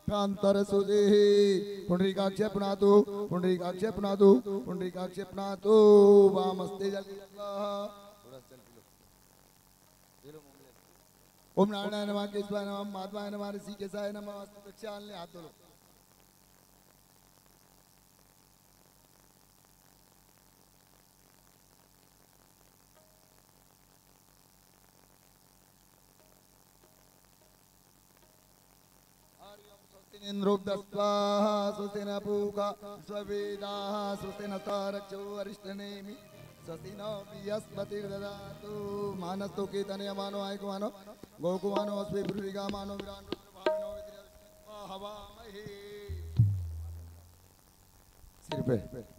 भ्रांतरसुदे पुंडरीकाक्ष पुनातु पुंडरीकाक्ष पुनातु पुंडरीकाक्ष पुनातु वामस्ते जल ओम नारायण नमः केशवाय नमः माधवाय नमः ऋषिकेशाय नमः प्रक्षालने हाथ धो इंद्रोक्तस्वा स्वस्ति न पूका स्ववेदाः स्वस्ति न तारक्षो अरिष्टनेमि स्वस्ति न बृहस्पतिर्ददातु मानस्तु कीर्तनीय मानो आयकुमानो गोकुमानो अस्मि पुरुषिका मानो विरान रुद्रभाविनो विद्या हवामहे सिर पे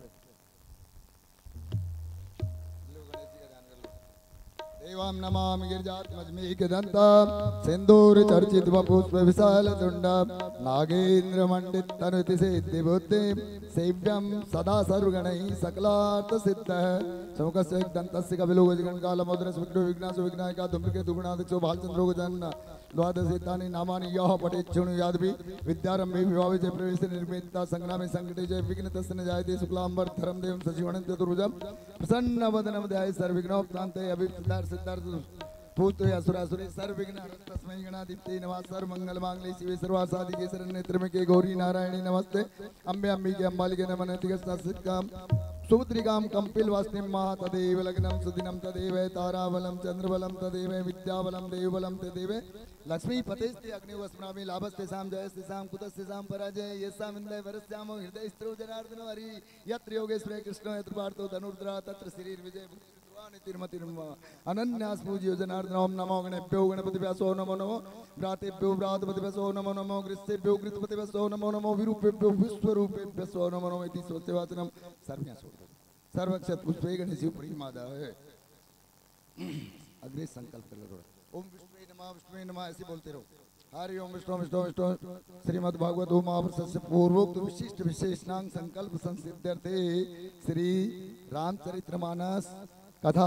देवां नमामि गिरिजात्मजमेकदन्ता सिन्दूर चर्चित वपुष्प विशाल तुंड नागेन्द्र मंडित तनुति सिद्धिबुद्धि सेव्यं सदा सर्वगणैः सकलार्थ सिद्धः समुखस्य एकदन्तस्य कपिलो गजगणकालमुद्रस्य विघ्नो विघ्नासु विघ्नायका धूम्रके दुगुणादिक्षो भालचन्द्रो गजन् द्वादशेतानि नामानि यः पठेत् शृणुयादपि विद्यारम्भे विभावे च प्रवेशे निर्मिता संग्रामे संकटे च विघ्नतस्य न जायते शुक्लाम्बरधरं देवं शशिवर्णं चतुर्भुजं प्रसन्नवदनं ध्याये सर्वविघ्नोपशान्तये अभिप्सितार्थ सिद्धार्थ पुत्र असुरासुरे सर्वविघ्न तस्मै गणाधिपते नमः सर्वमंगलमांगल्ये शिवे सर्वासाधिके शरण्ये त्र्यंबके गौरी नारायणी नमस्ते अम्बे अम्बिके अम्बालिके नमः सुमुद्रिकां कम्पिलवासिनीं तदेव लग्नं सुदिनं तदेव ताराबलं चंद्रबलं तदेव विद्याबलं देवबलं तदेव लक्ष्मीपतेस्ते अग्निवस्मरामि लाभस्तेषां जयस्तेषां कुतस्तेषां पराजय येषां इन्द्रः वरस्यामो हृदयस्थो जनार्दनो हरि यत्र योगेश्वरः कृष्णो यत्र पार्थो धनुर्धरः तत्र श्रीर्विजय अनन्यास पूज्यो जनार्दन ओम नमो गणेभ्यो गणपतिभ्यो नमो नमो भ्रातेभ्यो भ्रातपतिभ्यो नमो नमो गृहेभ्यो गृहपतिभ्यो नमो नमो विरूपेभ्यो विश्वरूपेभ्यो नमो नमो इति सोचवाचनम सर्वक्षत पुष्पे गणेश प्रीमादा है अग्रे संकल्प कर लो ओम विष्णुवे नमः ऐसे बोलते रहो हरि ओम विष्णु विष्णु विष्णु श्रीमद् भागवत महापुरुष पूर्वोक्त विशिष्ट विशेषणांग संकल्प संसिद्ध्यर्थे श्री रामचरितमानस कथा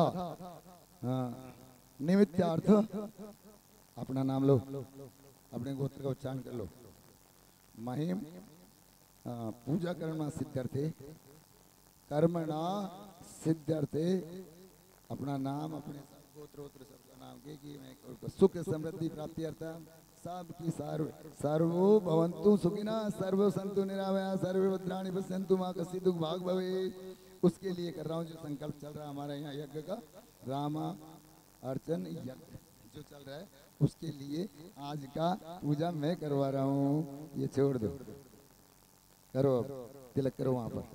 निमित्तार्थ अपना नाम लो अपने गोत्र का उच्चारण कर लो महिम पूजा कर्म सिद्ध्यर्थे कर्मणा सिद्ध्यर्थे अपना नाम अपने गोत्रोत्र सबका नाम कि मैं सुख समृद्धि प्राप्ति अर्थ सबकी सर्वो भवन्तु सुखिना सर्व संतु निरामया सर्वे भद्राणि पश्यन्तु मा कस्य दुख भाग भवे उसके लिए कर रहा हूँ जो संकल्प चल रहा है हमारे यहाँ यज्ञ का रामा अर्चन यज्ञ जो चल रहा है उसके लिए आज का पूजा मैं करवा रहा हूँ ये छोड़ दो करो तिलक करो वहां पर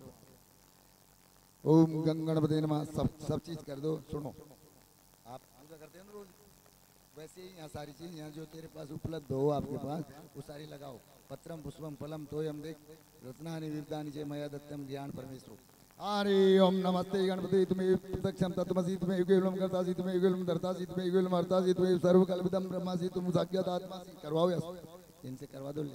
ओम गंगणपते नमः सब चीज कर दो सुनो आप पूजा करते हैं ना रोज वैसे ही यहाँ सारी चीज यहाँ जो तेरे पास उपलब्ध हो आपके पास वो सारी लगाओ पत्रम पुष्पम फलम तोयम देख रत्नानि विविधानि च मया दत्तम ज्ञान परमेश्वर हरि ओम नमस्ते गणपति तुम्हें प्रत्यक्षम तत्मसि तुम्हें युगलम कर्तासि तुम्हें युगलम धर्तासि तुम्हें युगलम हर्तासि तुम्हें सर्वकल्पितम ब्रह्मासि तुम साक्षात आत्मासि करवाओ इनसे करवा दो ले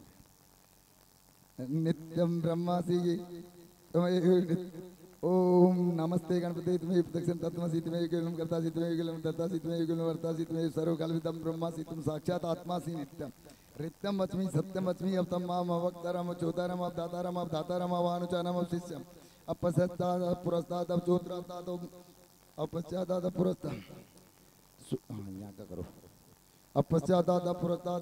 चले नित्यम ब्रह्मासि तुम्हें ओम नमस्ते गणपति तुम्हें प्रत्यक्षम तत्मसि तुम्हें युगलम कर्तासि तुम्हें युगलम धर्तासि तुम्हें युगलम हर्तासि तुम्हें सर्वकल्पितम ब्रह्मासि तुम साक्षात आत्मासि नित्यम रित्यम वच्मि सत्यम वच्मि अवतम माम अवक्तारम चोतारम अवधातारम अवधातारम अवानुचानम अवशिष्यम अपश्चाताद पुरस्ताद अवचोत्राताद अपश्चाताद पुरस्ताद यहाँ का करो अपश्चाताद पुरस्ताद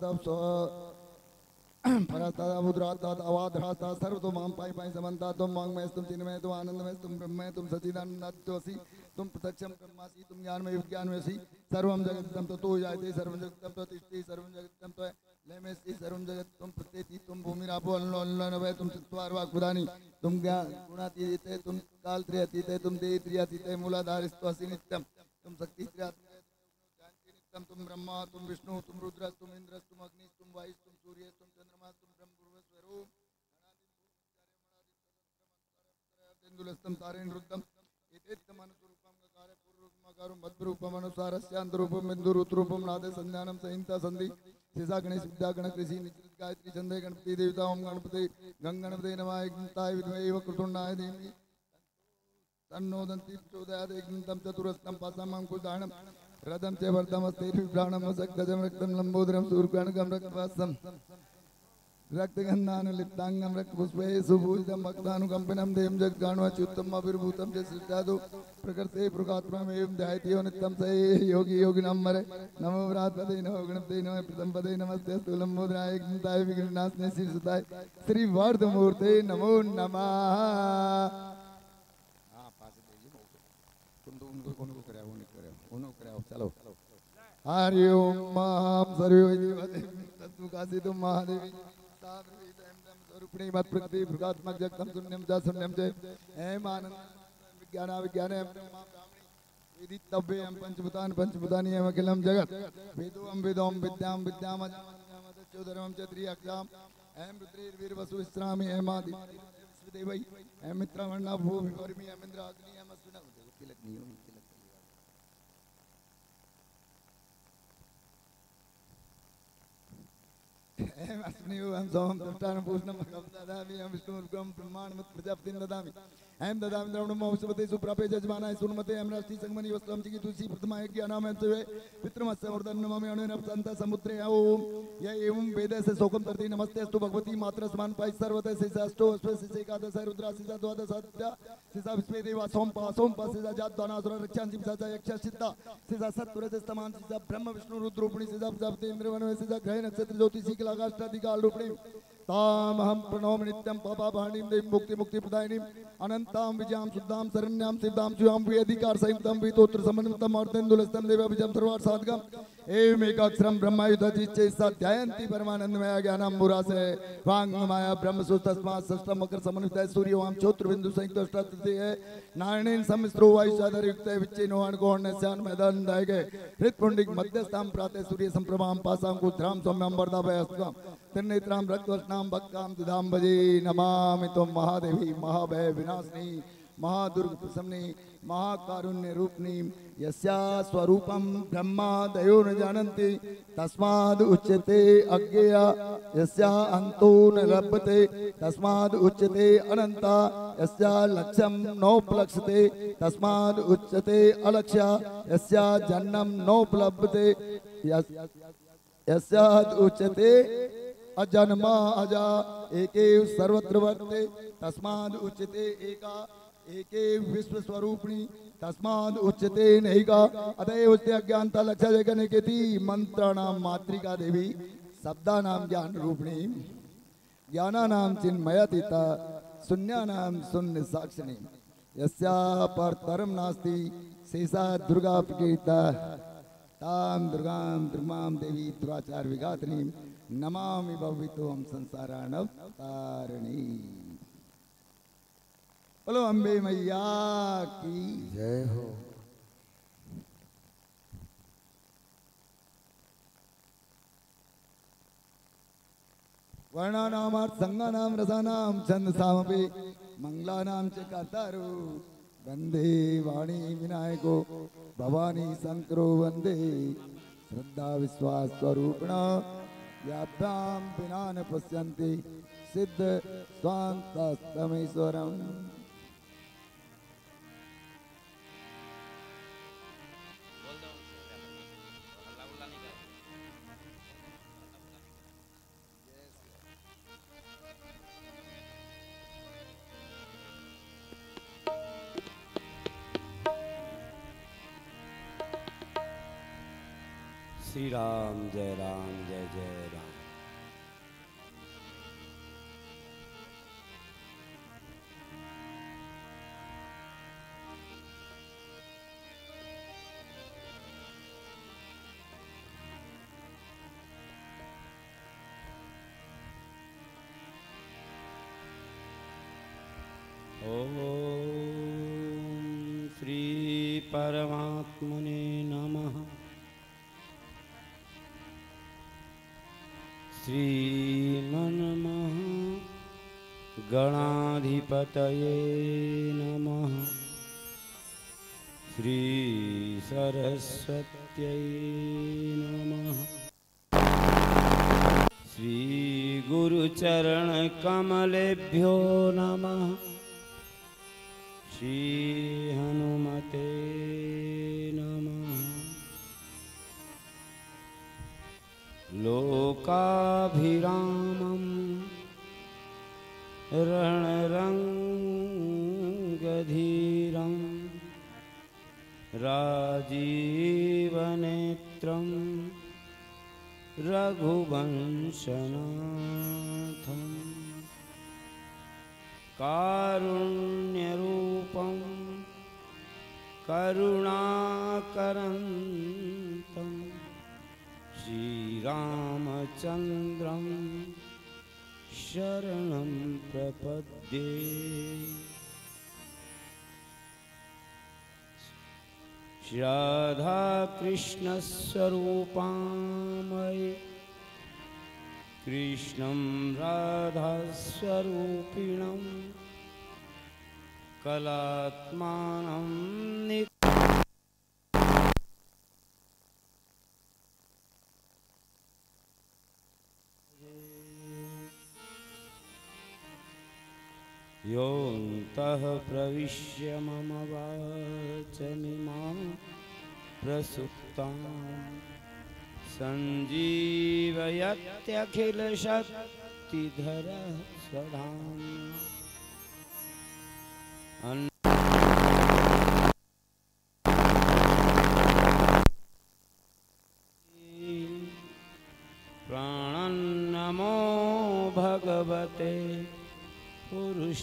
परस्ताद अवुद्राताद अवाधराताद सर्व तो माम पाई पाई समन्ता तुम वांगमय तुम चिन्मय तुम आनंदमय तुम ब्रह्ममय तुम सच्चिदानंदत्वसि तुम प्रत्यक्षम ब्रह्मासि तुम ज्ञानमय विज्ञानमयसि सर्वं जगत्तम ततो जायते सर्वं जगत्तम ततिष्ठति सर्वं जगत्तम तो लेमेस्ति सर्वं जगत्तम प्रत्येति तुम भूमिरापो अल्लोलनवय तुम चत्वार वाक्पदानि तुम गुणातीते तुम कालत्रयातीते तुम देयत्रियातीते मूलाधारिस्त्वसि नित्यम तुम शक्तित्रयातीते नित्यम तुम ब्रह्मा तुम विष्णु तुम रुद्र तुम इंद्र तुम अग्नि तुम वायु तुम सूर्य तुम चंद्रमा तुम ब्रह्म स्वरूप इंदुलस्तम तारेण रुद्रम इत्येतम अनुरूपम गकार पूर्वकम मद्रूपम अनुसारस्यांतरूपम बिंदुरुद्रूपम नादे संज्ञानम संहिता संधि शेषा गणेश विद्या गण कृषि निश्चित गायत्री चंदे गणपति देवता ओम गणपति गंगणपति नमः एकताय विद्महे वक्रतुंडाय धीमहि तन्नो दन्ति प्रचोदयात् एकदन्तं चतुरस्तं पासामं कुलदाणं रदं च वर्धमस्ते विभ्राणं सकजं रक्तं लंबोदरं सूर्यगणकं रक्तवासं रक्तगन्धानुलिप्तांगं रक्तपुष्पैः सुपूजितं भक्तानुकम्पिनं देवं जगद्गानमच्युतम् अभिर्भूतं च सृष्टादो प्रकृते प्रकात्ममेवं ध्यायति यो नित्यं स योगी योगिनां मरे नमो व्रातपदे नमो गणपते नमो प्रथमपदे नमस्ते लंबोदराय घ्नताय विघ्ननाशने शीर्षताय श्री वर्धमूर्ते नमो नमः। चलो हरि ओम सर्वकाशितुं महादेवी स्वरूपिणी मत प्रकृति प्रकात्मक जगतम शून्यम च शून्यम च एम आनंद विज्ञान विज्ञान वेदितव्यम पंचभूतानि एवं अखिलम जगत वेदोम वेदोम विद्याम विद्याम चौधर्मम च त्रिअक्षाम एम रुद्रीर्वीर वसु विश्रामि एम आदि देवै एम मित्रवर्णा भू विवर्मि एम इंद्र अग्नि एम अश्विना तिलक नियम एम अस्मि ओम सोम दष्टान पूष्णम ददामि एम विष्णुर्गम ब्रह्मांड प्रजापतिं ददामि एम ददामि द्रवणम औषधते सुप्रापे जजमानाय सुनमते एम राष्ट्री संगमनि वस्त्रम चिकी तुलसी प्रथमाय ज्ञानाम एम सेवे पितृमस्य वर्धन नमामि अणुन संत समुद्रे ओम य एवं वेद से शोकम तरति नमस्ते अस्तु भगवती मात्र समान पाई सर्वते सिसाष्टो अश्व सिसेकादश रुद्रा सिसा द्वादश सत्या सिसा विश्वे देवा सोम सिसा जात दानासुर रक्षांति सिसा यक्ष सिद्धा सिसा सत्पुरजस्तमान सिसा ब्रह्म विष्णु रुद्रोपणी सिसा प्रजापति इंद्र वन सिसा ग्रह नक्षत्र ज्योतिषी कलाकाष्टादिकाल रूपिणी ताम हम प्रणोम नित्यम पापा भाणीम देवी मुक्ति मुक्ति प्रदायिनीम अनंताम विजयाम शुद्धाम शरण्याम सिद्धाम शिवाम वेदिकार संयुक्तम वितोत्र समन्वितम अर्धेन्दुलस्तम देवाभिजम सर्वार्थ साधकम एवं एकाक्षरम ब्रह्मायुधचिच्चे सध्यायन्ति परमानंदमय ज्ञानाम्बुरासे वांगमाया ब्रह्मसूत्रस्मात् षष्ठम मकर समन्वितः सूर्यवाम चोत्रबिंदु संयुक्त अष्टादशे नारायणेन सम्मिश्रो वायुचादर युक्त विच्चिनो अणकोणस्यान मैदान दायके हृत्पुंडिक मध्यस्थाम प्रातः सूर्य संप्रभाम पासां कुद्राम सौम्यम वर्धाभयस्तम त्रिनेत्राम रक्तवर्षणाम भक्ताम दुधाम भजे नमामि त्वं महादेवी महाभय विनाशिनी महादुर्ग प्रसन्नी महाकारुण्य रूपिणी यस्या स्वरूपम ब्रह्मादयो न जानन्ति तस्माद् उच्यते अज्ञेया यस्या अन्तो न लभ्यते तस्माद् उच्यते अनंता यस्या लक्ष्यं नोपलक्ष्यते तस्माद् उच्यते अलक्ष्या यस्या जन्मं नोपलभ्यते यस्याद् उच्यते अजन्मा अजा एकेव सर्वत्र वर्ते तस्माद् उच्यते एका एकेव विश्व स्वरूपिणी तस्माद् उच्यते नैका अतएव उच्यते अज्ञानता लक्ष्य जगने केति मंत्राणाम मातृका देवी शब्दानाम ज्ञान रूपिणी ज्ञानानाम चिन्मयातीता शून्यानाम शून्य साक्षिणी यस्या परतरम नास्ति शेषा दुर्गा प्रकीर्ता ताम दुर्गाम दुर्गाम देवी दुराचार विघातिनी नमामि भवितोम संसाराणव तारिणी। बोलो अम्बे मैया की जय हो। वर्णानाम संगानाम रसानाम छंद सामपि मंगलानाम च कर्तारो वंदे वाणी विनायको भवानी शंकरो वंदे श्रद्धा विश्वास स्वरूपिणा याभ्याम बिना न पश्यन्ति सिद्ध स्वान्तस्तमेश्वरम्। श्री राम जय जय राम। ओम श्री परमात्मने नमः। श्रीमन्महा गणाधिपतये नमः। श्री सरस्वत्यै नमः। श्री गुरुचरण कमलेभ्यो नमः। श्री हनुमते नमः। लोकाभिरामम् रणरङ्गधीरं राजीवनेत्रं रघुवंशनाथं कारुण्यरूपं करुणाकरन्तं श्रीरामचन्द्रं शरणं प्रपद्ये। राधाकृष्णस्वरूपामयि कृष्णं राधास्वरूपिणं कलात्मानं योऽन्तः प्रविश्य मम वाचमिमां प्रसुप्तां सञ्जीवयत्यखिलशक्तिधरः स्वधाम्ना। प्राणन्नमो भगवते पुरुष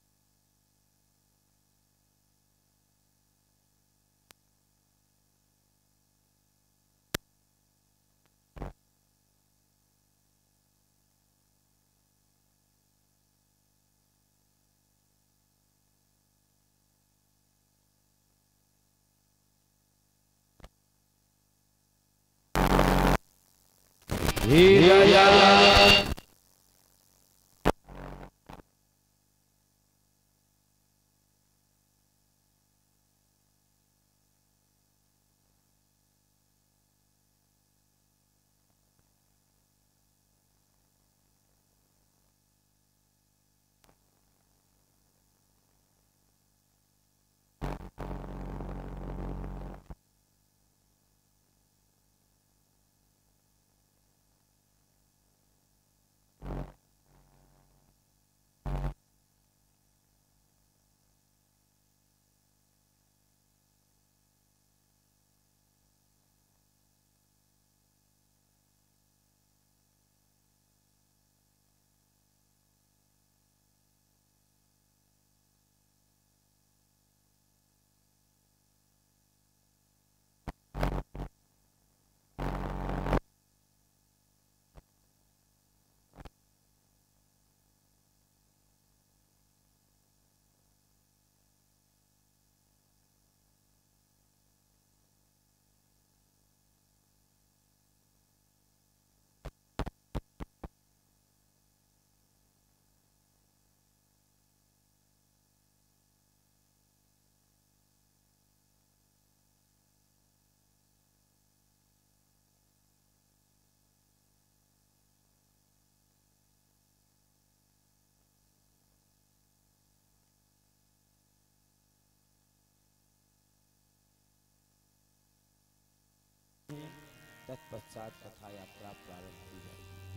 तत्पश्चात कथा यात्रा प्रारंभ की जाएगी।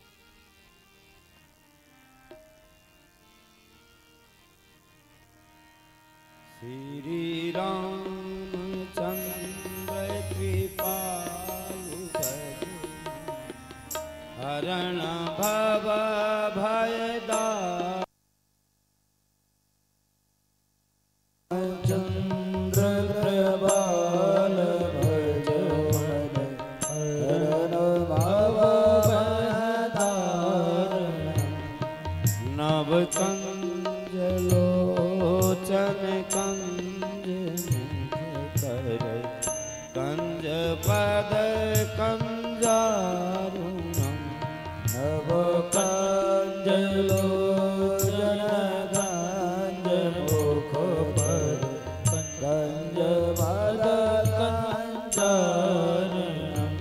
श्री रामचंद्र कृपालु हरण भव भयदा कंजलोचन कंज कर कंज पद कंजारुणम नव कंजलोचन कंज मुख पद कंज पद कंजारुणम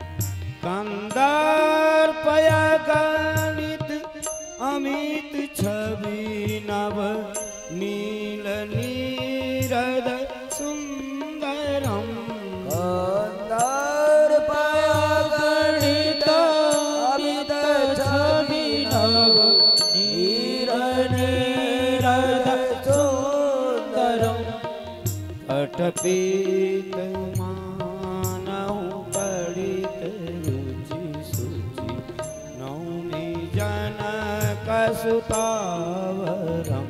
कंदार्पया गणित अमित छवि नव नील नीरद सुंदरम कंदार्पया गणित अमित छवि नव नील पीत मानहु पढ़ित रुचि सुचि नौमि जनक सुतावरम।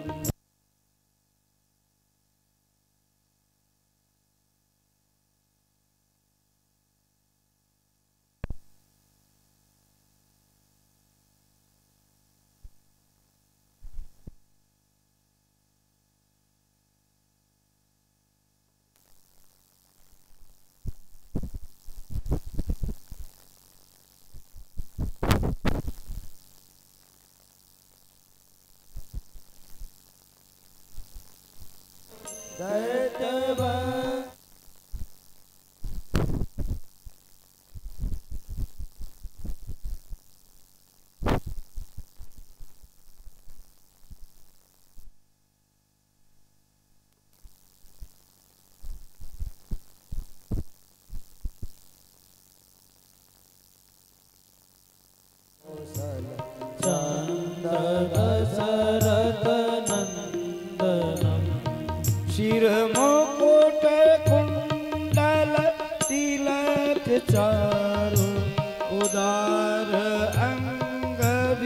दशरथ नंदनम शिर मुकुट कुंडल तिलक चारु उदार अंग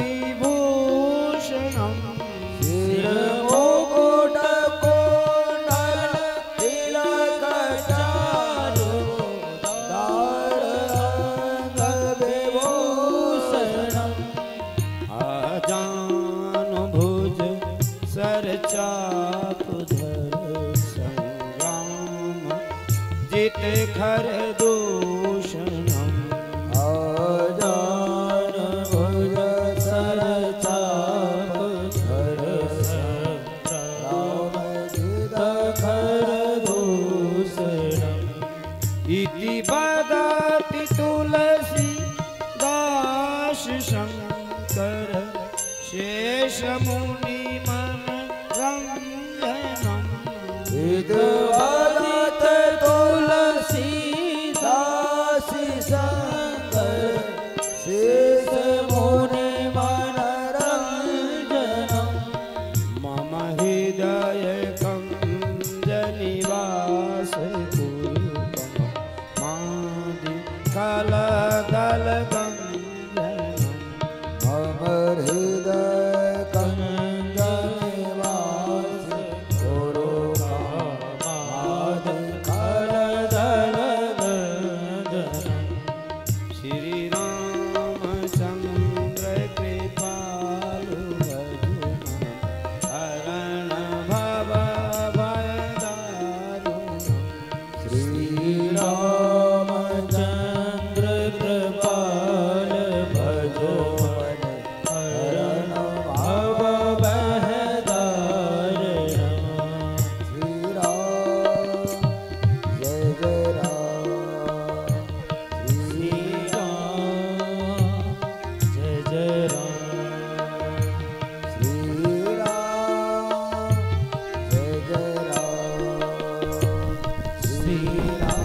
विभूषणम। शिर मुकुट कुंडल तिलक चारु उदार अंग विभूषणम। आजान भुज सर चाप धर संग्राम जित खर दूषणम। आजान भुज सर चाप धर संग्राम जित खर दूषणम। इति बदति तुलसी दास शंकर शेष मुनि मन रंजनम। विद्वत तुलसी दास शंकर शेष मुनि मन रंजनम। मम हृदय कंज निवास कुरुपम मादि कल दल गंजनम। मम हृदय कंज निवास कुरुपम कलदल गंजनम। श्री रामचंद्र कृपालु भजुमन हरण भव भय दारुणम। श्री रामचंद्र कृपाल भजो मन हरण भव भय दारुणम। श्री राम जय जय राम। श्री राम जय जय राम। श्री राम जय जय राम। श्री राम।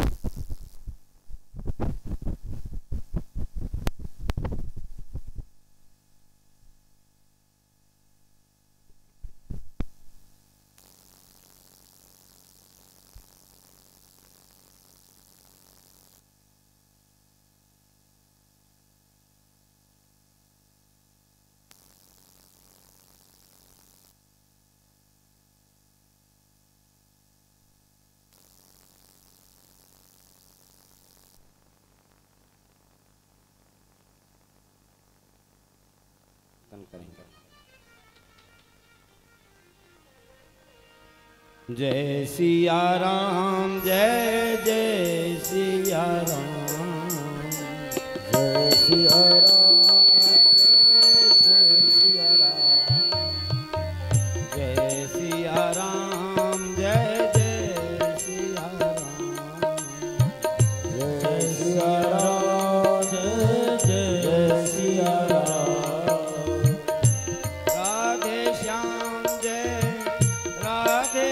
जय सिया राम जय जय सिया राम। जय सिया राम जय सिया राम। जय सिया राम जय जय सिया राम। जय सिया राम जय जय सिया राम। राधे श्याम जय राधे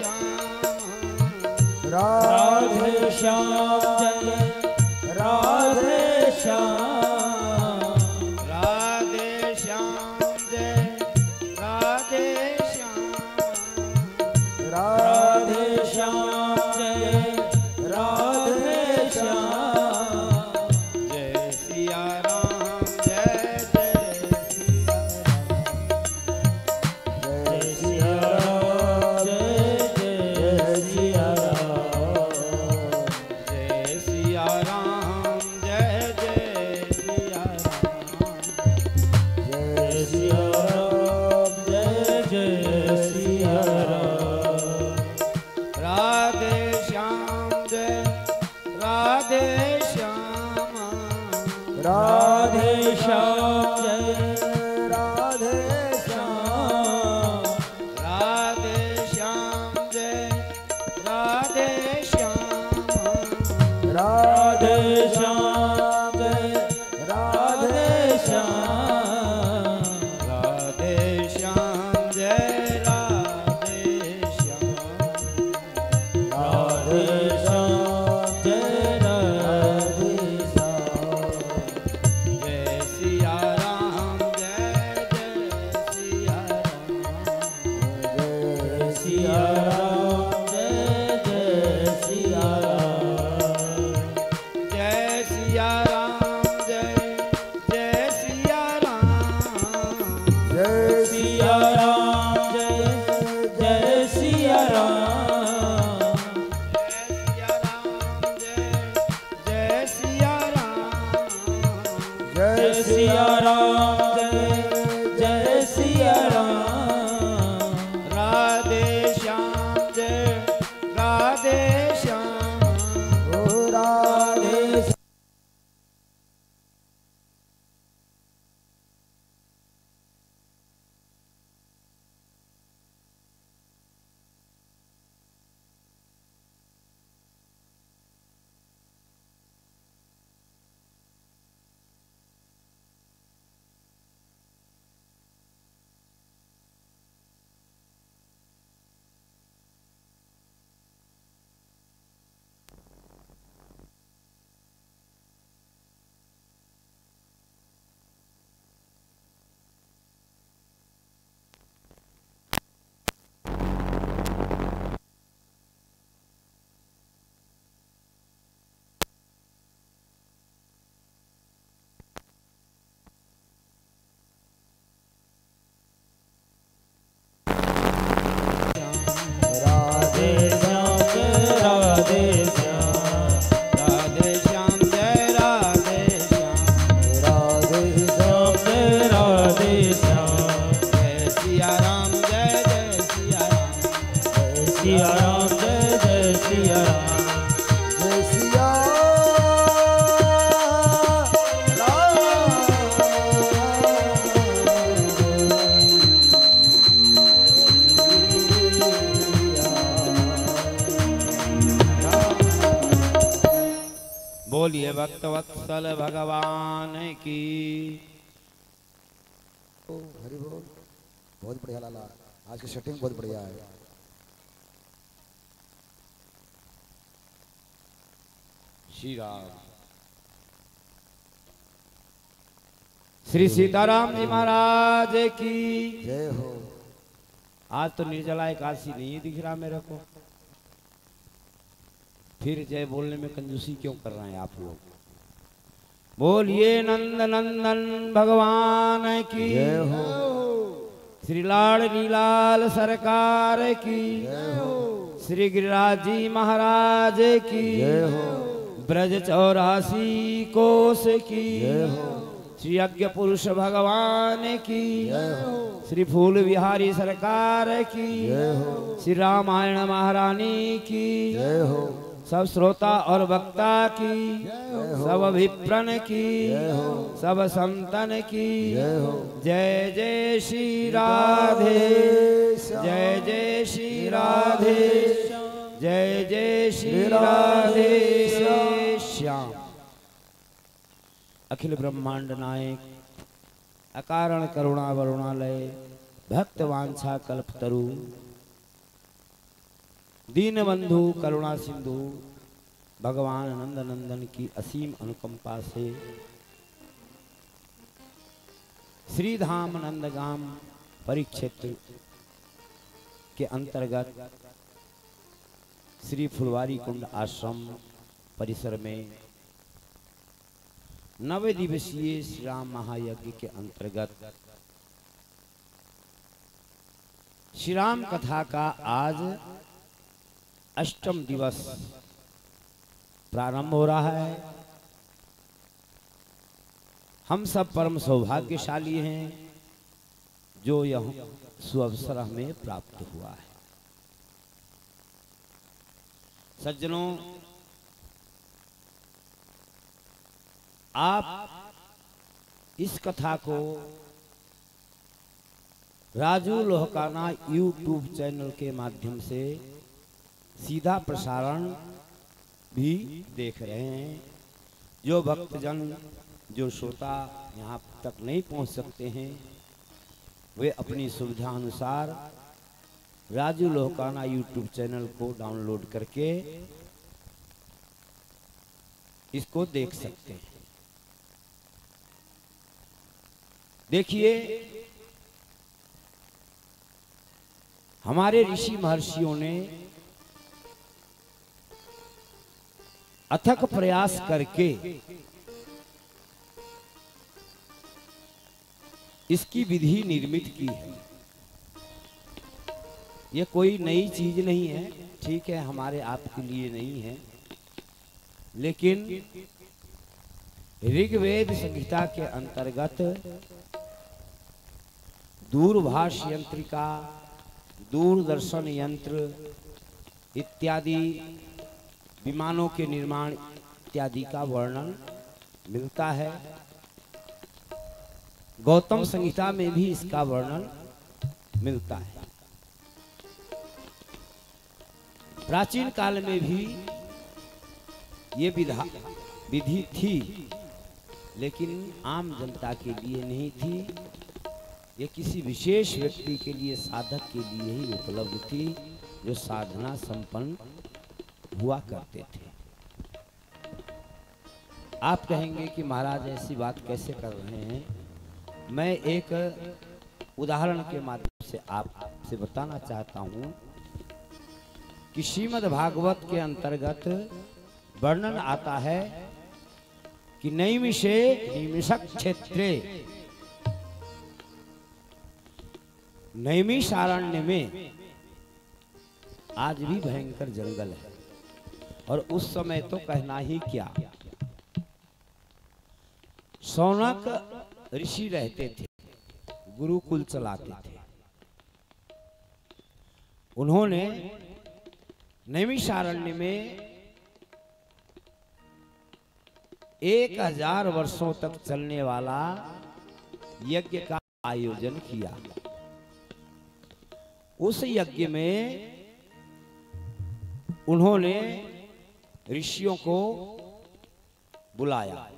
राधे श्याम जय राधे श्याम। राधे श्याम जय राधे श्याम। राधे श्याम सिया राम जय जय सिया राम। राधे श्याम जय राधे श्याम राधे श्याम जय राधे श्याम। राधे श्याम जय राधे श्याम राधे श्याम जय राधे श्याम। राधे श्याम जय राधे श्याम राधे श्याम जय राधे श्याम। जय सिया राम जय जय सिया राम जय सिया राम जय जय सिया राम। जय सिया राम जय जय सिया राम जय सिया राम जय जय सिया राम। जय सिया राम जय जय सिया राम सिया राम जय जय सिया राम। राधे श्याम जय राधे श्याम ओ राधे राधे श्याम जय राधे श्याम। राधे श्याम जय राधे श्याम राधे श्याम जय राधे श्याम। जय सिया राम जय जय सिया राम जय सिया राम जय जय सिया राम। जय सिया बोलिए भक्त वत्सल भगवान की हरि बोल। बहुत बढ़िया लाला, आज की सेटिंग बहुत बढ़िया है। श्री राम। श्री सीताराम जी महाराज की जय हो। आज तो निर्जला एकादशी नहीं दिख रहा मेरे को, फिर जय बोलने में कंजूसी क्यों कर रहे हैं आप लोग। बोलिए नंद नंदन भगवान की जय हो। श्री लाडली लाल सरकार की जय हो। श्री गिरिराज जी महाराज की जय हो। ब्रज 84 कोस की जय हो। श्री यज्ञ पुरुष भगवान की जय हो। श्री फूल विहारी सरकार की जय हो। श्री रामायण महारानी की जय हो। सब श्रोता और वक्ता की सब विप्रन की जय हो। सब संतन की जय हो। जय जय श्री राधे जय जय श्री राधे जय जय श्री राधे श्याम। अखिल ब्रह्मांड नायक अकारण करुणा वरुणालय भक्त वांछा कल्पतरु दीन बंधु करुणा सिंधु भगवान नंद नंदन की असीम अनुकंपा से श्री धाम नंदगाम परिक्षेत्र के अंतर्गत श्री फुलवारी कुंड आश्रम परिसर में 9 दिवसीय श्री राम महायज्ञ के अंतर्गत श्री राम कथा का आज अष्टम दिवस प्रारंभ हो रहा है। हम सब परम सौभाग्यशाली हैं जो यह सुअवसर हमें प्राप्त हुआ है। सज्जनों, आप इस कथा को राजू लोहकाना यूट्यूब चैनल के माध्यम से सीधा प्रसारण भी देख रहे हैं। जो भक्तजन, जो श्रोता यहाँ तक नहीं पहुँच सकते हैं, वे अपनी सुविधा अनुसार राजू लोहकाना यूट्यूब चैनल को डाउनलोड करके इसको देख सकते हैं। देखिए, हमारे ऋषि महर्षियों ने अथक प्रयास करके इसकी विधि निर्मित की है। ये कोई नई चीज नहीं है, ठीक है, हमारे आपके लिए नहीं है, लेकिन ऋग्वेद संहिता के अंतर्गत दूरभाष यंत्रिका, दूरदर्शन यंत्र इत्यादि, विमानों के निर्माण इत्यादि का वर्णन मिलता है। गौतम संहिता में भी इसका वर्णन मिलता है। प्राचीन काल में भी ये विधि थी, लेकिन आम जनता के लिए नहीं थी। ये किसी विशेष व्यक्ति के लिए, साधक के लिए ही उपलब्ध थी, जो साधना संपन्न हुआ करते थे। आप कहेंगे कि महाराज ऐसी बात कैसे कर रहे हैं? मैं एक उदाहरण के माध्यम से आपसे बताना चाहता हूं कि श्रीमद् भागवत के अंतर्गत वर्णन आता है कि नैमिषे निमिषक क्षेत्रे, नैमिषारण्य में आज भी भयंकर जंगल है, और उस समय तो कहना ही क्या। शौनक ऋषि रहते थे, गुरुकुल चलाते थे। उन्होंने नैमिषारण्य में 1000 वर्षों तक चलने वाला यज्ञ का आयोजन किया। उस यज्ञ में उन्होंने ऋषियों को बुलाया।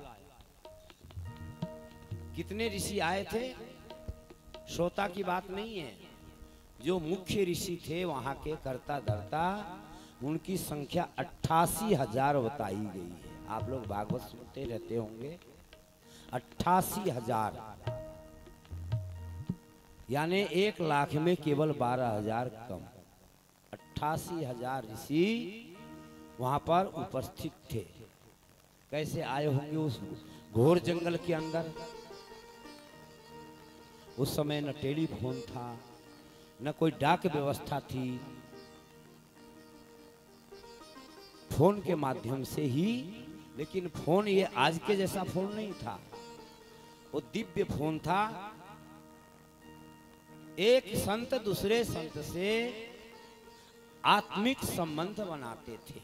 कितने ऋषि आए थे? श्रोता की बात नहीं है, जो मुख्य ऋषि थे वहां के कर्ता धर्ता, उनकी संख्या 88,000 बताई गई है। आप लोग भागवत सुनते रहते होंगे। 88,000 यानी 1 लाख में केवल 12,000 कम। 88,000 ऋषि वहां पर उपस्थित थे। कैसे आए होंगे उस घोर जंगल के अंदर? उस समय न टेलीफोन था, न कोई डाक व्यवस्था थी। फोन के माध्यम से ही, लेकिन फोन ये आज के जैसा फोन नहीं था, वो दिव्य फोन था। एक संत दूसरे संत से आत्मिक संबंध बनाते थे।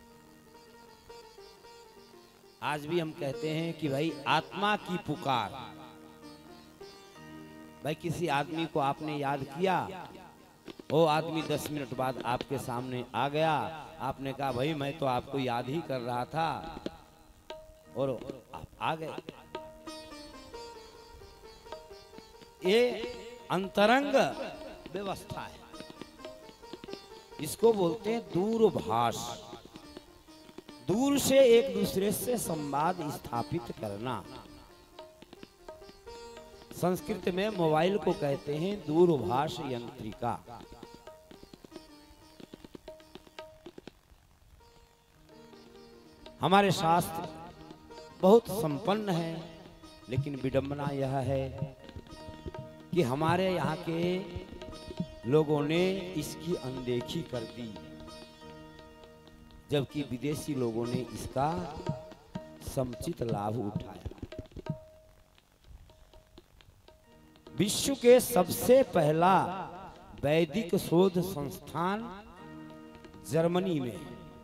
आज भी हम कहते हैं कि भाई आत्मा की पुकार। भाई किसी आदमी को आपने याद किया, वो आदमी 10 मिनट बाद आपके सामने आ गया, आपने कहा भाई मैं तो आपको याद ही कर रहा था, और आप आ गए। ये अंतरंग व्यवस्था है, इसको बोलते हैं दूरभाष। दूर से एक दूसरे से संवाद स्थापित करना। संस्कृत में मोबाइल को कहते हैं दूरभाष यंत्रिका। हमारे शास्त्र बहुत संपन्न है, लेकिन विडंबना यह है कि हमारे यहाँ के लोगों ने इसकी अनदेखी कर दी, जबकि विदेशी लोगों ने इसका समुचित लाभ उठाया। विश्व के सबसे पहला वैदिक शोध संस्थान जर्मनी में,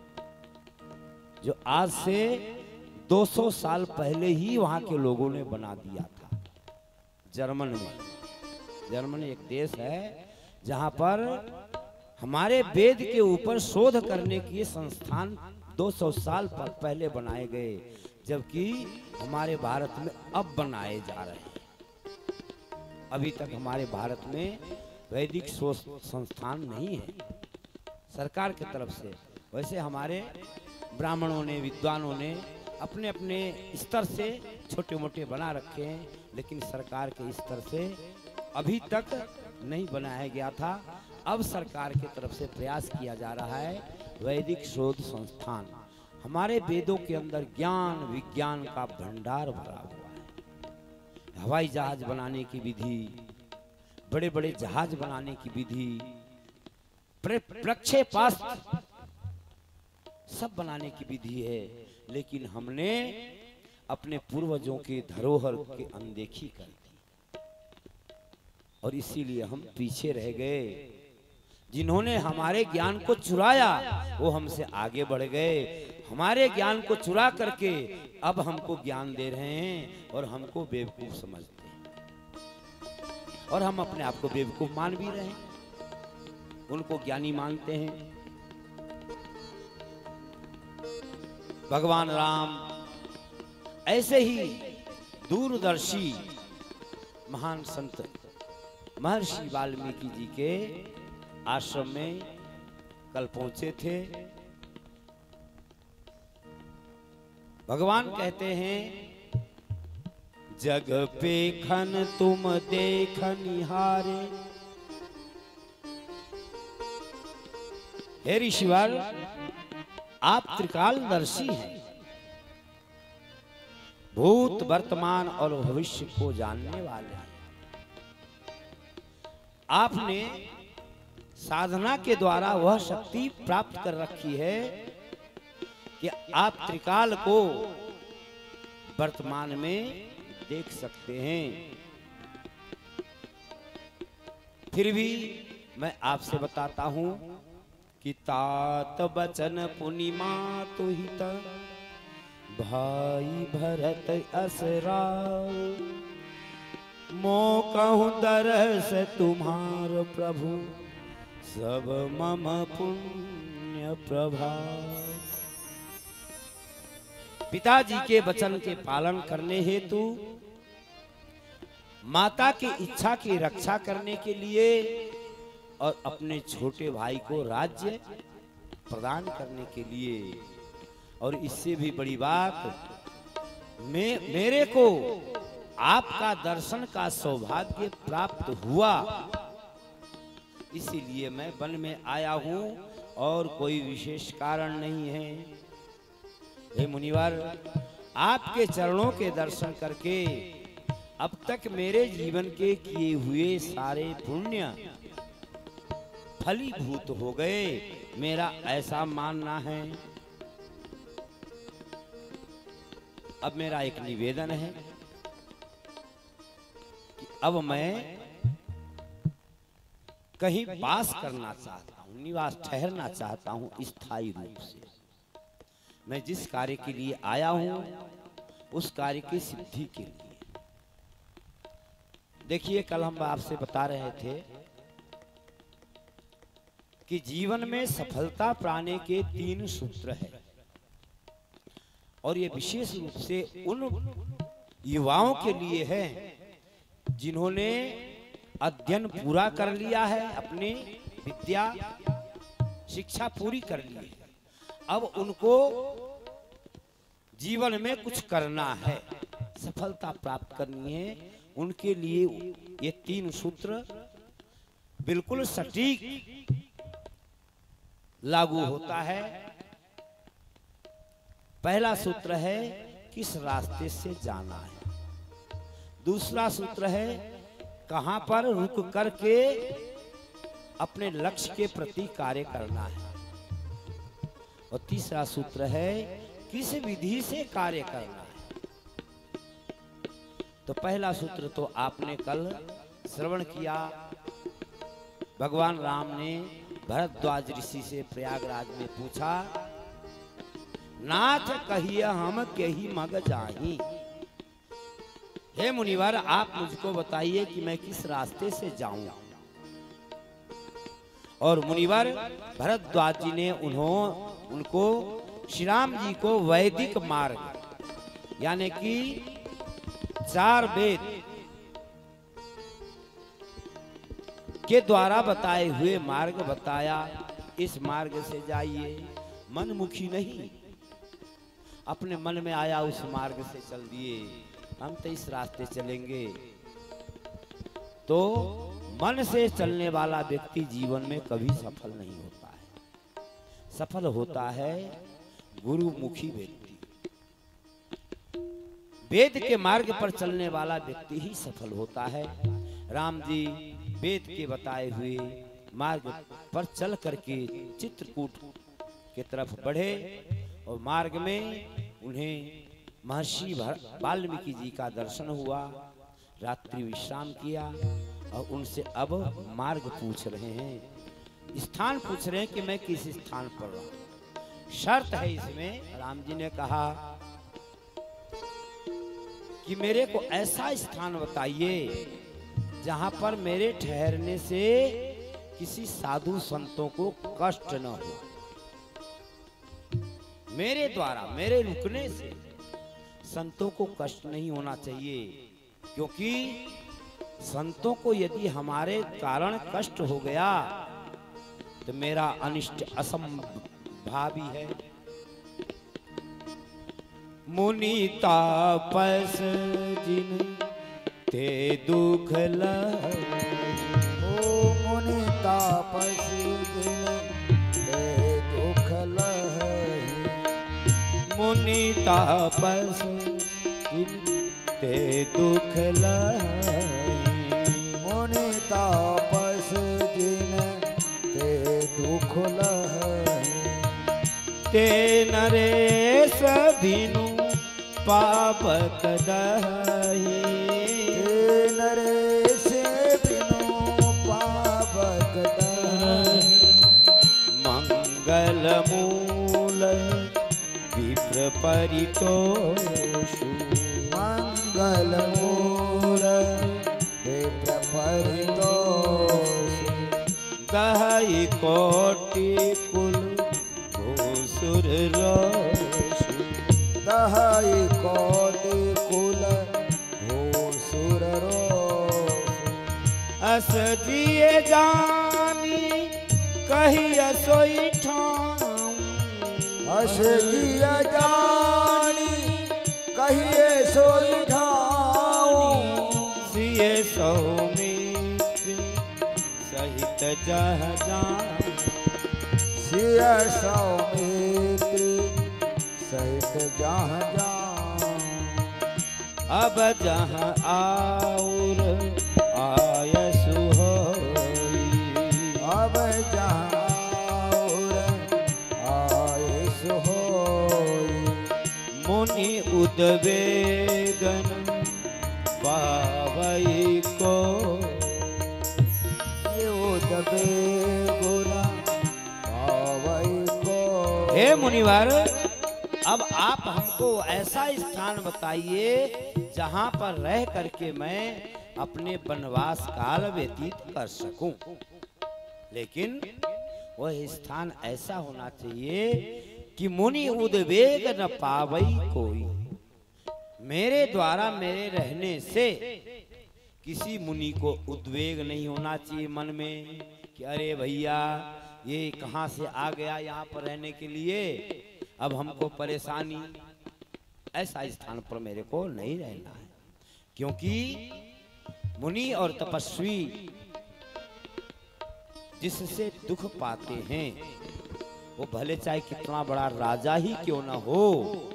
जो आज से 200 साल पहले ही वहां के लोगों ने बना दिया था। जर्मन में, जर्मनी एक देश है जहां पर हमारे वेद के ऊपर शोध करने के संस्थान 200 साल पहले बनाए गए, जबकि हमारे भारत में अब बनाए जा रहे हैं। अभी तक हमारे भारत में वैदिक शोध संस्थान नहीं है सरकार की तरफ से। वैसे हमारे ब्राह्मणों ने, विद्वानों ने अपने अपने स्तर से छोटे मोटे बना रखे हैं, लेकिन सरकार के स्तर से अभी तक नहीं बनाया गया था। अब सरकार की तरफ से प्रयास किया जा रहा है वैदिक शोध संस्थान। हमारे वेदों के अंदर ज्ञान विज्ञान का भंडार भरा हुआ है। हवाई जहाज बनाने की विधि, बड़े बड़े जहाज बनाने की विधि, प्रक्षेपास्त्र सब बनाने की विधि है, लेकिन हमने अपने पूर्वजों के धरोहर की अनदेखी कर दी और इसीलिए हम पीछे रह गए। जिन्होंने हमारे ज्ञान को चुराया वो हमसे आगे बढ़ गए। हमारे ज्ञान को चुरा करके अब हमको ज्ञान दे रहे हैं और हमको बेवकूफ समझते हैं, और हम अपने आप को बेवकूफ मान भी रहे हैं, उनको ज्ञानी मानते हैं। भगवान राम ऐसे ही दूरदर्शी महान संत महर्षि वाल्मीकि जी के आश्रम में कल पहुंचे थे। भगवान कहते हैं, जग पे खन तुम देख निहारे। हे ऋषिवर, आप त्रिकालदर्शी हैं, भूत वर्तमान और भविष्य को जानने वाले हैं। आपने साधना के द्वारा वह शक्ति प्राप्त कर रखी है कि आप त्रिकाल को वर्तमान में देख सकते हैं। फिर भी मैं आपसे बताता हूं कि तात बचन पुनिमा तो हित भाई भरत असराव, मो कहूं दरस तुम्हार प्रभु सब मम पुण्य प्रभाव। पिताजी के वचन के पालन करने हेतु, माता की इच्छा की रक्षा करने के लिए और अपने छोटे भाई को राज्य प्रदान करने के लिए, और इससे भी बड़ी बात, मेरे को आपका दर्शन का सौभाग्य प्राप्त हुआ, इसीलिए मैं वन में आया हूं और कोई विशेष कारण नहीं है। हे मुनिवर, आपके चरणों के दर्शन करके अब तक मेरे जीवन के किए हुए सारे पुण्य फलीभूत हो गए, मेरा ऐसा मानना है। अब मेरा एक निवेदन है कि अब मैं कहीं वास करना चाहता हूं, निवास ठहरना चाहता हूं स्थायी रूप से। मैं जिस कार्य के लिए आया हूं उस कार्य की सिद्धि के लिए। देखिए, कल हम आपसे बता रहे थे कि जीवन में सफलता पाने के 3 सूत्र हैं, और ये विशेष रूप से उन युवाओं के लिए है जिन्होंने अध्ययन पूरा कर लिया है, अपनी विद्या शिक्षा पूरी कर ली है, अब उनको जीवन में कुछ करना है, सफलता प्राप्त करनी है। उनके लिए ये 3 सूत्र बिल्कुल सटीक लागू होता है। पहला सूत्र है किस रास्ते से जाना है, दूसरा सूत्र है कहां पर रुक करके अपने लक्ष्य के प्रति कार्य करना है, और तीसरा सूत्र है किस विधि से कार्य करना है। तो पहला सूत्र तो आपने कल श्रवण किया। भगवान राम ने भरद्वाज ऋषि से प्रयागराज में पूछा, नाथ कहिए हम केही मग जाही। हे मुनिवर, आप मुझको बताइए कि मैं किस रास्ते से जाऊं। और मुनिवर भरद्वाज जी ने उनको श्री राम जी को वैदिक मार्ग यानी कि 4 वेद के द्वारा बताए हुए मार्ग बताया। इस मार्ग से जाइए, मनमुखी नहीं, अपने मन में आया उस मार्ग से चल दिए, हम तो इस रास्ते चलेंगे। तो मन से चलने वाला व्यक्ति जीवन में कभी सफल नहीं होता है। सफल होता है गुरुमुखी व्यक्ति। वेद के मार्ग पर चलने वाला व्यक्ति ही सफल होता है। राम जी वेद के बताए हुए मार्ग पर चल करके चित्रकूट की तरफ बढ़े और मार्ग में उन्हें महर्षि वाल्मीकि जी का दर्शन हुआ। रात्रि विश्राम किया और उनसे अब मार्ग पूछ रहे हैं, स्थान पूछ रहे हैं कि मैं किस स्थान पर रहूं। शर्त है इसमें। राम जी ने कहा कि मेरे को ऐसा स्थान बताइए जहां पर मेरे ठहरने से किसी साधु संतों को कष्ट न हो। मेरे द्वारा, मेरे रुकने से संतों को कष्ट नहीं होना चाहिए, क्योंकि संतों को यदि हमारे कारण कष्ट हो गया तो मेरा अनिष्ट असंभावी है। मुनि तापस जिन ते दुख लहै, ओ मुनि तापस जिन ते दुख लहै, मुनि तापस जिन ते दुख लहै, मुनि तापस जिन ते दुख लहै, ते नरेश भिनु पापक दहै, ते नरेश बिनु पापक दहै, मंगल मूल विप्र परितोषु, मंगल मूल विप्र परितोषु, दहै कोटि कुल भूसुर रोषु, दहै कोटि कुल भूसुर रोषु, अस जिए जानी कहिय सोई ठाऊं, अस जिय जानी कहिए सोई ठाऊं, सिए सौमित्र सहित जह जाऊं, सिय सौमित्र सहित जहाँ जाऊं, अब जहाँ आउर आयसु होई, अब जहाँ और आयस होई, मुनि उद्वेगन पावई को, दबे गुना पावई को। हे मुनिवर, अब आप हमको ऐसा स्थान बताइए जहां पर रह करके मैं अपने वनवास काल व्यतीत कर सकूं। लेकिन वह स्थान ऐसा होना चाहिए कि मुनि उद्वेग न पावई कोई। मेरे द्वारा, मेरे रहने से किसी मुनि को उद्वेग नहीं होना चाहिए मन में कि अरे भैया ये कहाँ से आ गया यहाँ पर रहने के लिए, अब हमको परेशानी। ऐसा स्थान पर मेरे को नहीं रहना है, क्योंकि मुनि और तपस्वी जिससे दुख पाते हैं वो भले चाहे कितना बड़ा राजा ही क्यों ना हो,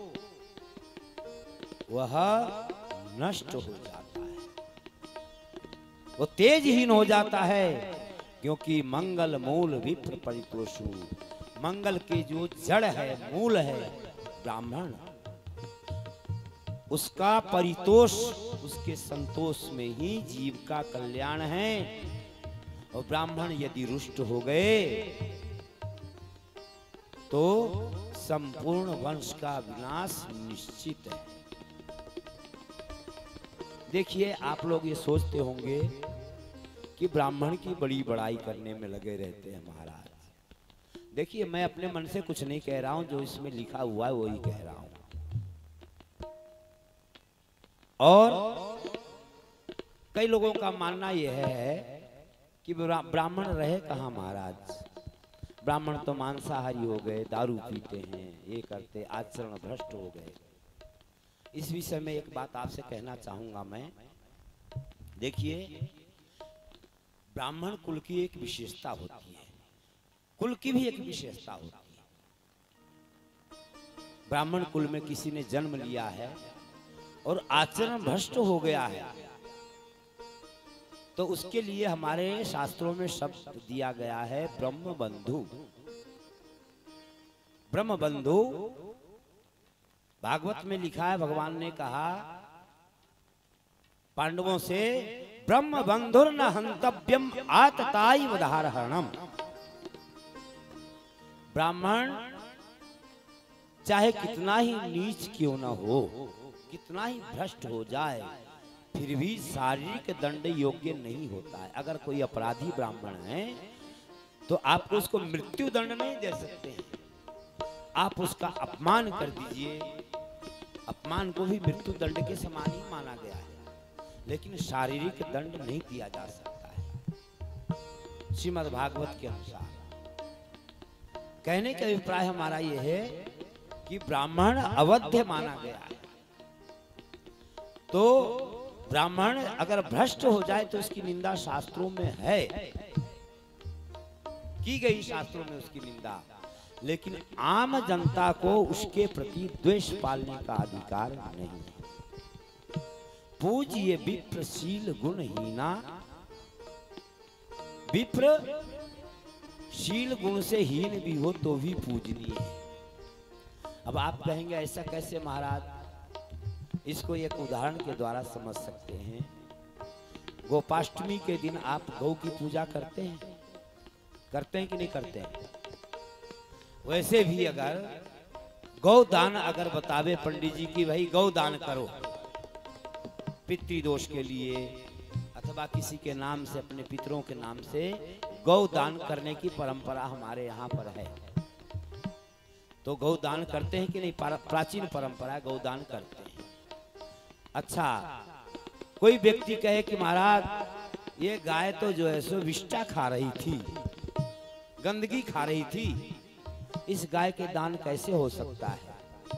वह नष्ट हो जाता है, वो तेजहीन हो जाता है। क्योंकि मंगल मूल विप्र परितोषु, मंगल की जो जड़ है, मूल है ब्राह्मण, उसका परितोष उसके संतोष में ही जीव का कल्याण है। और ब्राह्मण यदि रुष्ट हो गए तो संपूर्ण वंश का विनाश निश्चित है। देखिए, आप लोग ये सोचते होंगे कि ब्राह्मण की बड़ी बड़ाई करने में लगे रहते हैं महाराज। देखिए, मैं अपने मन से कुछ नहीं कह रहा हूं, जो इसमें लिखा हुआ है वही कह रहा हूं। और कई लोगों का मानना यह है कि ब्राह्मण रहे कहाँ महाराज, ब्राह्मण तो मांसाहारी हो गए, दारू पीते हैं, ये करते, आचरण भ्रष्ट हो गए। इस विषय में एक बात आपसे कहना चाहूंगा मैं। देखिए, ब्राह्मण कुल की एक विशेषता होती है, कुल की भी एक विशेषता होती है। ब्राह्मण कुल में किसी ने जन्म लिया है और आचरण भ्रष्ट हो गया है, तो उसके लिए हमारे शास्त्रों में शब्द दिया गया है ब्रह्म बंधु। ब्रह्म बंधु भागवत में लिखा है, भगवान ने कहा पांडवों से, ब्रह्म बंधुर न हंतव्यम आतताई वधारहरणम। ब्राह्मण चाहे कितना ही नीच क्यों न हो, कितना ही भ्रष्ट हो जाए, फिर भी शारीरिक दंड योग्य नहीं होता है। अगर कोई अपराधी ब्राह्मण है तो आपको उसको मृत्यु दंड नहीं दे सकते हैं, आप उसका अपमान कर दीजिए। अपमान को भी मृत्यु दंड के समान ही माना गया है, लेकिन शारीरिक दंड नहीं दिया जा सकता है श्रीमद् भागवत के अनुसार। कहने का अभिप्राय हमारा यह है कि ब्राह्मण अवध्य माना गया है। तो ब्राह्मण अगर भ्रष्ट हो जाए तो उसकी निंदा शास्त्रों में है, की गई शास्त्रों में उसकी निंदा, लेकिन आम जनता को उसके प्रति द्वेष पालने का अधिकार नहीं है। पूज्य विप्रशील गुणहीना, विप्र शील गुण से हीन भी हो तो भी पूजनीय है। अब आप कहेंगे ऐसा कैसे महाराज, इसको एक उदाहरण के द्वारा समझ सकते हैं। गोपाष्टमी के दिन आप गौ की पूजा करते हैं कि नहीं करते हैं? वैसे भी अगर गौ दान अगर बतावे पंडित जी की भाई गौ दान करो पितृदोष के लिए, अथवा किसी के नाम से, अपने पितरों के नाम से गौ दान करने की परंपरा हमारे यहाँ पर है, तो गौ दान करते हैं कि नहीं? प्राचीन परंपरा, गौ दान करते हैं। अच्छा, कोई व्यक्ति कहे कि महाराज ये गाय तो जो है सो विष्टा खा रही थी, गंदगी खा रही थी, इस गाय के दान कैसे हो सकता है?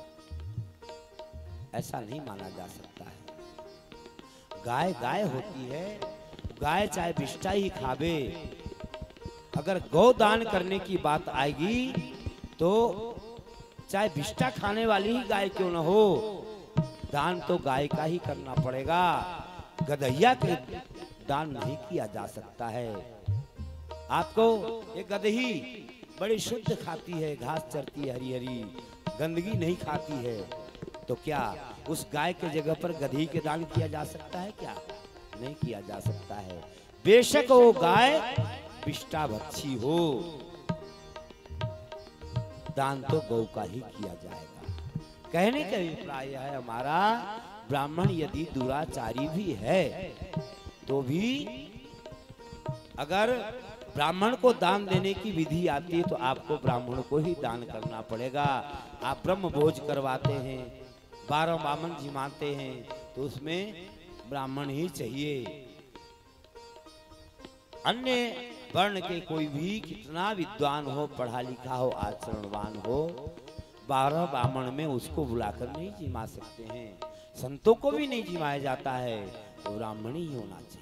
ऐसा नहीं माना जा सकता है। गाय गाय होती है, गाय चाहे विष्टा ही खावे। अगर गौ दान करने की बात आएगी तो चाहे विष्टा खाने वाली ही गाय क्यों न हो, दान तो गाय का ही करना पड़ेगा। गधैया के दान नहीं किया जा सकता है। आपको एक गदही बड़ी शुद्ध खाती है, घास चरती है, हरी हरी, गंदगी नहीं खाती है, तो क्या उस गाय के जगह पर गधी के दान किया जा सकता है? क्या नहीं किया जा सकता है। बेशक वो गाय विष्टा भक्षी हो, दान तो गौ का ही किया जाएगा। कहने का अभिप्राय है हमारा, ब्राह्मण यदि दुराचारी भी है तो भी अगर ब्राह्मण को दान देने की विधि आती है तो आपको ब्राह्मण को ही दान करना पड़ेगा। आप ब्रह्म भोज करवाते हैं, 12 बामन जिमाते हैं, तो उसमें ब्राह्मण ही चाहिए। अन्य वर्ण के कोई भी कितना विद्वान हो, पढ़ा लिखा हो, आचरणवान हो, 12 ब्राह्मण में उसको बुलाकर नहीं जिमा सकते हैं। संतों को भी नहीं जिमाया जाता है, तो ब्राह्मण ही होना चाहिए।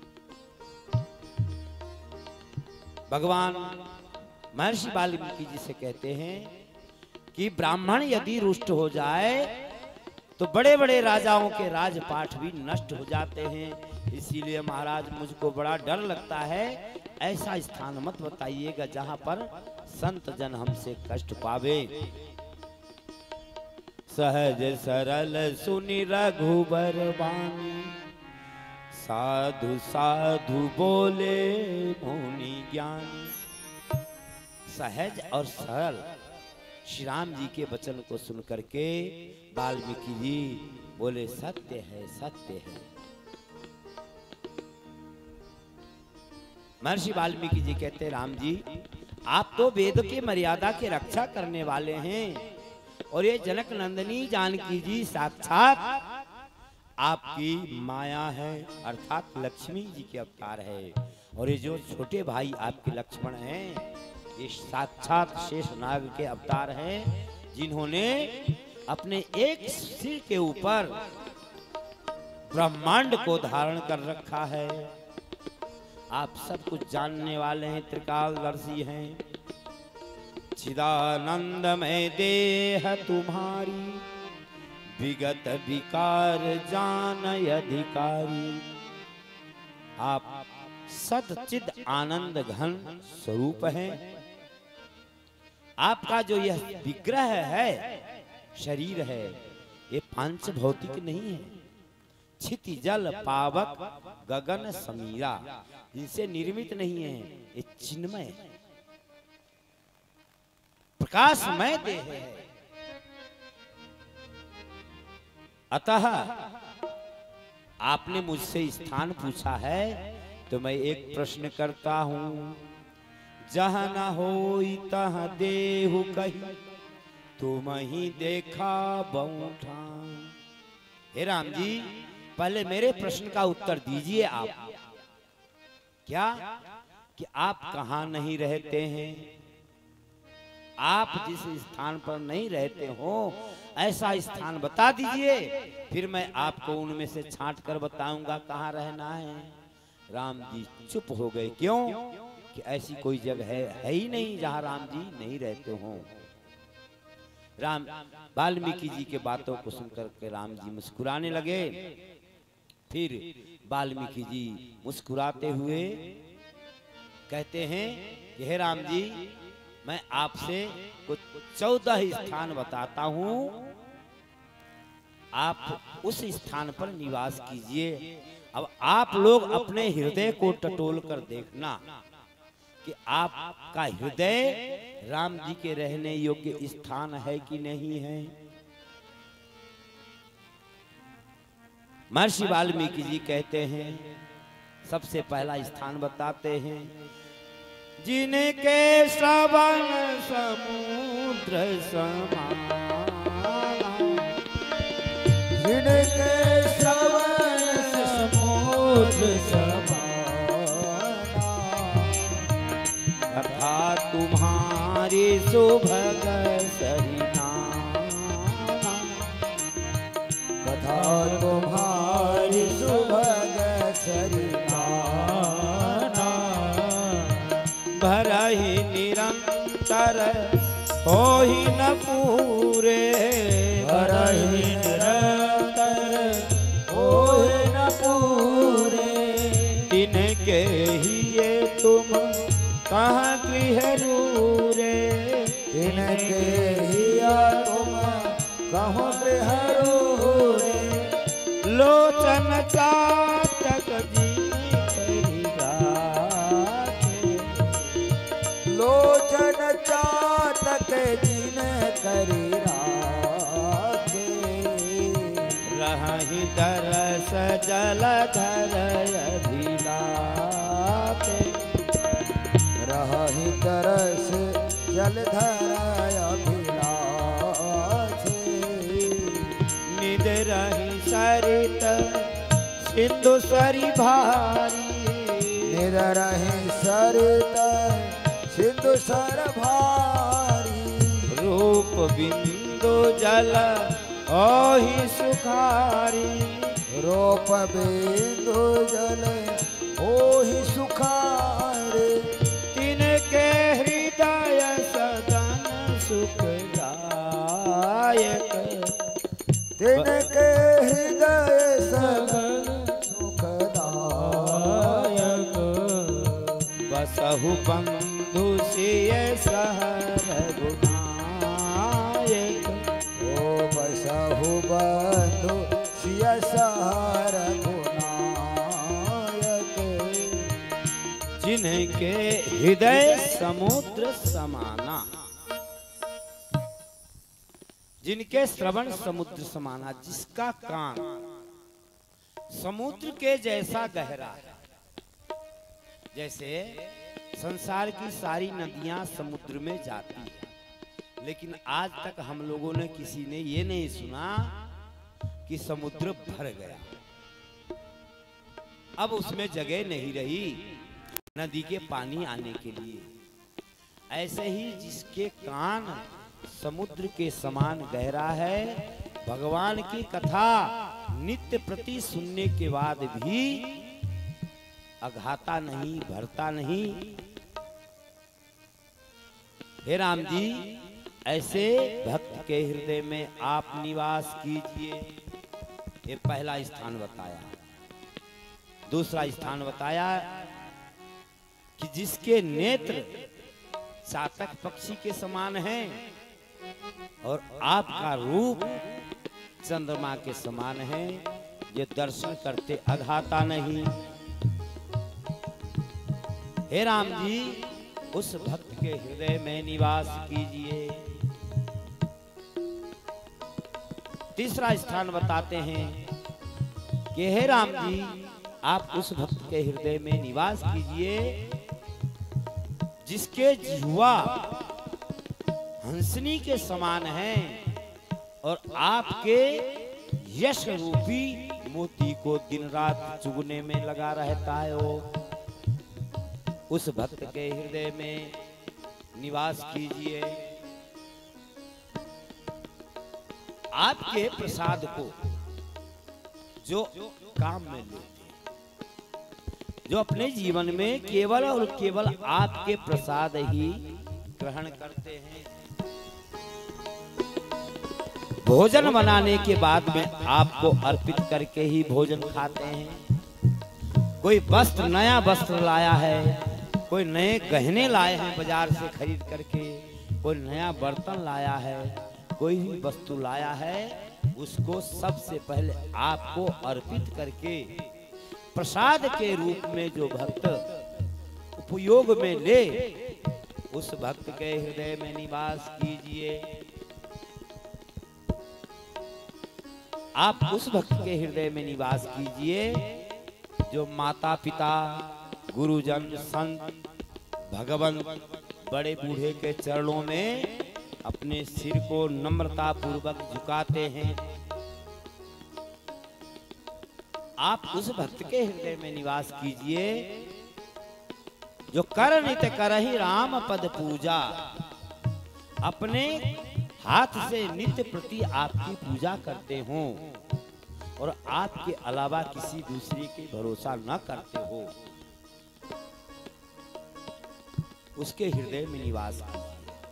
भगवान महर्षि वाल्मीकि जी से कहते हैं कि ब्राह्मण यदि रुष्ट हो जाए तो बड़े बड़े राजाओं के राजपाठ भी नष्ट हो जाते हैं। इसीलिए महाराज मुझको बड़ा डर लगता है, ऐसा स्थान मत बताइएगा जहां पर संत जन हमसे कष्ट पावे। सहज सरल सुनि रघुबर बानी, साधु साधु बोले मुनि ज्ञानी। सहज और सरल श्री राम जी के वचन को सुन करके वाल्मीकि जी बोले सत्य है, सत्य है। महर्षि वाल्मीकि जी कहते राम जी आप तो वेद की मर्यादा की रक्षा करने वाले हैं, और ये जनक नंदिनी जानकी जी साक्षात आपकी माया है, अर्थात लक्ष्मी जी के अवतार है। और ये जो छोटे भाई आपके लक्ष्मण हैं, ये साक्षात शेषनाग के अवतार हैं, जिन्होंने अपने एक सिर के ऊपर ब्रह्मांड को धारण कर रखा है। आप सब कुछ जानने वाले हैं, त्रिकालदर्शी हैं। चिदानंद में देह तुम्हारी, विगत विकार जान अधिकारी। आप सच्चिद आनंद घन स्वरूप हैं। आपका जो यह विग्रह है, शरीर है, ये पांच भौतिक नहीं है। क्षिति जल पावक गगन समीरा, जिनसे निर्मित नहीं है, ये चिन्मय है, प्रकाशमय देह है। अतः आपने मुझसे स्थान पूछा है, तो मैं एक प्रश्न करता हूं। जहाँ न होई तहाँ देहु कही, तुम ही देखा बऊठा। हे राम जी, पहले मेरे प्रश्न का उत्तर दीजिए आप। क्या कि आप कहाँ नहीं रहते हैं? आप जिस स्थान पर नहीं रहते हो ऐसा स्थान बता दीजिए, फिर मैं आपको उनमें से छांट कर बताऊंगा कहाँ रहना है। राम जी चुप हो गए। क्यों? कि ऐसी कोई जगह है ही नहीं जहाँ राम जी नहीं रहते हो। राम वाल्मीकि जी के बातों को सुनकर के राम जी मुस्कुराने लगे। फिर वाल्मीकि जी मुस्कुराते हुए कहते हैं कि हे राम जी, मैं आपसे कुछ 14 स्थान बताता हूं, आप उस स्थान पर निवास कीजिए। अब आप लोग अपने हृदय को टटोल कर देखना कि आपका हृदय राम जी के रहने योग्य स्थान है कि नहीं है। महर्षि वाल्मीकि जी कहते हैं, सबसे पहला स्थान बताते हैं, जिनके श्रवण समुद्र समान, जिनके श्रवण समुद्र समान, तथा तुम्हारी सुभग सरिना, कथा तुम्हारी सुभग सरिना, भरहि निरंतर होहि न पूरे, भरहि निरंतर होहि न पूरे, तिनके ही ये तुम कहाँ गृह रूरे, तिनके हिया तुम कहो गृह रूरे, लोचन चातक जीनी करी राखे, लोचन चातक जिन करी राखे, रहि दरस जलधर अभिलाषे, रहि तरस जलधर अभिलाषे, निद रहि सरित सिंधु सरि भारी, निर रहे सरित सिंधु सर भारी, रूप बिंदु जल ओहि सुखारी, रूप बिंदु जल ओहि सुखारे, तिनके हृदय सदन सुखदायक, तिनके हृदय सदन सुखदायक, बसहु बंधु सिय सहर गुनायक, ओ बसा बंधु सिया सहार गुनायक, जिनके हृदय समुद्र समाना, जिनके श्रवण समुद्र समाना, जिसका कान समुद्र के जैसा गहरा है। जैसे संसार की सारी नदियां समुद्र में जाती है, लेकिन आज तक हम लोगों ने किसी ने ये नहीं सुना कि समुद्र भर गया, अब उसमें जगह नहीं रही नदी के पानी आने के लिए। ऐसे ही जिसके कान समुद्र के समान गहरा है, भगवान की कथा नित्य प्रति सुनने के बाद भी अघाता नहीं, भरता नहीं। हे राम जी, ऐसे भक्त के हृदय में आप निवास कीजिए। ये पहला स्थान बताया। दूसरा स्थान बताया कि जिसके नेत्र चातक पक्षी के समान हैं और आपका रूप चंद्रमा के समान है, ये दर्शन करते अघाता नहीं। हे राम जी, उस भक्त के हृदय में निवास कीजिए। तीसरा स्थान बताते हैं कि हे राम जी, आप उस भक्त के हृदय में निवास कीजिए जिसके जिह्वा हंसनी के समान हैं और आपके यश रूपी मोती को दिन रात चुगने में लगा रहता है। वो उस भक्त के हृदय में निवास कीजिए। आपके प्रसाद को जो काम में लेते हैं, जो अपने जीवन में केवल और केवल आपके प्रसाद ही ग्रहण करते हैं, भोजन बनाने के बाद में आपको अर्पित करके ही भोजन खाते हैं। कोई वस्त्र, नया वस्त्र लाया है, कोई नए गहने लाए हैं बाजार से खरीद करके, कोई नया बर्तन लाया है, कोई भी वस्तु लाया है, उसको सबसे पहले आपको अर्पित करके प्रसाद के रूप में जो भक्त उपयोग में ले, उस भक्त के हृदय में निवास कीजिए। आप उस भक्त के हृदय में निवास कीजिए जो माता पिता, गुरुजन, संत, भगवान, बड़े बूढ़े के चरणों में अपने सिर को नम्रता पूर्वक झुकाते हैं। आप उस भक्त के हृदय में निवास कीजिए जो कर नित करहि राम पद पूजा, अपने हाथ से नित्य प्रति आपकी पूजा करते हो और आपके अलावा किसी दूसरे के भरोसा न करते हो, उसके हृदय में निवास कीजिए।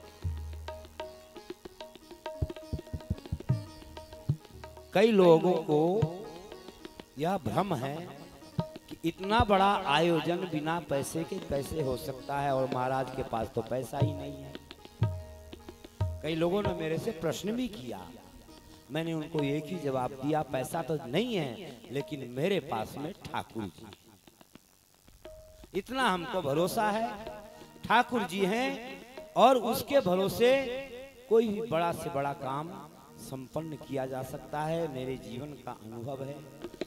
कई लोगों को यह भ्रम है कि इतना बड़ा आयोजन बिना पैसे के कैसे हो सकता है और महाराज के पास तो पैसा ही नहीं है। कई लोगों ने मेरे से प्रश्न भी किया, मैंने उनको एक ही जवाब दिया, पैसा तो नहीं है लेकिन मेरे पास में ठाकुर जी, इतना हमको भरोसा है, ठाकुर जी हैं और उसके भरोसे कोई भी बड़ा से बड़ा काम संपन्न किया जा सकता है। मेरे जीवन का अनुभव है।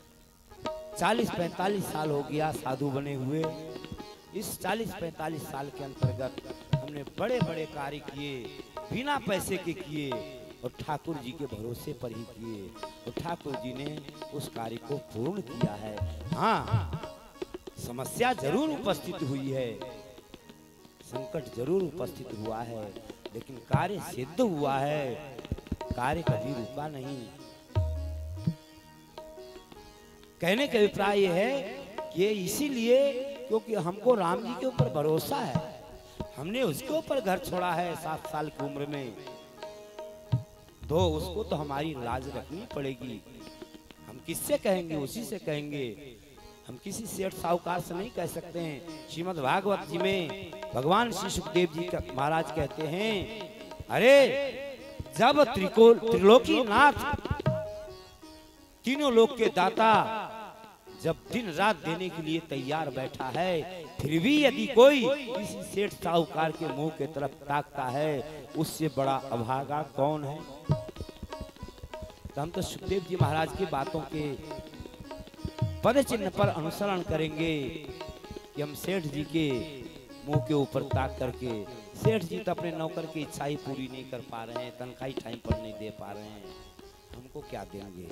40-45 साल हो गया साधु बने हुए। इस 40-45 साल के अंतर्गत हमने बड़े बड़े कार्य किए, बिना पैसे के किए और ठाकुर जी के भरोसे पर ही किए और ठाकुर जी ने उस कार्य को पूर्ण किया है। हाँ, समस्या जरूर उपस्थित हुई है, संकट जरूर उपस्थित हुआ है, लेकिन कार्य सिद्ध हुआ है, कार्य कभी रुका नहीं। कहने का अभिप्राय यह है कि इसीलिए क्योंकि हमको राम जी के ऊपर भरोसा है, हमने उसके ऊपर घर छोड़ा है 7 साल की उम्र में, तो उसको तो हमारी लाज रखनी पड़ेगी। हम किससे कहेंगे? उसी से कहेंगे। हम किसी सेठ साहूकार से नहीं कह सकते हैं। श्रीमद् भागवत जी में भगवान श्री सुखदेव जी महाराज कहते हैं, अरे जब त्रिलोकीनाथ तीनों लोक के दाता जब दिन रात देने के लिए तैयार बैठा है, फिर भी यदि कोई किसी सेठ साहूकार के मुंह के तरफ ताकता है, उससे बड़ा अभागा कौन है। तो हम तो सुखदेव जी महाराज की बातों के पद चिन्ह पर अनुसरण करेंगे कि हम सेठ जी के मुंह के ऊपर ताक करके, सेठ जी तो अपने नौकर की इच्छा ही पूरी नहीं कर पा रहे हैं, तनख्वाही टाइम पर नहीं दे पा रहे हैं, हमको क्या देंगे।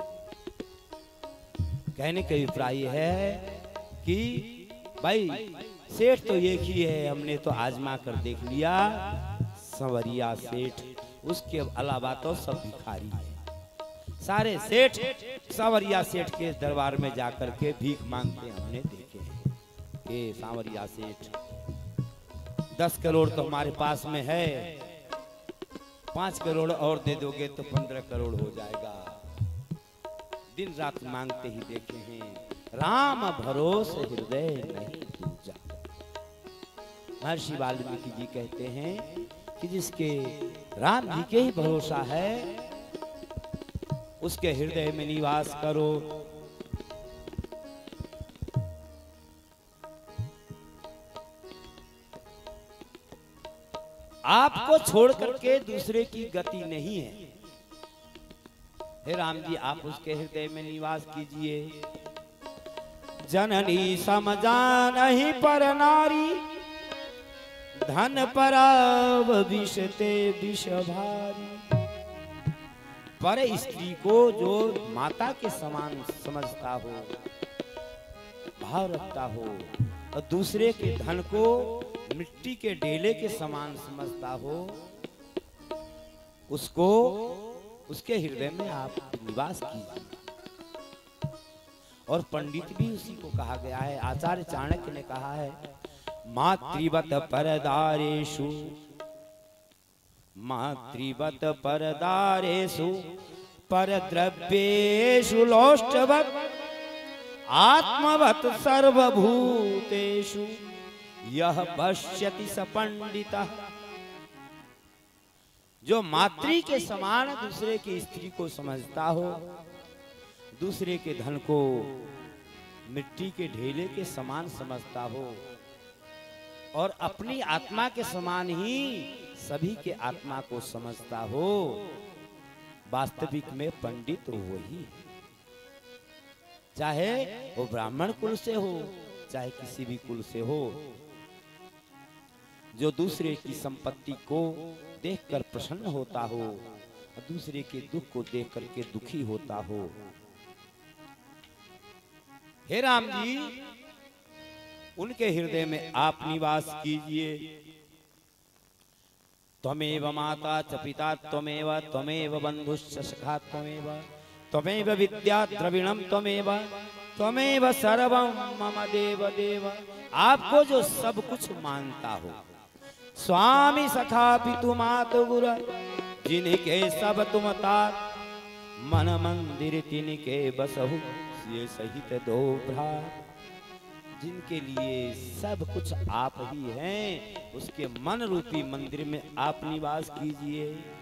कहने का अभिप्राय है कि भाई सेठ तो एक ही है, हमने तो आजमा कर देख लिया, संवरिया सेठ, उसके अलावा तो सब भिखारी है। सारे सेठ सांवरिया सेठ के दरबार में जाकर के भीख मांगते हमने देखे हैं। ये सांवरिया सेठ 10 करोड़ तो हमारे पास में है, 5 करोड़ और दे दोगे तो 15 करोड़ हो जाएगा। दिन रात मांगते ही देखे हैं, राम भरोसे हृदय नहीं दूजा। महर्षि वाल्मीकि जी कहते हैं कि जिसके राम जी के ही भरोसा है, उसके हृदय में निवास करो। आपको छोड़ करके दूसरे की गति नहीं है। हे राम जी, आप उसके हृदय में निवास कीजिए। जननी समझानहि पर नारी, धन पराव विषते विष भारी। पर स्त्री को जो माता के समान समझता हो, भाव रखता हो, और दूसरे के धन को मिट्टी के ढेले के समान समझता हो, उसको उसके हृदय में आप निवास कीजिए। और पंडित भी उसी को कहा गया है। आचार्य चाणक्य ने कहा है, मातृवत परदारेषु, मातृवत परदारेषु परद्रव्येषु लोष्टवत्, आत्मवत् सर्वभूतेषु यह पश्यति स पंडितः। जो मातृ के समान दूसरे की स्त्री को समझता हो, दूसरे के धन को मिट्टी के ढेले के समान समझता हो, और अपनी आत्मा के समान ही सभी के आत्मा को समझता हो, वास्तविक में पंडित वही है। चाहे वो ब्राह्मण कुल से हो, चाहे किसी भी कुल से हो, जो दूसरे की संपत्ति को देखकर प्रसन्न होता हो, और दूसरे के दुख को देख करके दुखी होता हो। हे राम जी, उनके हृदय में आप निवास कीजिए। त्वमेव माता च पिता त्वमेव, त्वमेव बंधुश्च सखा त्वमेव, त्वमेव विद्या द्रविणम त्वमेव, त्वमेव सर्वं मम देव देव। आपको जो सब कुछ मानता हो, स्वामी सखा पितु मातु गुरु, जिनके सब तुम तात, मन मंदिर तिनके बसहु, ये सहित दो भ्रात। जिनके लिए सब कुछ आप ही हैं, उसके मन रूपी मंदिर में आप निवास कीजिए।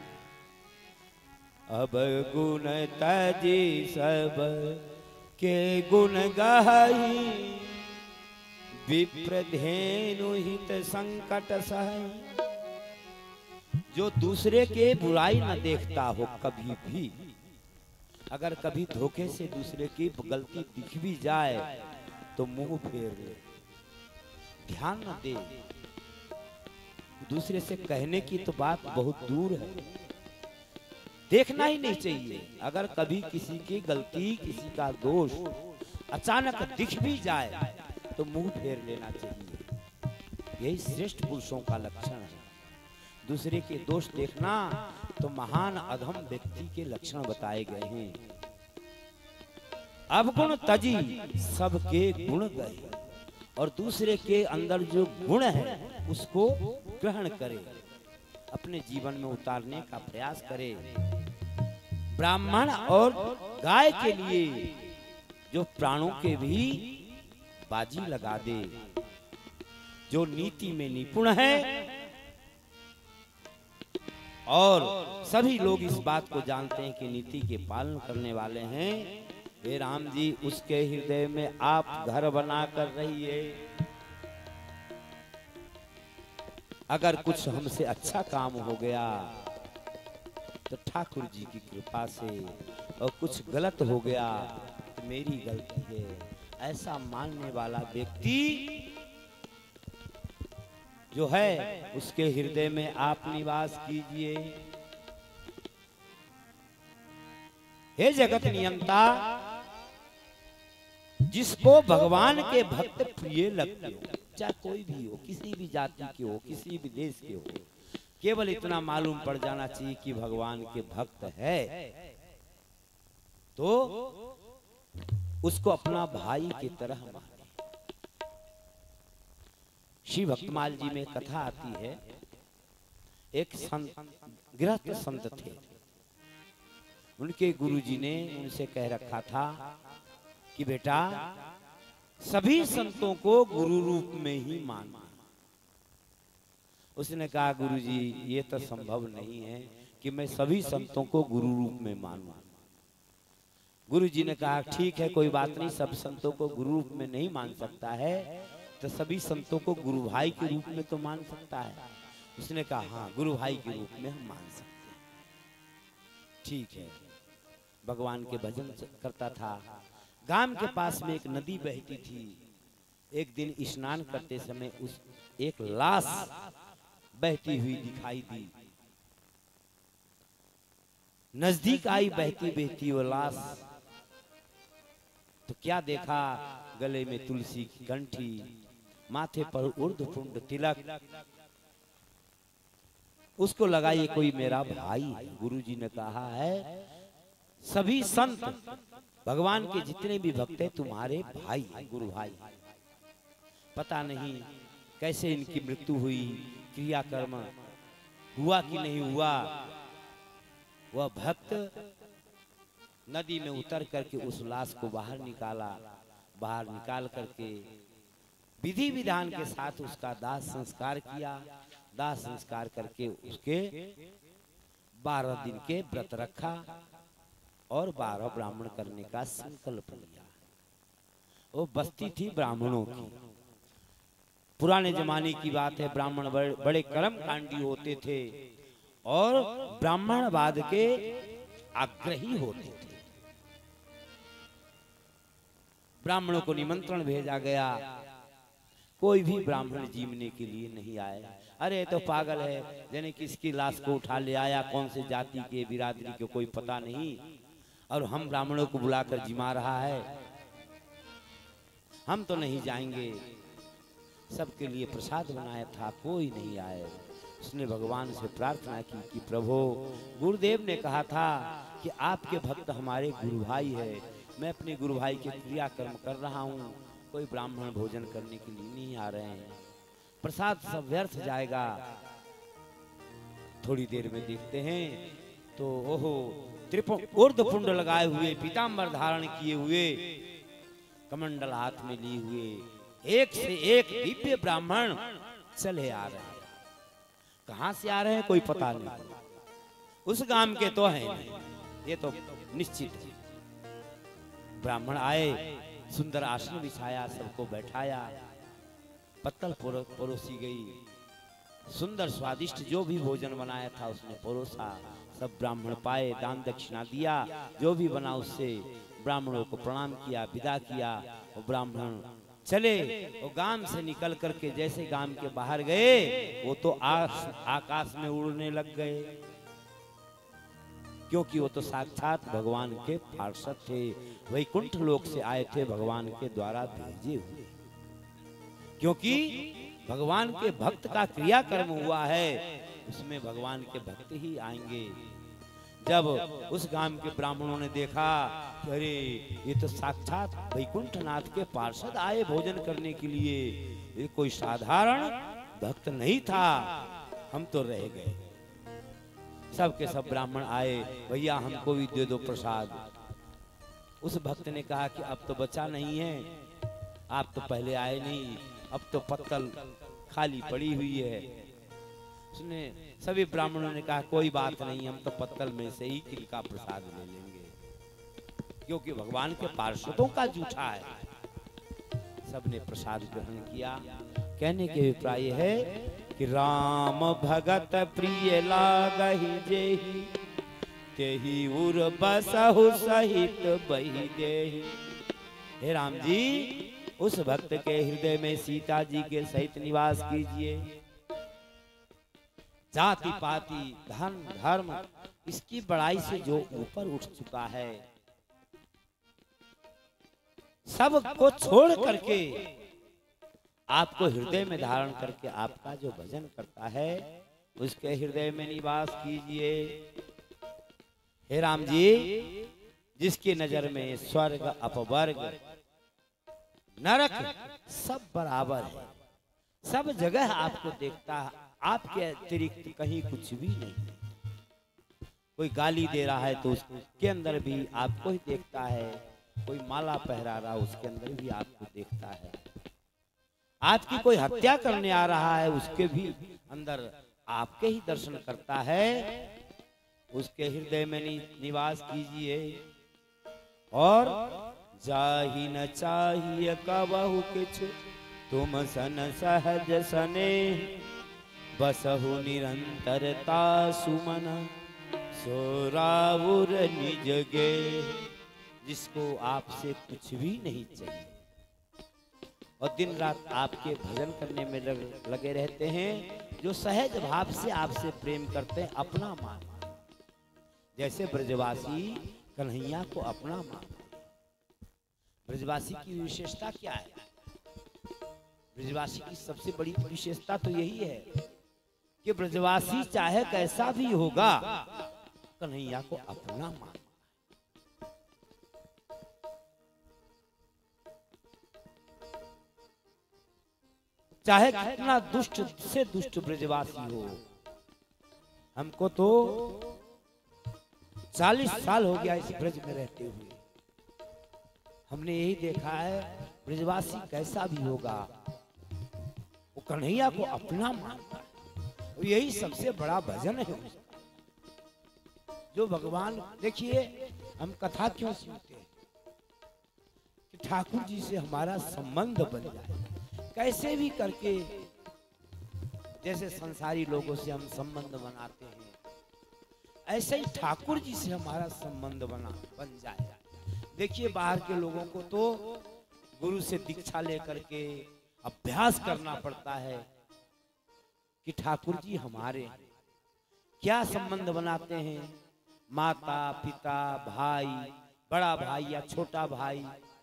अब गुण तजी सब के गुण गाही, विप्रधेनु हित संकट सही। जो दूसरे के बुराई न देखता हो कभी भी, अगर कभी धोखे से दूसरे की गलती दिख भी जाए तो मुंह फेर ले, ध्यान न दे। दूसरे से कहने की तो बात बहुत दूर है, देखना ही नहीं चाहिए। अगर कभी किसी की गलती, किसी का दोष अचानक दिख भी जाए तो मुंह फेर लेना चाहिए। यही श्रेष्ठ पुरुषों का लक्षण है। दूसरे के दोष देखना तो महान अधम व्यक्ति के लक्षण बताए गए हैं। अवगुण तजी सबके गुण गए, और दूसरे के अंदर जो गुण है उसको ग्रहण करे, अपने जीवन में उतारने का प्रयास करे। ब्राह्मण और गाय के लिए जो प्राणों के भी बाजी लगा दे, जो नीति में निपुण है, और सभी लोग इस बात को जानते हैं कि नीति के पालन करने वाले हैं, हे राम जी उसके हृदय में आप घर बना कर रहिए। अगर कुछ हमसे अच्छा काम हो गया तो ठाकुर जी की कृपा से, और कुछ गलत हो गया तो मेरी गलती है, ऐसा मानने वाला व्यक्ति जो है उसके हृदय में आप निवास कीजिए। हे जगत नियंता, जिसको भगवान के भक्त प्रिय लगते हो, चाहे कोई भी हो, किसी भी जाति के हो, किसी भी देश के हो, केवल इतना मालूम पड़ जाना चाहिए कि भगवान के भक्त है, तो उसको अपना भाई की तरह माने। श्री भक्तमाल जी में कथा आती है, एक संत, गृहस्थ संत थे, उनके गुरुजी ने उनसे कह रखा था कि बेटा सभी संतों को गुरु रूप में ही मानना। उसने कहा गुरुजी ये तो संभव नहीं है कि मैं सभी संतों को गुरु रूप में मानूं। गुरुजी ने कहा ठीक है कोई बात नहीं, सब संतों को गुरु रूप में नहीं मान सकता है तो सभी संतों को गुरु भाई के रूप में तो मान सकता है। उसने कहा हाँ गुरु भाई के रूप में हम मान सकते हैं। ठीक है, भगवान के भजन करता था। गांव के पास में एक नदी बहती थी। एक दिन स्नान करते समय उस एक लाश बहती हुई दिखाई दी। नजदीक आई बहती बहती वो लाश, तो क्या देखा, गले में तुलसी की कंठी, माथे पर ऊर्ध्वपुंड तिलक। उसको लगा ये कोई मेरा भाई है। गुरुजी ने कहा है सभी संत भगवान के जितने भी भक्त हैं तुम्हारे भाई हैं, गुरु भाई। पता नहीं कैसे इनकी मृत्यु हुई, क्रियाकर्म हुआ कि नहीं हुआ। वह भक्त नदी में उतर करके उस लाश को बाहर निकाला। बाहर निकाल करके विधि विधान के साथ उसका दाह संस्कार किया। दाह संस्कार करके उसके 12 दिन के व्रत रखा और 12 ब्राह्मण करने का संकल्प लिया। वो बस्ती थी ब्राह्मणों की। पुराने जमाने की बात है, ब्राह्मण बड़े कर्म कांडी होते थे और ब्राह्मणवाद के आग्रही होते थे। ब्राह्मणों को निमंत्रण भेजा गया, कोई भी ब्राह्मण जीवने के लिए नहीं आया। अरे तो पागल है, यानी किसकी लाश को उठा ले आया, कौन से जाति के बिरादरी के कोई पता नहीं, और हम ब्राह्मणों को बुलाकर जिमा रहा है, हम तो नहीं जाएंगे। सबके लिए प्रसाद बनाया था, कोई नहीं आए। उसने भगवान से प्रार्थना की कि प्रभु, गुरुदेव ने कहा था कि आपके भक्त हमारे गुरु भाई है, मैं अपने गुरु भाई के क्रियाकर्म कर रहा हूँ, कोई ब्राह्मण भोजन करने के लिए नहीं आ रहे हैं, प्रसाद सब व्यर्थ जाएगा। थोड़ी देर में देखते हैं तो ओहो, ऊर्ध्वपुंड लगाए हुए, पीतांबर धारण किए हुए, कमंडल हाथ में लिए हुए एक से एक दिव्य ब्राह्मण चले आ रहे हैं। कहां से आ रहे हैं कोई पता नहीं, उस गांव के तो हैं नहीं, ये तो निश्चित है। ब्राह्मण आए, सुंदर आसन बिछाया, सबको बैठाया, पत्तल परोसी गई, सुंदर स्वादिष्ट जो भी भोजन बनाया था उसने परोसा। सब ब्राह्मण पाए, दान दक्षिणा दिया, जो भी बना उससे ब्राह्मणों को प्रणाम किया, विदा किया। और ब्राह्मण चले, वो गांव से निकल करके जैसे गांव के बाहर गए, वो तो आकाश में उड़ने लग गए, क्योंकि वो तो साक्षात भगवान के पार्षद थे, वैकुंठ लोक से आए थे, भगवान के द्वारा भेजे हुए। क्योंकि भगवान के भक्त का क्रियाकर्म हुआ है, उसमें भगवान के भक्त ही आएंगे। जब उस गांव के ब्राह्मणों ने देखा कि अरे ये तो साक्षात वैकुंठनाथ के पार्षद आए भोजन करने के लिए, ये कोई साधारण भक्त नहीं था, हम तो रह गए। सब के सब ब्राह्मण आए, भैया हमको भी दे दो प्रसाद। उस भक्त ने कहा कि अब तो बचा नहीं है, आप तो पहले आए नहीं, अब तो पत्तल खाली पड़ी हुई है। उसने सभी ब्राह्मणों ने कहा कोई बात नहीं, हम तो पत्तल में से ही तिल का प्रसाद ले लेंगे। क्योंकि भगवान के पार्षदों का जूठा है। सबने प्रसाद ग्रहण किया। कहने के अभिप्राय है कि राम भगत प्रिय लागहि जेहि, तेहि उर बसहु सहित बहि देहि। हे राम जी, उस भक्त के हृदय में सीता जी के सहित निवास कीजिए। जाति पाति धन धर्म इसकी बड़ाई से जो ऊपर उठ चुका है, सब को छोड़ करके आपको हृदय में धारण करके आपका जो भजन करता है, उसके हृदय में निवास कीजिए। हे राम जी, जिसकी नजर में स्वर्ग अपवर्ग नरक सब बराबर है, सब जगह आपको देखता है, आपके अतिरिक्त कहीं कुछ भी नहीं है। कोई गाली दे रहा है तो उसके अंदर भी आपको ही देखता है, कोई माला पहरा रहा उसके अंदर भी आपको देखता है, आपकी कोई हत्या करने आ रहा है उसके भी अंदर आपके ही दर्शन करता है। उसके हृदय में निवास कीजिए। और जाहि न चाहिए कबहु किछु, तुम सन सहज सने, बसहु निरंतरता सुमन, सोरावुर निज गे। जिसको आपसे कुछ भी नहीं चाहिए और दिन रात आपके भजन करने में लगे रहते हैं, जो सहज भाव से आपसे प्रेम करते हैं, अपना मान, जैसे ब्रजवासी कन्हैया को अपना मान। ब्रजवासी की विशेषता क्या है? ब्रजवासी की सबसे बड़ी विशेषता तो यही है कि ब्रजवासी चाहे कैसा भी होगा, कन्हैया को अपना मान। चाहे कितना दुष्ट से दुष्ट ब्रजवासी हो। हमको तो 40 साल हो गया इस ब्रज में रहते हुए, हमने यही देखा है ब्रजवासी कैसा भी होगा वो कन्हैया को अपना मानता है। और यही सबसे बड़ा भजन है जो भगवान। देखिए, हम कथा क्यों सुनते हैं कि ठाकुर जी से हमारा संबंध बन जाए, कैसे भी करके। जैसे संसारी लोगों से हम संबंध बनाते हैं, ऐसे ही ठाकुर जी से हमारा संबंध बन जाए। देखिए, बाहर के लोगों को तो गुरु से दीक्षा लेकर के अभ्यास करना पड़ता है कि ठाकुर जी हमारे हैं। क्या संबंध बनाते हैं? माता पिता भाई, बड़ा भाई या छोटा भाई,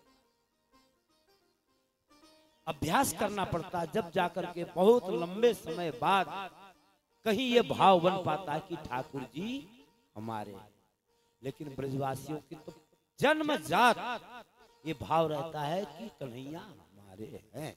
अभ्यास करना पड़ता है। जब जाकर के बहुत लंबे समय बाद कहीं ये भाव बन पाता है कि ठाकुर जी हमारे। लेकिन ब्रजवासियों की तो जन्मजात ये भाव रहता है कि कन्हैया हमारे हैं।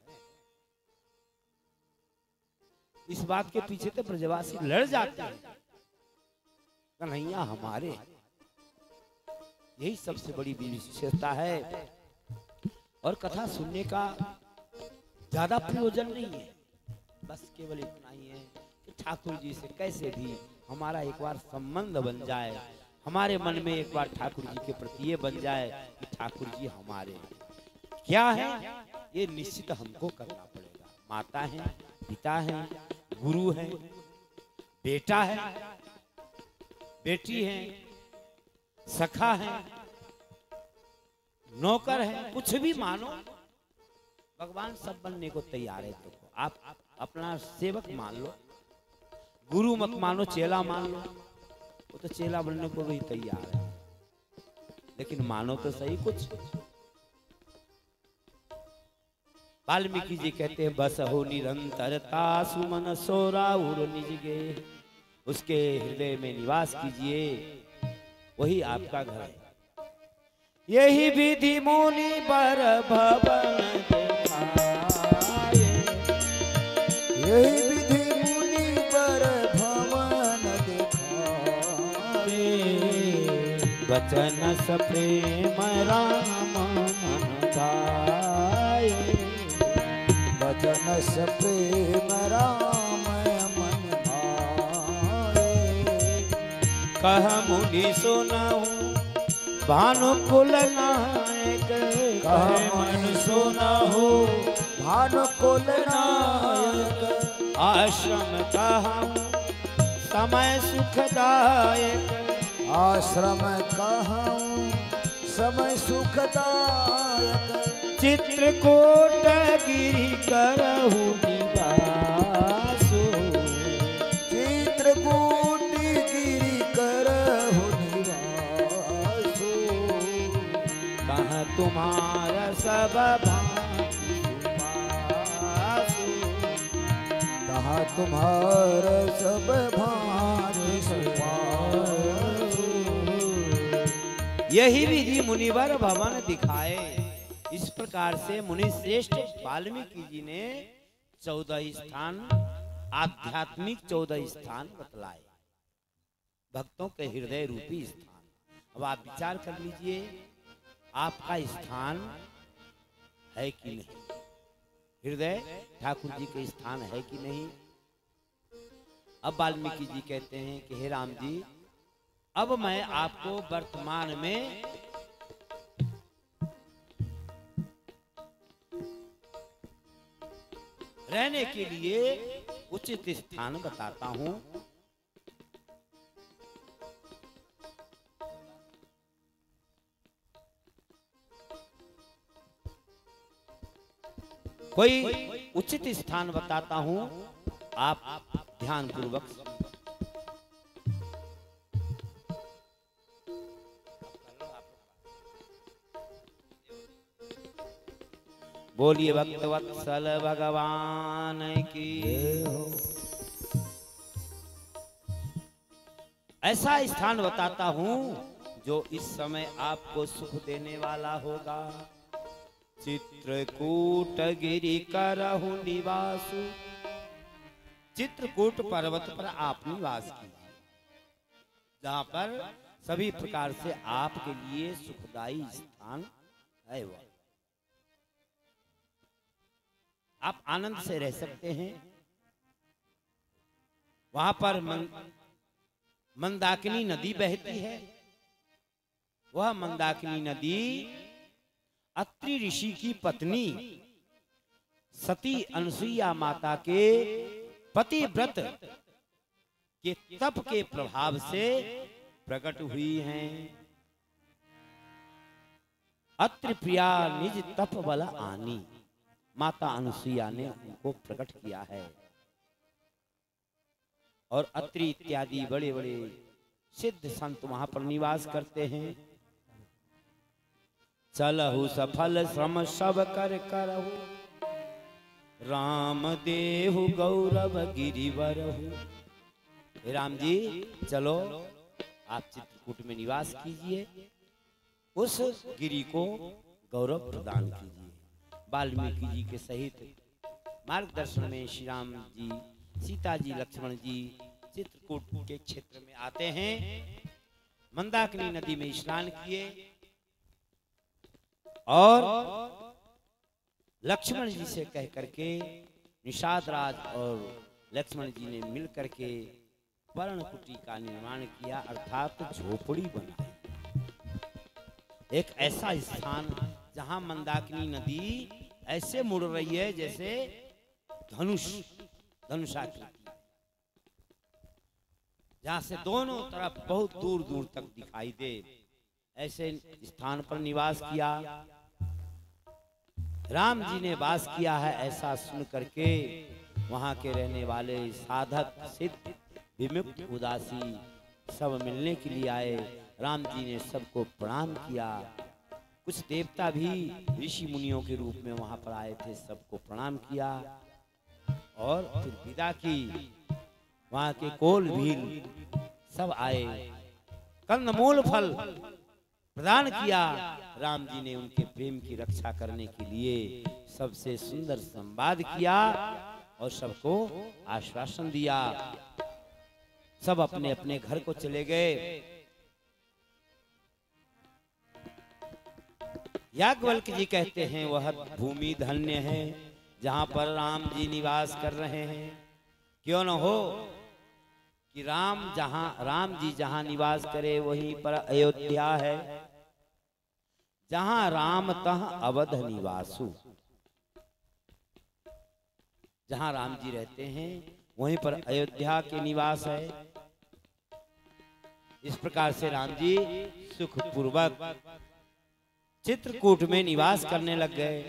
इस बात के पीछे तो ब्रजवासी लड़ जाते हैं, कन्हैया हमारे। यही सबसे बड़ी विशेषता है। और कथा सुनने का ज्यादा प्रयोजन नहीं है, बस केवल इतना ही है कि ठाकुर जी से कैसे भी हमारा एक बार संबंध बन जाए, हमारे मन में एक बार ठाकुर जी के प्रति ये बन जाए कि ठाकुर जी हमारे क्या है, ये निश्चित हमको करना पड़ेगा। माता है, पिता है, गुरु है, बेटा है, बेटी है, सखा है, नौकर है, कुछ भी मानो, भगवान सब बनने को तैयार है। देखो, आप अपना सेवक मान लो, गुरु मत मानो, चेला मान लो, वो तो चेला बनने को भी तैयार है। लेकिन मानो तो सही कुछ। वाल्मीकि जी कहते हैं, बस हो निरंतरता सुमन सोराउर निज गे। उसके हृदय में निवास कीजिए, वही आपका घर है। यही विधि मुनि बर भवन दिखाए, यही विधि मुनि बर भवन दिखाए। वचन स प्रेम राम मन भाए, वचन स प्रेम राम मन भाए। कह मुनि सुनहु भानुकुल नायक कहे मन सोना हो भानुकुल नायक आश्रम कहूँ समय सुखदायक आश्रम कहूँ समय सुखदायक चित्रकूट गिरि करहु निवासो चित्रकूट गिरि करहु निवासो कहाँ तुम्हारा सब कहा तुम्हारा सब भांति यही विधि मुनिवर भवन दिखाए। इस प्रकार से मुनि श्रेष्ठ वाल्मीकि जी ने 14 स्थान आध्यात्मिक 14 स्थान बतलाए, भक्तों के हृदय रूपी स्थान। अब आप विचार कर लीजिए आपका स्थान है कि नहीं, हृदय ठाकुर जी के स्थान है कि नहीं। अब वाल्मीकि जी कहते हैं कि हे राम जी, अब मैं आपको वर्तमान में रहने के लिए उचित स्थान बताता हूं। कोई उचित स्थान बताता हूं, आप ध्यान पूर्वक बोलिए भक्त वत्सल भगवान की। ऐसा स्थान बताता हूं जो इस समय आपको सुख देने वाला होगा। चित्रकूट गिरि करहु निवासु, चित्रकूट पर्वत पर आप निवास कीजिए, जहां पर सभी प्रकार से आपके लिए सुखदायी स्थान है। वह आप आनंद से रह सकते हैं। वहां पर मंदाकिनी नदी बहती है। वह मंदाकिनी नदी अत्रि ऋषि की पत्नी सती अनसुईया माता के पतिव्रत के तप के प्रभाव से प्रकट हुई हैं। अत्रि प्रिया निज तप बल आनी, माता अनुसुईया ने उनको प्रकट किया है। और अत्रि इत्यादि बड़े बड़े सिद्ध संत वहां पर निवास करते हैं। चलहु सफल श्रम सब कर करहु, राम देहु गौरव गिरिवरहु। हे राम जी चलो आप चित्रकूट में निवास कीजिए, उस गिरि को गौरव प्रदान कीजिए। वाल्मीकि जी के सहित मार्गदर्शन में श्री राम जी, सीता जी, लक्ष्मण जी चित्रकूट के क्षेत्र में आते हैं। मंदाकिनी नदी में स्नान किए और लक्ष्मण जी से कह करके निषाद राज और लक्ष्मण जी ने मिल करके पर्णकुटी का निर्माण किया, अर्थात झोपड़ी बनाई। एक ऐसा स्थान जहां मंदाकिनी नदी ऐसे मुड़ रही है जैसे धनुषाकृति, जहां से दोनों तरफ बहुत दूर दूर तक दिखाई दे, ऐसे स्थान पर निवास किया। राम जी ने वास किया है ऐसा सुन करके वहां के रहने वाले साधक सिद्ध विमुक्त उदासी सब मिलने के लिए आए। राम जी ने सबको प्रणाम किया। कुछ देवता भी ऋषि मुनियों के रूप में वहां पर आए थे, सबको प्रणाम किया और फिर विदा की। वहां के कोल भील सब आए, कंदमूल फल प्रदान किया। राम जी ने उनके प्रेम की रक्षा करने के लिए सबसे सुंदर संवाद किया और सबको आश्वासन दिया। सब अपने अपने घर को चले गए। याज्ञवल्क्य जी कहते हैं वह भूमि धन्य है जहां पर राम जी निवास कर रहे हैं। क्यों न हो कि राम जी जहां निवास करे वहीं पर अयोध्या है। जहां राम तह अवध निवासु। जहां राम जी रहते हैं वहीं पर अयोध्या के निवास है। इस प्रकार से राम जी सुखपूर्वक चित्रकूट में निवास करने लग गए।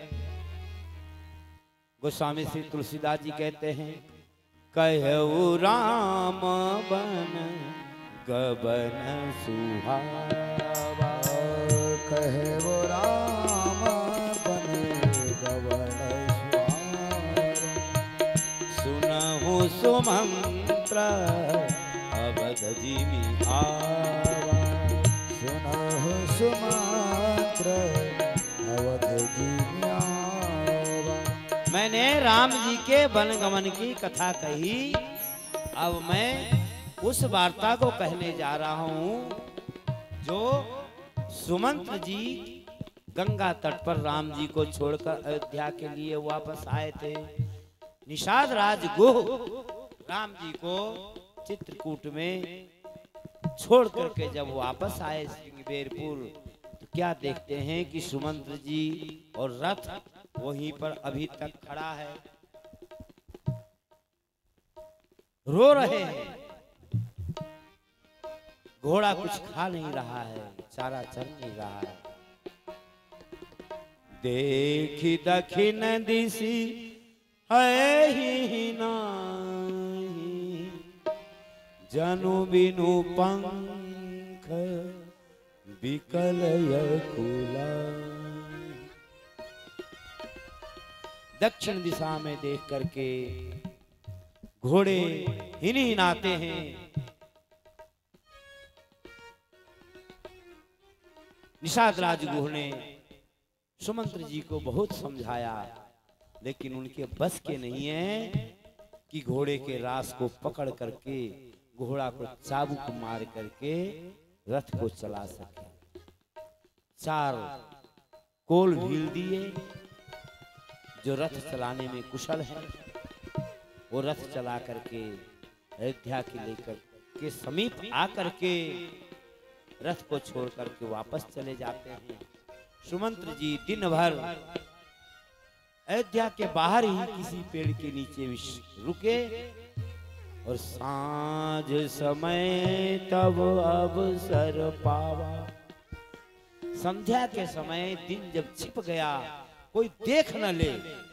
गोस्वामी श्री तुलसीदास जी कहते हैं, कहऊ राम बन गबन सुहावा, कहवो राम बन गवन सुहावा, सुनहु सुमंत्र अवध जिमि आवा। सुनहु सुमंत्र अवध जिमि आवा। मैंने राम जी के वनगमन की कथा कही। अब मैं उस वार्ता को कहने जा रहा हूं जो सुमंत्र जी गंगा तट पर राम जी को छोड़कर अयोध्या के लिए वापस आए थे। निषाद राज गुह राम जी को चित्रकूट में छोड़ करके जब वापस आए सिंहबेरपुर, तो क्या देखते हैं कि सुमंत्र जी और रथ वहीं पर अभी तक खड़ा है, रो रहे हैं। घोड़ा कुछ खा नहीं रहा है, चारा चर नहीं रहा है। देखी दखिन दिसी है ही नाही, जनु बिनु पंख विकल यकुला। दक्षिण दिशा में देख करके घोड़े हिनहिनाते हैं। निषाद राजगुह ने सुमंत्र जी को बहुत समझाया, लेकिन उनके बस के नहीं है कि घोड़े के रास को पकड़ करके घोड़ा को चाबुक मार करके रथ को चला सके। 4 कोल भील दिए जो रथ चलाने में कुशल है, वो रथ चला करके अयोध्या के लेकर के समीप आकर के रथ को छोड़ करके वापस चले जाते हैं। सुमंत्र जी दिन भर अयोध्या के बाहर ही किसी पेड़ के नीचे रुके और सांझ समय तब अवसर पावा। संध्या के समय दिन जब छिप गया, कोई देख न ले,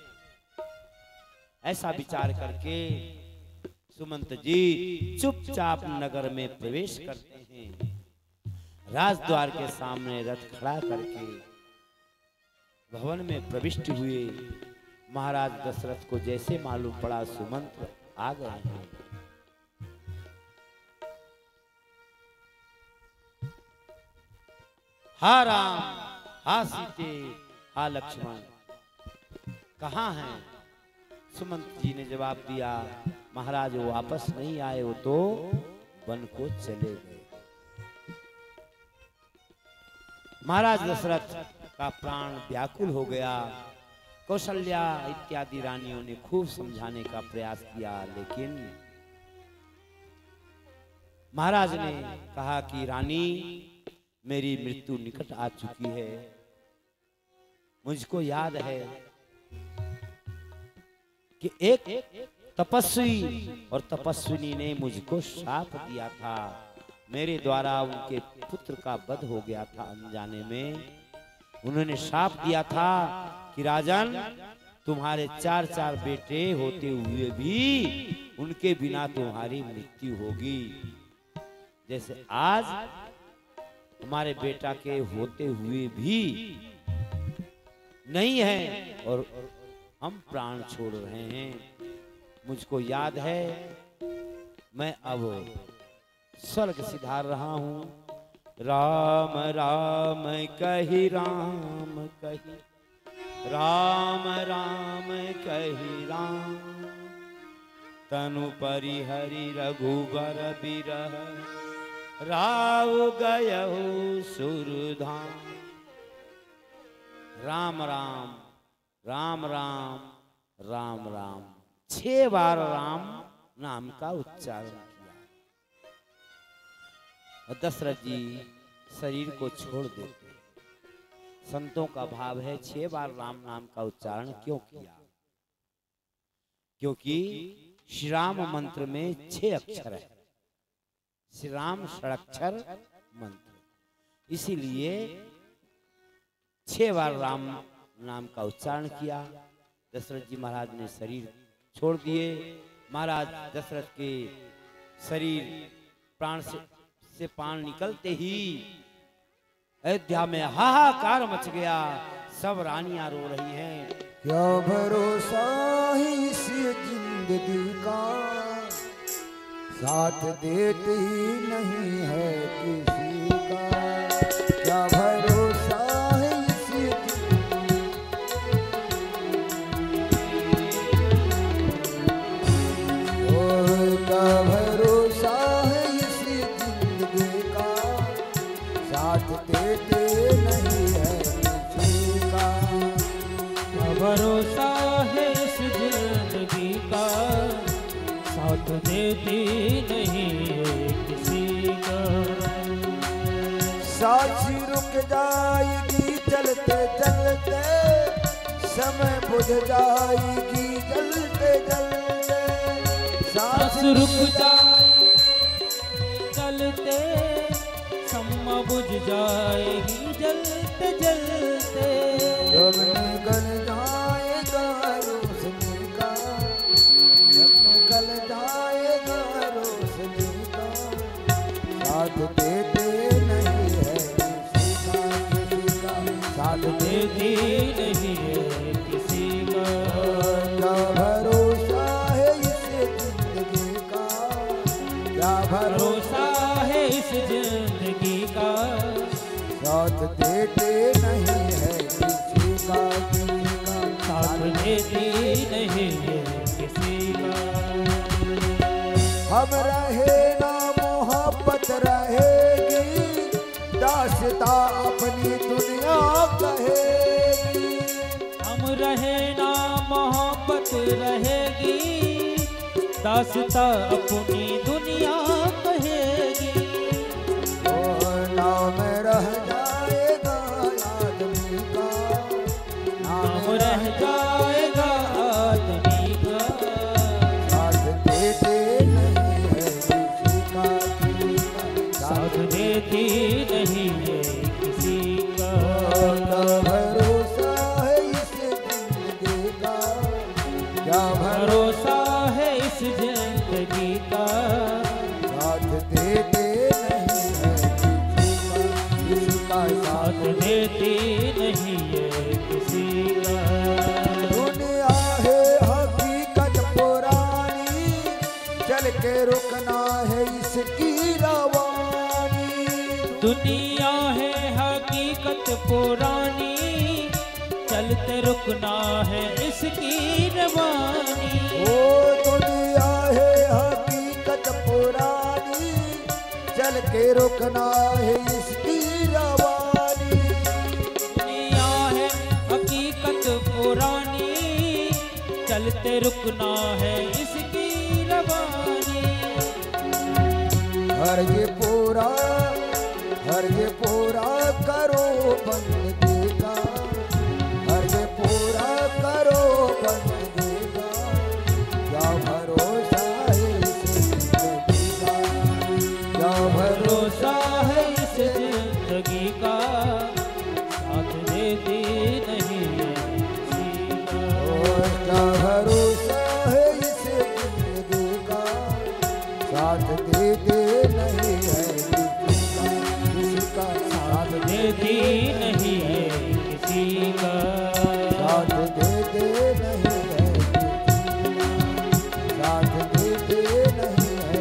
ऐसा विचार करके सुमंत्र जी चुपचाप नगर में प्रवेश करते हैं। राजद्वार के सामने रथ खड़ा करके भवन में प्रविष्ट हुए। महाराज दशरथ को जैसे मालूम पड़ा सुमंत्र आ गए हैं, हा राम, हा सीते, हा लक्ष्मण, कहाँ हैं? सुमंत्र जी ने जवाब दिया, महाराज वो वापस नहीं आए, वो तो वन को चले गए। महाराज दशरथ का प्राण व्याकुल हो गया। कौशल्या इत्यादि रानियों ने खूब समझाने का प्रयास किया, लेकिन महाराज ने कहा कि रानी, मेरी मृत्यु निकट आ चुकी है। मुझको याद है कि एक तपस्वी और तपस्विनी ने मुझको शाप दिया था। मेरे द्वारा उनके पुत्र का वध हो गया था अनजाने में। उन्होंने शाप दिया था कि राजन, तुम्हारे 4 बेटे होते हुए भी उनके बिना तुम्हारी मृत्यु होगी। जैसे आज हमारे बेटा के होते हुए भी नहीं है और हम प्राण छोड़ रहे हैं। मुझको याद है, मैं अब स्वर्ग सिधार रहा हूँ। राम राम कही राम कही, राम राम कही राम, तनु परिहरि रघुबर बिरह, राव गयहु सुरधाम। राम राम राम राम राम राम 6 बार राम नाम का उच्चारण किया और दशरथ जी शरीर को छोड़ देते। संतों का भाव है 6 बार राम नाम का उच्चारण क्यों किया? क्योंकि श्री राम मंत्र में 6 अक्षर है, श्री राम षडाक्षर मंत्र, इसीलिए 6 बार राम नाम का उच्चारण किया। दशरथ जी महाराज ने शरीर छोड़ दिए। महाराज दशरथ के शरीर प्राण से प्राण निकलते ही अयोध्या में हाहाकार मच गया। सब रानियां रो रही हैं। क्या भरोसा है इस जिंदगी का, साथ देते ही नहीं है किसी का। क्या भरोसा है इस क्या भरोसा है इस जिंदगी का, साथ देते नहीं है किसी का। भरोसा है इस जिंदगी का, साथ देती नहीं है किसी का। साक्षी रुक जाएगी चलते चलते, समय बुझ जाएगी जलते जलते। सांस रुक जाए चलते, समय बुझ जाएगी जलते जलते। जब निकल जाएगा रोशनी का, जब निकल जाएगा रोशनी का, साथ देते नहीं है किसी का, किसी का साथ देती नहीं है किसी का। क्या भरोसा है इस जिंदगी का, क्या भरोसा है इस जिंदगी का, साथ देते नहीं है किसी का, किसी का साथ देती नहीं है किसी का। हम रहे ना मोहब्बत रहेगी, दास्ता अपनी दुनिया कहेगी। हम रहे ना मोहब्बत रहेगी, दास्ता अपनी दुनिया कहेगी। नाम रह जाएगा आदमी का, नाम रह जाएगा आदमी का, साथ देते नहीं है किसी का, किसी का साथ देती नहीं है किसी का। क्या भरोसा है इस जिंदगी का, क्या भरोसा है इस जिंदगी का, साथ देते नहीं है किसी का, साथ देती नहीं है किसी का। दुनिया है हकीकत पुरानी, चल के रुकना है इसकी रवानी। दुनिया है हकीकत पुरानी, चलते रुकना है इसकी रवानी। ओ दुनिया है हकीकत पुरानी, चल के रुकना है इसकी रवानी। दुनिया है हकीकत पुरानी, चलते रुकना है इसकी रवानी। हर ये पूरा करो बंदगी का, हर ये पूरा करो बंदगी का। क्या भरोसा है इस जिंदगी का, क्या भरोसा है इस जिंदगी का, साथ देती नहीं है किसी का। क्या भरोसा है इस जिंदगी का, साथ देते नहीं है किसी का, साथ देती नहीं है किसी का, साथ देते नहीं है साथ देते नहीं है,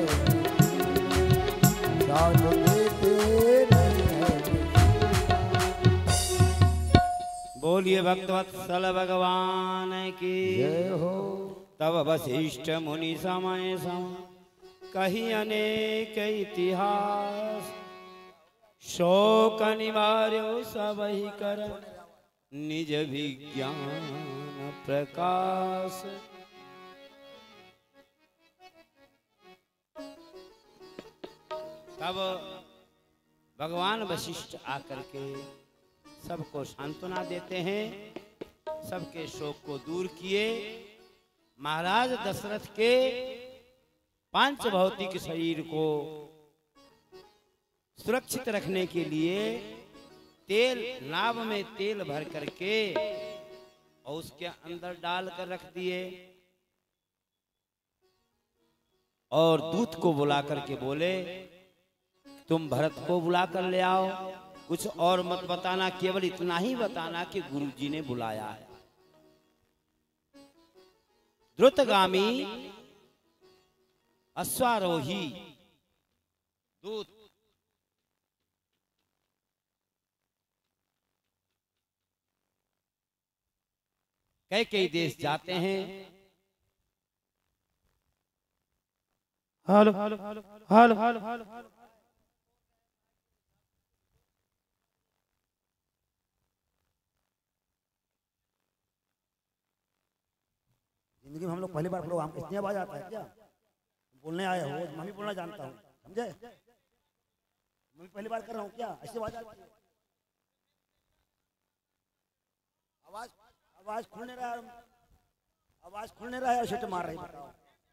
साथ देते नहीं है। बोलिए भक्तवत्सल भगवान की जय हो। तब वशिष्ठ मुनि समय सम कही अनेक इतिहास, शोक निवार्यो सबहि कर निज विज्ञान प्रकाश। तब भगवान वशिष्ठ आकर के सबको सांत्वना देते हैं, सबके शोक को दूर किए। महाराज दशरथ के पांच भौतिक शरीर को सुरक्षित रखने के लिए तेल, नाव में तेल भर करके और उसके अंदर डाल कर रख दिए और दूत को बुला करके बोले तुम भरत को बुला कर ले आओ, कुछ और मत बताना, केवल इतना ही बताना कि गुरुजी ने बुलाया है। द्रुतगामी अश्वारोही दूत कई देश जाते हैं। हेलो हेलो हेलो हेलो जिंदगी में हम लोग पहली बार प्रोग्राम, इतनी आवाज आता है क्या? बोलने आए हो? मैं भी बोलना जानता हूँ, समझे? मैं भी पहली बार कर रहा हूँ क्या? ऐसी आवाज आती है? आवाज खुल नहीं रहा है, आवाज खुल नहीं रहा है, शट मार रही, बताओ।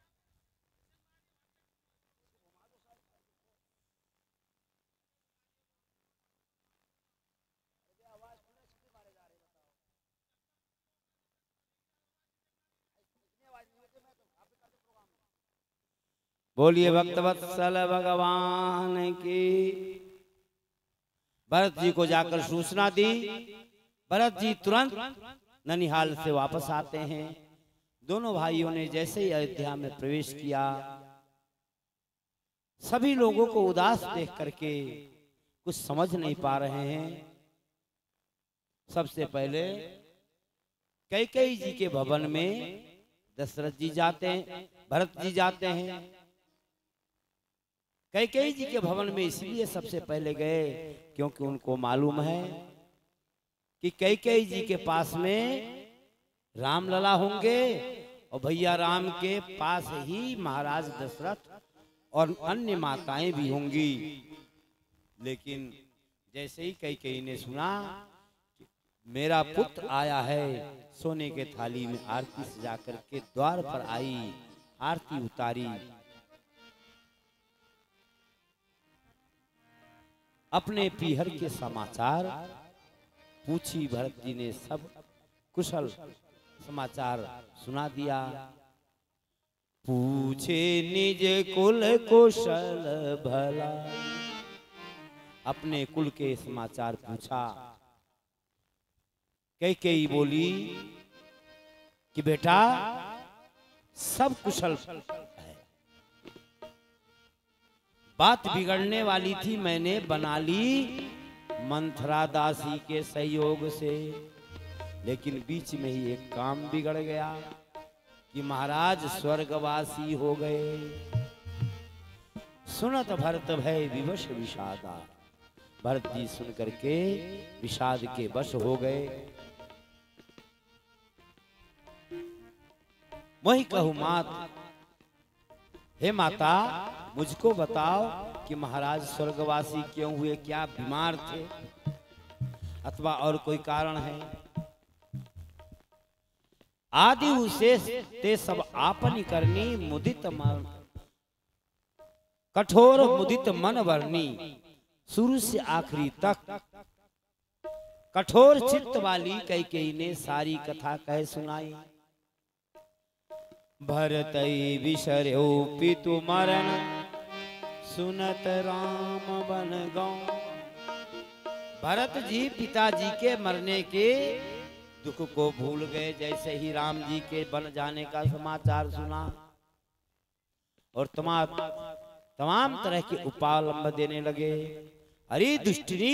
बोलिए भक्तवत्सल भगवान की। भरत जी को जाकर सूचना दी। भरत जी तुरंत ननिहाल से वापस आते हैं। दोनों भाइयों ने जैसे ही अयोध्या में प्रवेश किया, सभी लोगों को उदास देख करके कुछ समझ नहीं पा रहे हैं। सबसे पहले कैकेयी जी के भवन में दशरथ जी जाते हैं, भरत जी जाते हैं। कैकेयी जी के भवन में इसलिए सबसे पहले गए क्योंकि उनको मालूम है कि कैकेयी जी के पास में रामलला होंगे और भैया राम के पास ही महाराज दशरथ और अन्य माताएं भी होंगी। लेकिन जैसे ही कैकेयी ने सुना कि मेरा पुत्र आया है, सोने के थाली में आरती सजा करके द्वार पर आई, आरती उतारी। अपने पीहर के समाचार पूछी। भरत जी ने सब कुशल समाचार सुना दिया। पूछे निज कुल कुशल भला, अपने कुल के समाचार पूछा। कैकेयी बोली कि बेटा सब कुशल है, बात बिगड़ने वाली थी, मैंने बना ली मंथरा दासी के सहयोग से, लेकिन बीच में ही एक काम बिगड़ गया कि महाराज स्वर्गवासी हो गए। सुनत भरत भय विवश विषादा, भरत जी सुन करके विषाद के वश हो गए। वही कहूं मात, हे माता मुझको बताओ कि महाराज स्वर्गवासी क्यों हुए? क्या बीमार थे अथवा और कोई कारण है? आदि उशेष ते सब आपनी करनी, मुदित मन कठोर मुदित मन वर्णी, शुरू से आखिरी तक कठोर चित्त वाली कैकेयी ने सारी कथा कह सुनाई। भरतई विसर्यो पितु मरण, सुनत राम बन गौ। भरत जी पिताजी के मरने के दुख को भूल गए जैसे ही राम जी के बन जाने का समाचार सुना, और तमाम तरह के उपालंब देने लगे। अरे दुष्टनी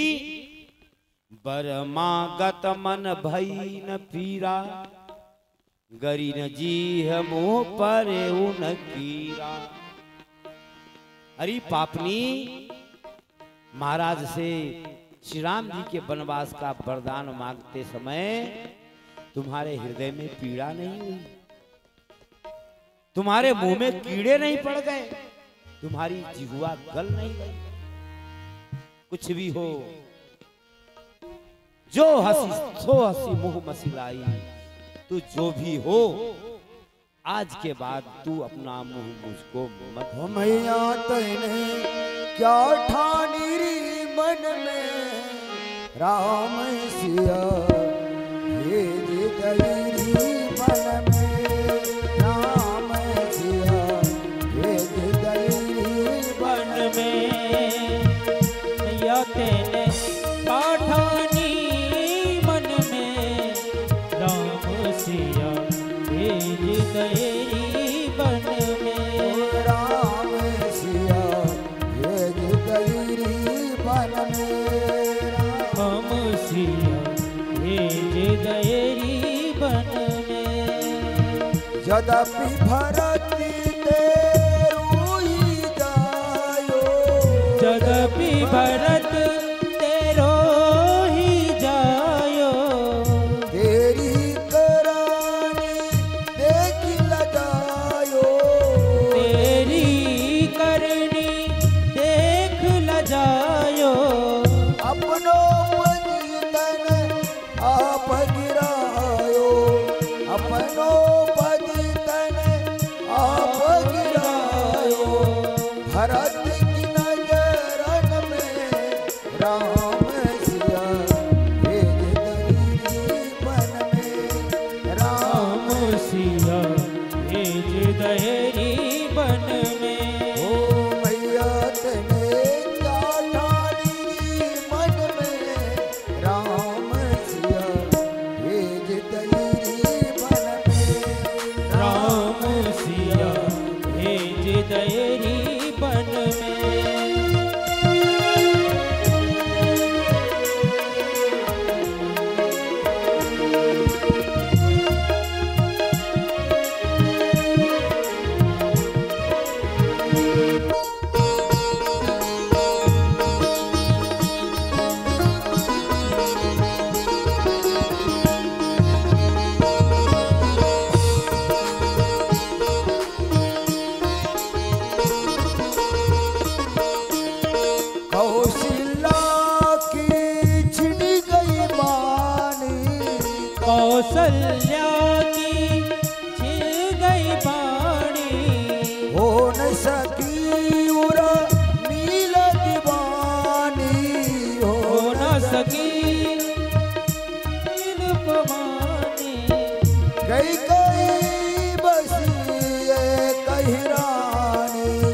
बरमागत मन भई न पीरा, गरी न जी मुँह पर उन कीरा। अरे पापनी, महाराज से श्री राम जी के वनवास का वरदान मांगते समय तुम्हारे हृदय में पीड़ा नहीं हुई, तुम्हारे मुंह में कीड़े नहीं पड़ गए, तुम्हारी जिह्वा गल नहीं गई। कुछ भी हो, जो हंसी सो हंसी मुंह मसिलाई। तू जो भी हो आज के बाद तू अपना मुंह मुझको मत। हो मैया तने क्या ठानी री मन में, राम सिया भेज दई मन में, राम सिया भेज दई मन में मैया तेने पाठानी मन में, राम सिया भेज दई बन में, राम सिया भेज दई बन में, हम सिया भेज दई बन में। यद्यपि भरत तेरू ही जायो, जगपि भरत तेरो ही जायो, तेरी करानी देख लगायो, तेरी करनी देख ल जायो, अपनो पतितन आप गिरायो, अपनो पतितन आप गिरायो, भरत की नजरन में राम सिया भेज दई बन में, राम राम सिया भेज दहेरी बन में। ओ मैया तने क्या ठानी मन में, राम सिया भेज दई बन में, राम सिया भेज दहेरी बन में। कौशल्या की छिन गई बानी, कौशल्या की छिल गई बाणी, हो न सकी उरा नील दीवानी, हो हो न सकी नील पवानी, गई गई बसी कही रानी,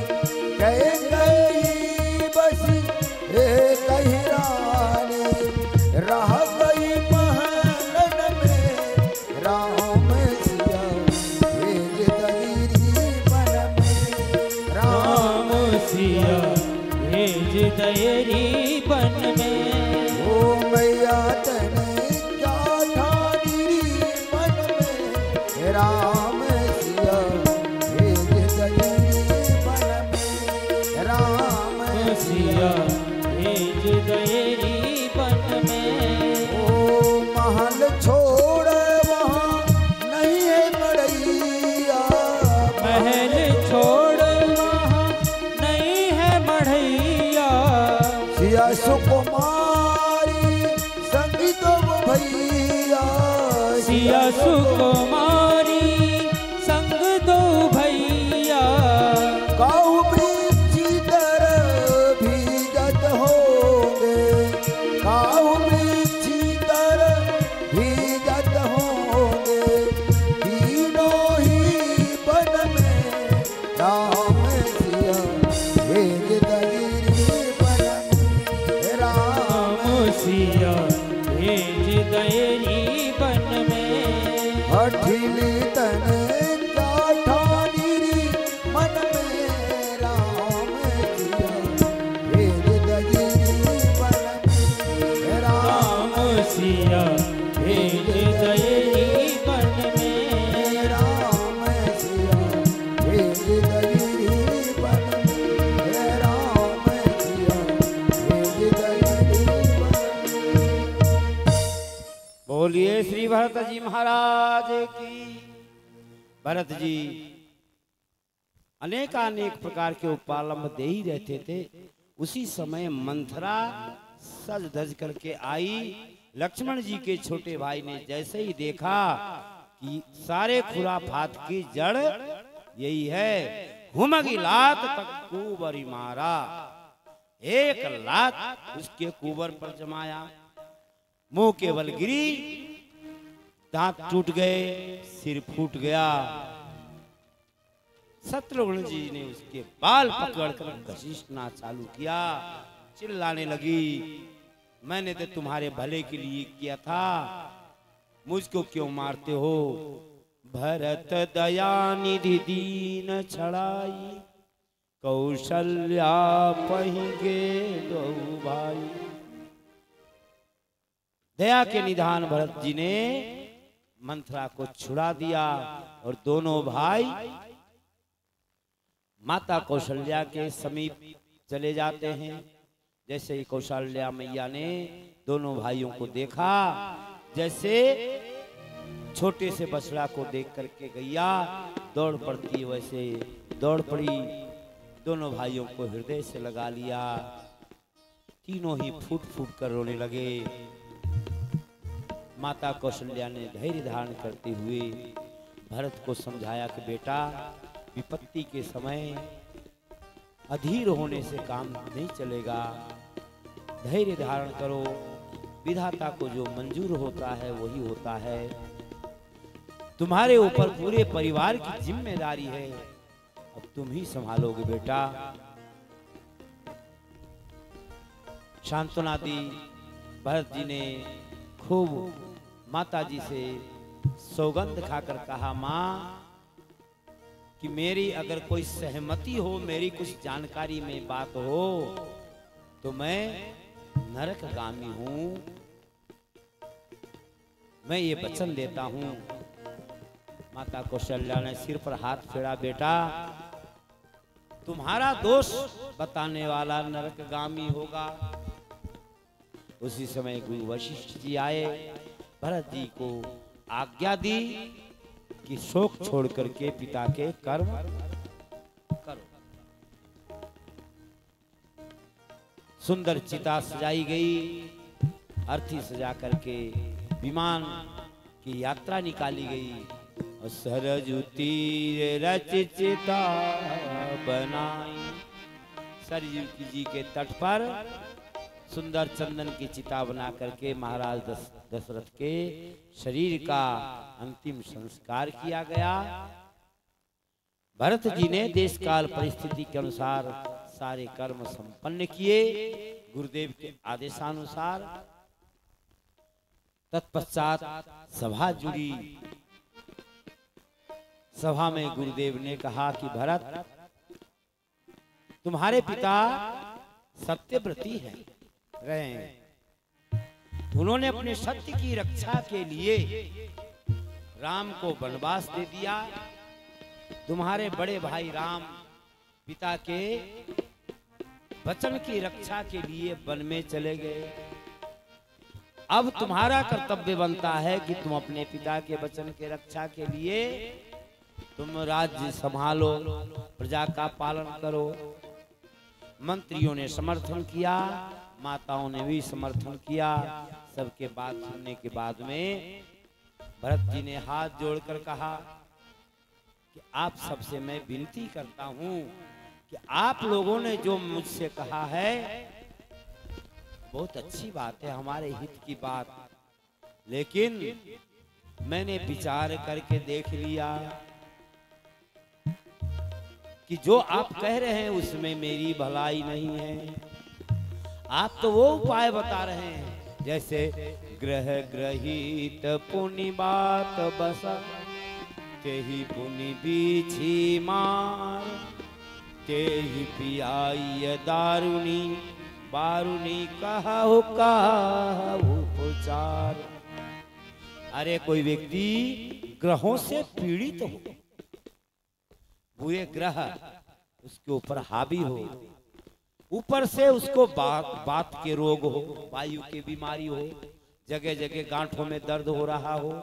गई बसी कही रानी, रह गई महलन में राम सिया भेज दई बन में, राम सिया भेज दहेरी बन में। ओ मैया तने क्या ठानी मन में, राम सिया भेज दई बन में, राम सिया भेज दहेरी बन में। ओ महल छोड़ वहाँ नहीं है मड़ैया, महल छोड़ वहाँ नहीं है मढ़ैया, सिया सुकुमारी संगी तो भैया, सिया सुकुमारी संग दो भैया, काहू वृक्षी तर भीजत होंगे, काहू वृक्षी तर भीजत होंगे, तीनों ही बन में राम सिया भेज दई बन में, राम सिया भेज दहेरी बन में। हठिली तन क्या ठानी मन में, राम सिया भेज दई बन में, राम सिया भेज दहेरी बन में। राम सिया भेज दई बन में, राम सिया भेज दई बन में। बोलिए श्री भरत जी महाराज की। भरत जी अनेकानेक प्रकार के उपालंब दे ही रहते थे। उसी समय मंथरा सज धज करके आई लक्ष्मण जी के छोटे भाई ने जैसे ही देखा कि सारे खुराफात की जड़ यही है, हुमगी लात तक कुबरी मारा, एक लात उसके कुबर पर जमाया, मुंह के बल गिरी, दांत टूट गए, सिर फूट गया। शत्रुघ्न जी ने उसके बाल पकड़कर घसीटना चालू किया, चिल्लाने लगी, मैंने तो तुम्हारे भले के लिए किया था, मुझको क्यों मारते हो? भरत दया निधि दीन छड़ाई, कौशल्या पहिगे दो भाई। दया के निधान भरत जी ने मंथरा को छुड़ा दिया और दोनों भाई माता कौशल्या के समीप चले जाते हैं। जैसे ही कौशल्या मैया ने दोनों भाइयों को देखा, जैसे छोटे से बछड़ा को देख करके गैया दौड़ पड़ती वैसे दौड़ पड़ी, दोनों भाइयों को हृदय से लगा लिया, तीनों ही फूट फूट कर रोने लगे। माता कौशल्या ने धैर्य धारण करते हुए भरत को समझाया कि बेटा, विपत्ति के समय अधीर होने से काम नहीं चलेगा, धैर्य धारण करो, विधाता को जो मंजूर होता है वही होता है, तुम्हारे ऊपर पूरे परिवार की जिम्मेदारी है, अब तुम ही संभालोगे बेटा। सांत्वना दी। भरत जी ने खूब माता जी से सौगंध खाकर कहा, माँ कि मेरी अगर कोई सहमति हो, मेरी कुछ जानकारी में बात हो, तो मैं नरकगामी हूं, मैं ये वचन देता हूं। माता कौशल्या ने सिर पर हाथ फेरा, बेटा तुम्हारा दोष बताने वाला नरकगामी होगा। उसी समय गुरु वशिष्ठ जी आए, भरत जी को आज्ञा दी कि शोक छोड़ करके पिता के कर्म करो। सुंदर चिता सजाई गई, अर्थी सजा करके विमान की यात्रा निकाली गई और सरजू तीर रच चिता बनाई। सरयू जी के तट पर सुंदर चंदन की चिता बना करके महाराज दशरथ के शरीर का अंतिम संस्कार किया गया। भरत जी ने देश काल परिस्थिति के अनुसार सारे कर्म संपन्न किए गुरुदेव के आदेशानुसार। तत्पश्चात सभा जुड़ी। सभा में गुरुदेव ने कहा कि भरत, तुम्हारे पिता सत्यव्रती हैं, उन्होंने अपने सत्य की रक्षा के लिए राम को वनवास दे दिया। तुम्हारे बड़े भाई राम पिता के वचन की रक्षा के लिए वन में चले गए। अब तुम्हारा कर्तव्य बनता है कि तुम अपने पिता के वचन के रक्षा के लिए तुम राज्य संभालो, प्रजा का पालन करो। मंत्रियों ने समर्थन किया, माताओं ने भी समर्थन किया। सबके बात सुनने के बाद में भरत जी ने हाथ जोड़कर कहा कि आप सबसे मैं विनती करता हूं कि आप लोगों ने जो मुझसे कहा है बहुत अच्छी बात है, हमारे हित की बात, लेकिन मैंने विचार करके देख लिया कि जो आप कह रहे हैं उसमें मेरी भलाई नहीं है। आप तो वो उपाय बता रहे हैं जैसे ग्रह ग्रहित पुनि बात बसा, तेहि पुनि बीछी मार, तेहि पियाई दारुणी, बारुणी कहु उपचार। अरे कोई व्यक्ति ग्रहों से पीड़ित हो, बुरे ग्रह उसके ऊपर हावी हो, ऊपर से उसको बात के रोग हो, वायु की बीमारी हो, जगह जगह गांठों में दर्द हो रहा हो,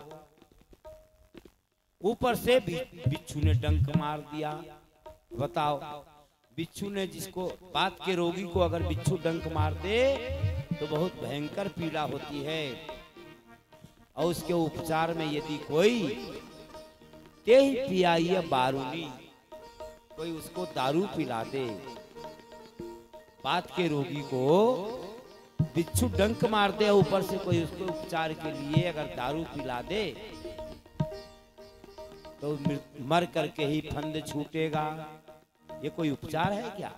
ऊपर से बिच्छू ने डंक मार दिया। बताओ, बिच्छू ने जिसको बात के रोगी को अगर बिच्छू डंक मार दे तो बहुत भयंकर पीड़ा होती है। और उसके उपचार में यदि कोई ते ही पियाइए बारूनी, कोई उसको दारू पिला दे, बात के रोगी को बिच्छू डंक मार दे, ऊपर से कोई उसको उपचार के लिए अगर दारू पिला दे तो मर करके ही फंद छूटेगा। ये कोई उपचार है क्या?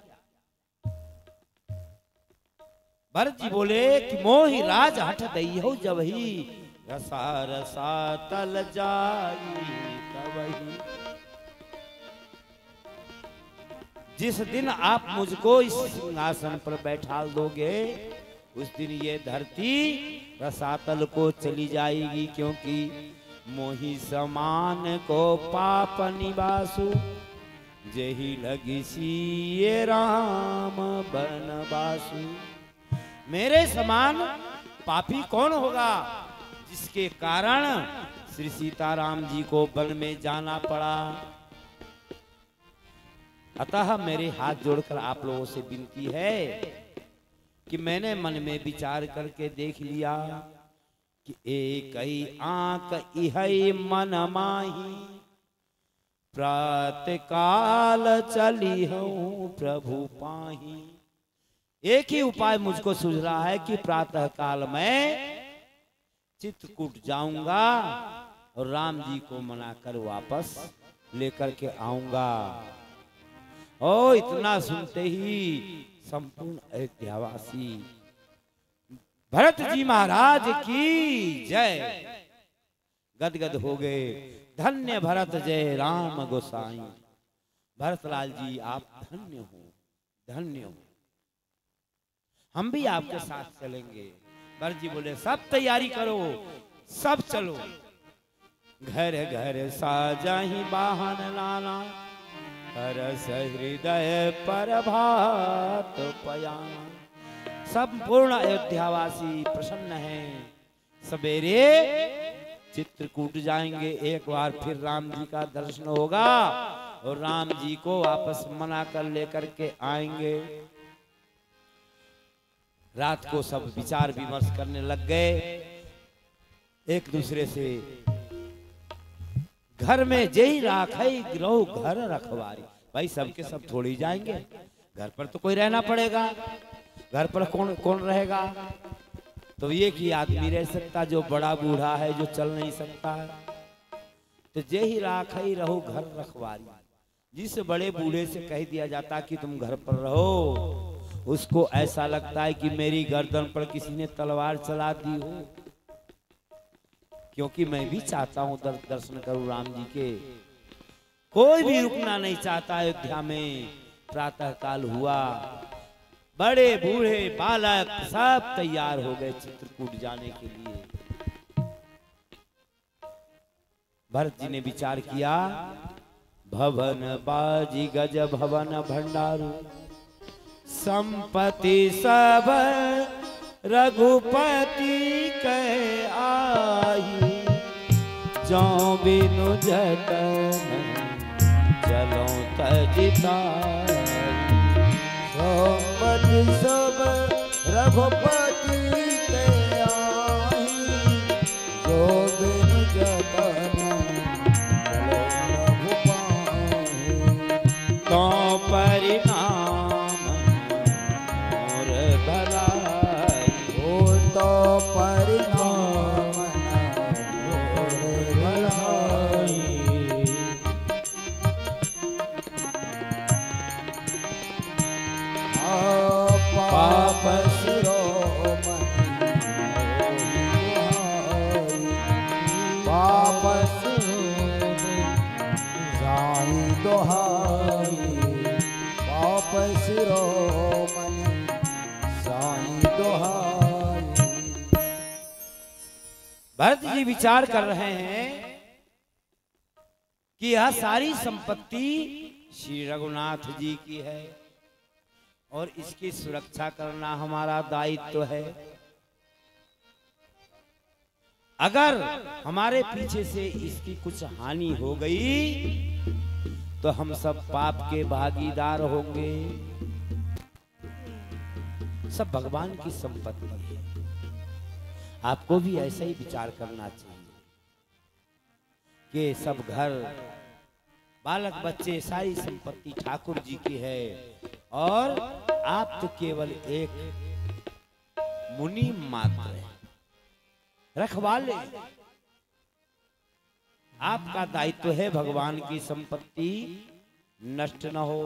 भरत जी बोले कि मोहि राज हठ दइयो जब ही रसा रसा तल जाई तबही। जिस दिन आप मुझको इस सिंहासन पर बैठा दोगे उस दिन ये धरती रसातल को चली जाएगी, क्योंकि मोहि समान को पाप निवासु जेहि लगी सिए राम बनवासु। मेरे समान पापी कौन होगा जिसके कारण श्री सीताराम जी को वन में जाना पड़ा। अतः मेरे हाथ जोड़कर आप लोगों से विनती है कि मैंने मन में विचार करके देख लिया कि एक ही आंख इहै मन माही, प्रातः काल चली हूँ प्रभु पाही। एक ही उपाय मुझको सूझ रहा है कि प्रातः काल में चित्रकूट जाऊंगा और राम जी को मनाकर वापस लेकर के आऊंगा। ओ इतना सुनते ही संपूर्ण अयोध्यावासी भरत जी महाराज की जय गदगद हो गए। धन्य भरत जय राम गोसाई। भरतलाल जी आप धन्य हो, धन्य हो। हम भी आपके साथ चलेंगे। भरत जी बोले सब तैयारी करो, सब चलो। घर घर साजाही बाहन लाना, हरस हृदय पर भात पयाना। संपूर्ण अयोध्यावासी प्रसन्न हैं। सवेरे चित्रकूट जाएंगे, एक बार फिर राम जी का दर्शन होगा और राम जी को वापस मना कर लेकर के आएंगे। रात को सब विचार विमर्श करने लग गए एक दूसरे से। घर में जय राखई ग्रह घर रखवारी। भाई सबके सब थोड़ी ही जाएंगे, घर पर तो कोई रहना पड़ेगा। घर पर कौन कौन रहेगा? तो एक ही आदमी रह सकता जो बड़ा बूढ़ा है, जो चल नहीं सकता है। तो जय ही राखई रहो घर रखवारी। जिस बड़े बूढ़े से कह दिया जाता कि तुम घर पर रहो, उसको ऐसा लगता है कि मेरी गर्दन पर किसी ने तलवार चला दी हो। क्योंकि मैं भी चाहता हूं दर्शन करूं राम जी के। कोई भी रुकना नहीं चाहता। अयोध्या में प्रातः काल हुआ, बड़े बूढ़े बालक सब तैयार हो गए चित्रकूट जाने के लिए। भरत जी ने विचार किया, भवन बाजी गज भवन भंडारू, संपत्ति सब रघुपति के आई, जो बिनु जतन चलो तजिताई। संपत्ति सब रघुपति के आई, जो बिनु जतन चलो रघुपाई। तो परिणाम मोर भलाई, हो तो परिणाम मोर भलाई। पाप शिरोमणि पाप जाई दोहाई, पाप शिरोमणि साई दोहाई। भरत जी विचार कर रहे हैं कि यह सारी संपत्ति श्री रघुनाथ जी की है और इसकी सुरक्षा करना हमारा दायित्व है। अगर हमारे पीछे से इसकी कुछ हानि हो गई तो हम सब पाप के भागीदार होंगे। सब भगवान की संपत्ति है। आपको भी ऐसा ही विचार करना चाहिए कि सब घर, बालक बच्चे, सारी संपत्ति ठाकुर जी की है और आप तो केवल एक मुनि मात्र है, रखवाले। आपका दायित्व है भगवान की संपत्ति नष्ट न हो,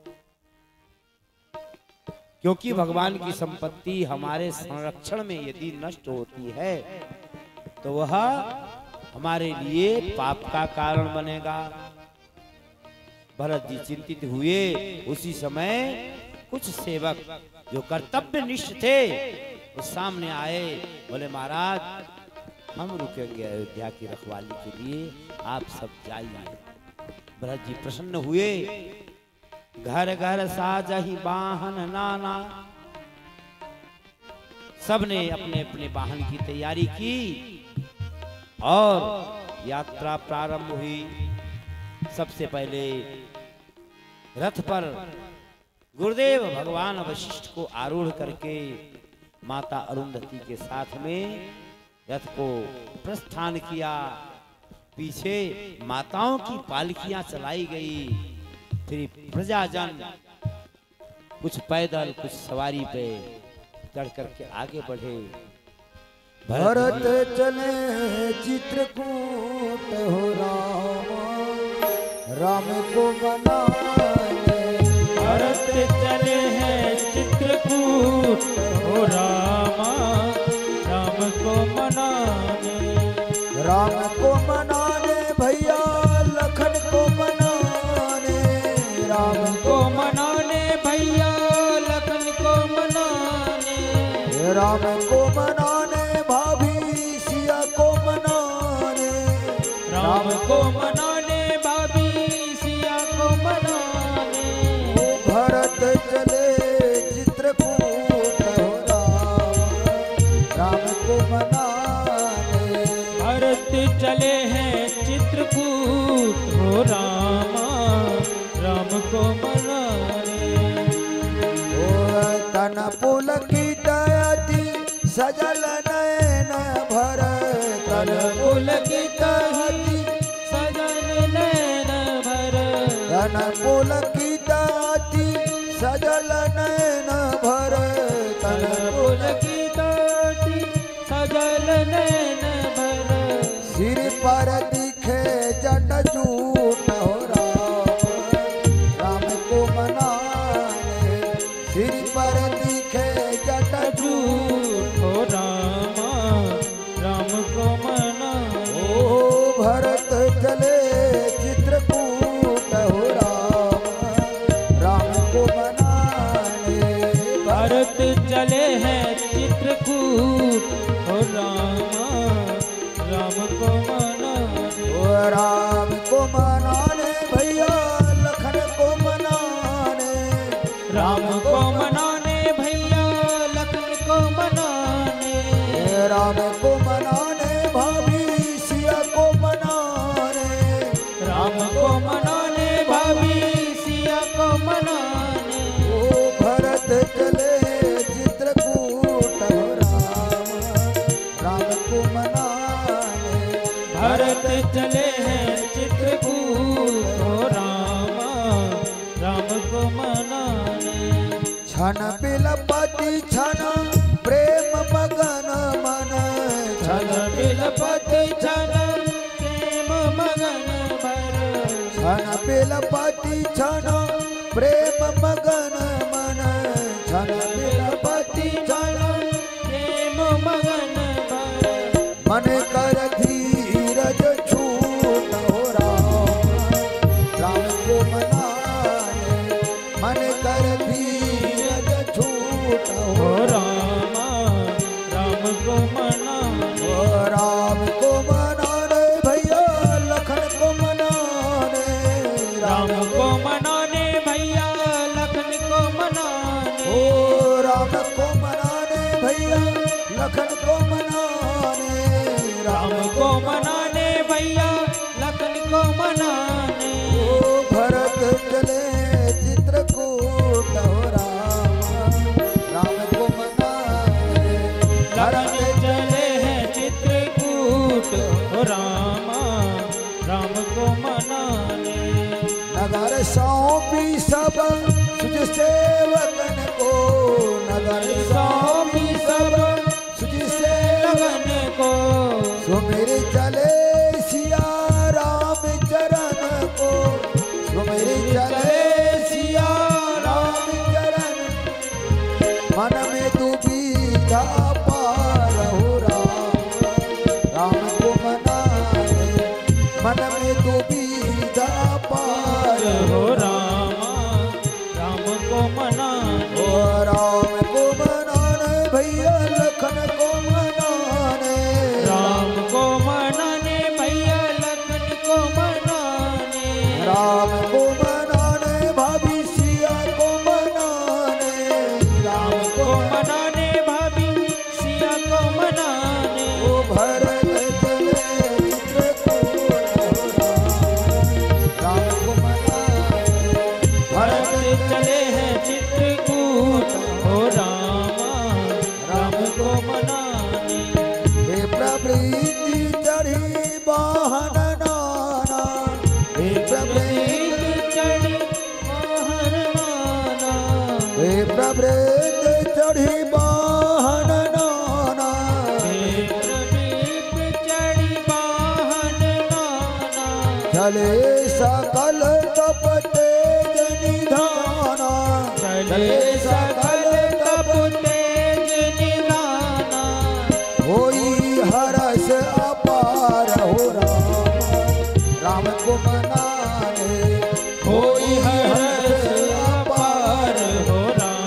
क्योंकि भगवान की संपत्ति हमारे संरक्षण में यदि नष्ट होती है तो वह हमारे लिए पाप का कारण बनेगा। भरत जी चिंतित हुए। उसी समय कुछ सेवक जो कर्तव्यनिष्ठ थे वो सामने आए, बोले महाराज हम रुकेंगे अयोध्या की रखवाली के लिए, आप सब जाइए। भरत जी प्रसन्न हुए। घर घर साजहि वाहन नाना, सबने अपने अपने वाहन की तैयारी की और यात्रा प्रारंभ हुई। सबसे पहले रथ पर गुरुदेव भगवान वशिष्ठ को आरूढ़ करके माता अरुंधति के साथ में रथ को प्रस्थान किया। पीछे माताओं की पालकियां चलाई गई। फिर प्रजाजन कुछ पैदल कुछ सवारी पे चढ़ करके आगे बढ़े। भरत चले चित्रकूट हो राम को मनाने। भरत चले हैं चित्रकूट हो राम को मनाने। राम को मनाने भैया लखन को मनाने। राम को मनाने भैया लखन को मनाने। राम को मनाने भाभी सिया को मनाने। राम को मनाने भाभी सिया को मनाने। भरत चले चित्रकूट हो राम को मनाने। भरत चले हैं चित्रकूट हो राम को मनाने। तन पुलकित अति सजल नयन भर। तन पुलकित अति सजल नयन भर। तन पुलकित अति सजल नयन भर। तन पुलकित अति सजल नयन भर। सिर पर दिखे जट जूट हो राम को मनाने। सिर पर दिखे जट जूट हो राम को मनाने। ओ भरत चले चित्रकूट हो राम को मनाने। भरत चले हैं चित्रकूट हो राम को मनाने। ओ राम को मनाने भैया लखन को मनाने। राम को मनाने भैया लखन को मनाने। राम को मनाने भाभी सिया को मनाने। राम को मनाने भाभी सिया को मनाने। ओ भरत चले चित्रकूट हो राम को मनाने। भरत चले हैं चित्रकूट हो राम को मनाने। छन बिलपति छन प्रेम मगन मन। छन बिलपति छन प्रेम मगन भर। छन बिलपति छन प्रेम मगन मन। छन बिलपति छन प्रेम मगन भर। मन कर धीरज छूट हो राम को मनाने। मन कर धीरज छूट हो राम को मनाने। राम को मनाने भैया लखन को मनाने। राम को मनाने भैया लखन को मनाने। ओ राम को मनाने भैया लखन को मनाने। राम को मनाने भैया लखन को मनाने। ओ भरत चले चित्रकूट हो राम को मनाने। लखन चले हैं सेवकन को नगर स्वामी सब सुज सेवकन को सुमिर चले सिया राम चरण को सुमिर चले सिया राम चरण मन में दुविधा पार हो राम को मनाए मन में दुविधा पार हो राम को मना हो राम को मनाने भैया लखन को मनाने राम को मनाने भैया लखन को मनाने राम को मनाने भाभी सिया को मनाने राम को मनाने भाभी सिया को मनाने ओ भरत चले चित्रकूट राम को मनाने भरत चले हैं चित्रकूट हो राम को मनाने हे प्रवृत्ति चढ़ी वाहन नाना हे प्रवृत्ति चढ़ी वाहन माना हे प्रवृत्ति चढ़ी वाहन नाना प्रदीप चढ़ी वाहन नाना चले सकल तप तेज निधाना चले सकल तप तेज निधाना होई हरस अपार हो राम को मनाने होई हर्ष अपार हो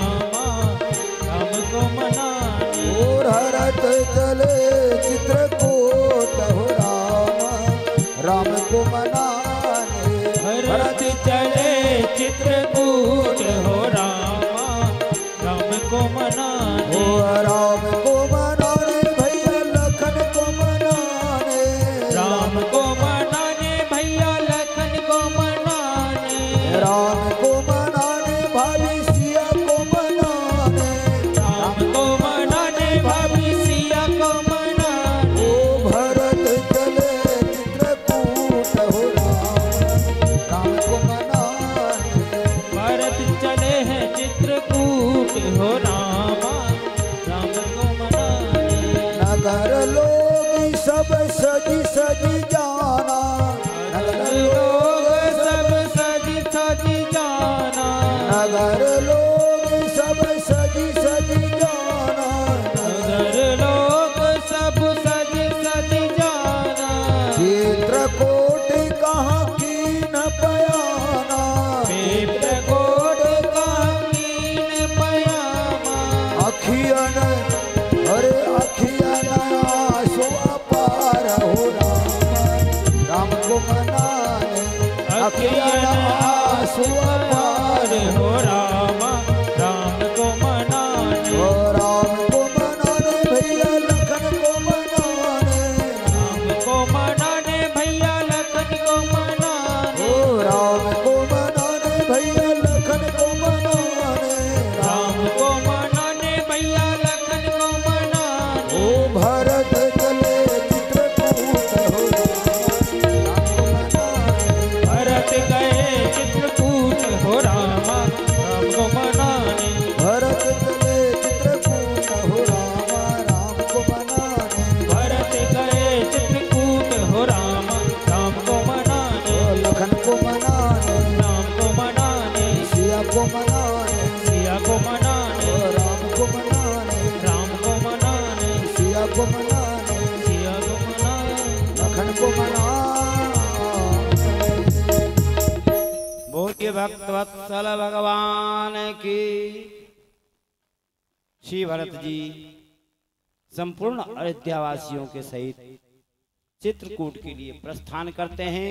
राम को मनाने और हरत चले चित्रकूट हो राम को मनाने भरत चले चित्रकूट हो राम को मनाने हो राम को मनाने भैया लखन को मनाने राम को मनाने भैया लखन को मनाने राम को मनाने भाभी सिया को मनाने राम को मनाने भाभी सिया को मनाने ओ भरत चले चित्रकूट हो राम को मनाने भरत चले हैं चित्रकूट हो राम को मनाने नगर लोग सब सजी सजी जाना नगर लोग लोग सब सजी सजी जाना नगर लोग सब सजी सजी जाना नगर लोग सब सजी सजी जाना चित्रकूट कहाँ की न पयाना चित्रकूट का कीन पयामा अखियन अरे अखियन आंसू अपार हो राम को मनाने अखियन आंसू अपार हो राम को मनाने हो राम को मनाने भैया लखन को मनाने राम को मनाने भैया लखन को मनाने ओ राम को मनाने भैया लखन को मनाने राम को मनाने भैया लखन को मनाने ओ भरत चले चित्रकूट हो राम को मनाने भरत गए चित्रकूट हो राम को मनाने भरत चले चित्रकूट हो राम को मनाने भरत गए चित्रकूट हो राम को मनाने ओ लखन को मनाने राम को मनाने सिया को मनाने सिया को मनाने ओ राम को मनाने राम को मनाने सिया को मनाने सिया को मनाने लखन को मनाने बोलिए भक्त वत्सल भगवान की। श्री भरत जी संपूर्ण अयोध्यावासियों के सहित चित्रकूट के लिए प्रस्थान करते हैं।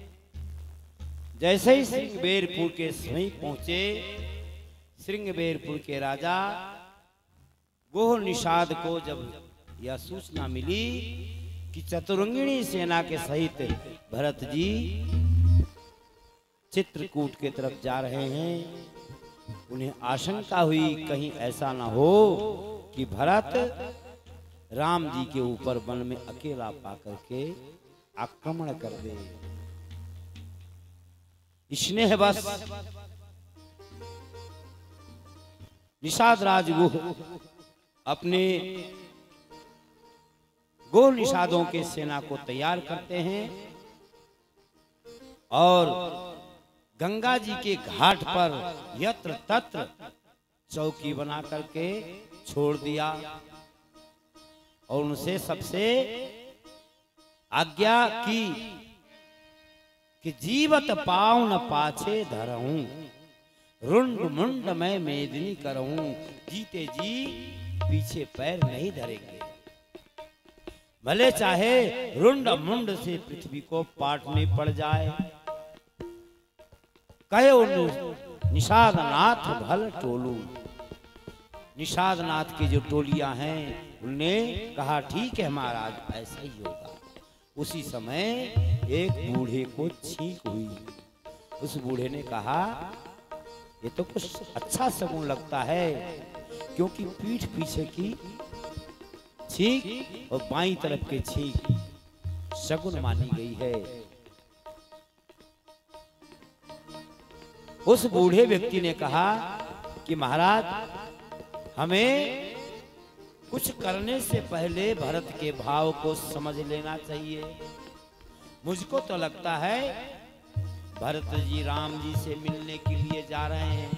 जैसे ही श्रृंगबेरपुर के समीप पहुंचे, श्रृंगबेरपुर के राजा गोह निषाद को जब यह सूचना मिली कि चतुरंगिणी सेना के सहित भरत जी चित्रकूट के तरफ जा रहे हैं, उन्हें आशंका हुई कहीं ऐसा ना हो कि भरत राम जी के ऊपर वन में अकेला पाकर के आक्रमण कर दे। स्नेह बस निषाद राज गुह अपने गो निषादों के सेना को तैयार करते हैं और गंगा जी के घाट पर यत्र तत्र चौकी बना करके छोड़ दिया और उनसे सबसे आज्ञा की कि जीवत पाँव न पाछे धरऊं, रुंड मुंड मैं मेदिनी करऊं, जीते जी पीछे पैर नहीं धरेंगे। भले चाहे रुंड मुंड से पृथ्वी को पाटनी पड़ जाए। कहे निषाद नाथ भल टोलू। निषाद नाथ की जो टोलियां हैं उनने कहा ठीक है महाराज, ऐसा ही होगा। उसी समय एक बूढ़े को छींक हुई। उस बूढ़े ने कहा ये तो कुछ अच्छा शगुन लगता है, क्योंकि पीठ पीछे की छींक और बाईं तरफ के छींक शगुन मानी गई है। उस बूढ़े व्यक्ति ने कहा कि महाराज, हमें कुछ करने से पहले भरत के भाव को समझ लेना चाहिए। मुझको तो लगता है भरत जी राम जी से मिलने के लिए जा रहे हैं।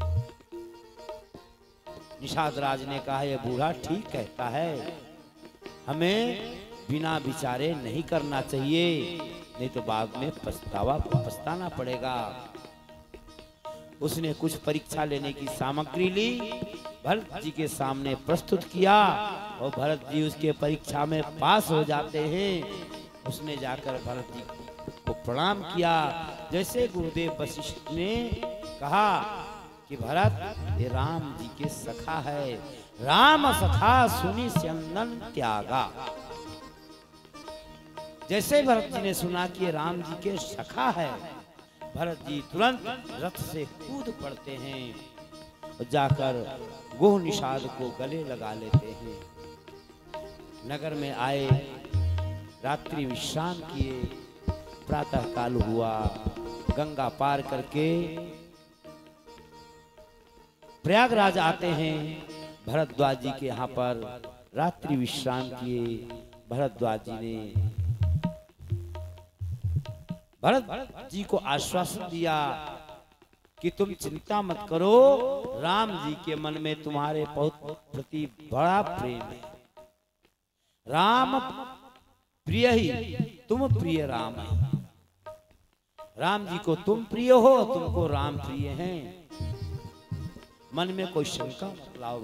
निषाद राज ने कहा यह बूढ़ा ठीक कहता है, हमें बिना विचारे नहीं करना चाहिए, नहीं तो बाद में पछताना पड़ेगा। उसने कुछ परीक्षा लेने की सामग्री ली, भरत जी के सामने प्रस्तुत किया और भरत जी उसके परीक्षा में पास हो जाते हैं। उसने जाकर भरत जी को प्रणाम किया। जैसे गुरुदेव वशिष्ठ ने कहा कि भरत ये राम जी के सखा है, राम सखा सुनी चंदन त्यागा। जैसे भरत जी ने सुना कि राम जी के सखा है, भरत जी तुरंत रथ से कूद पड़ते हैं और जाकर गोह निषाद को गले लगा लेते हैं। नगर में आए, रात्रि विश्राम किए, प्रातः काल हुआ, गंगा पार करके प्रयागराज आते हैं। भरद्वाज जी के यहाँ पर रात्रि विश्राम किए। भरद्वाज जी ने भरत जी को आश्वासन दिया कि तुम चिंता मत करो, राम जी के मन में तुम्हारे प्रति बड़ा प्रेम है। राम प्रिय ही तुम प्रिय राम है। राम जी को तुम प्रिय हो, तुमको राम प्रिय हैं। मन में कोई शंका मत लाओ।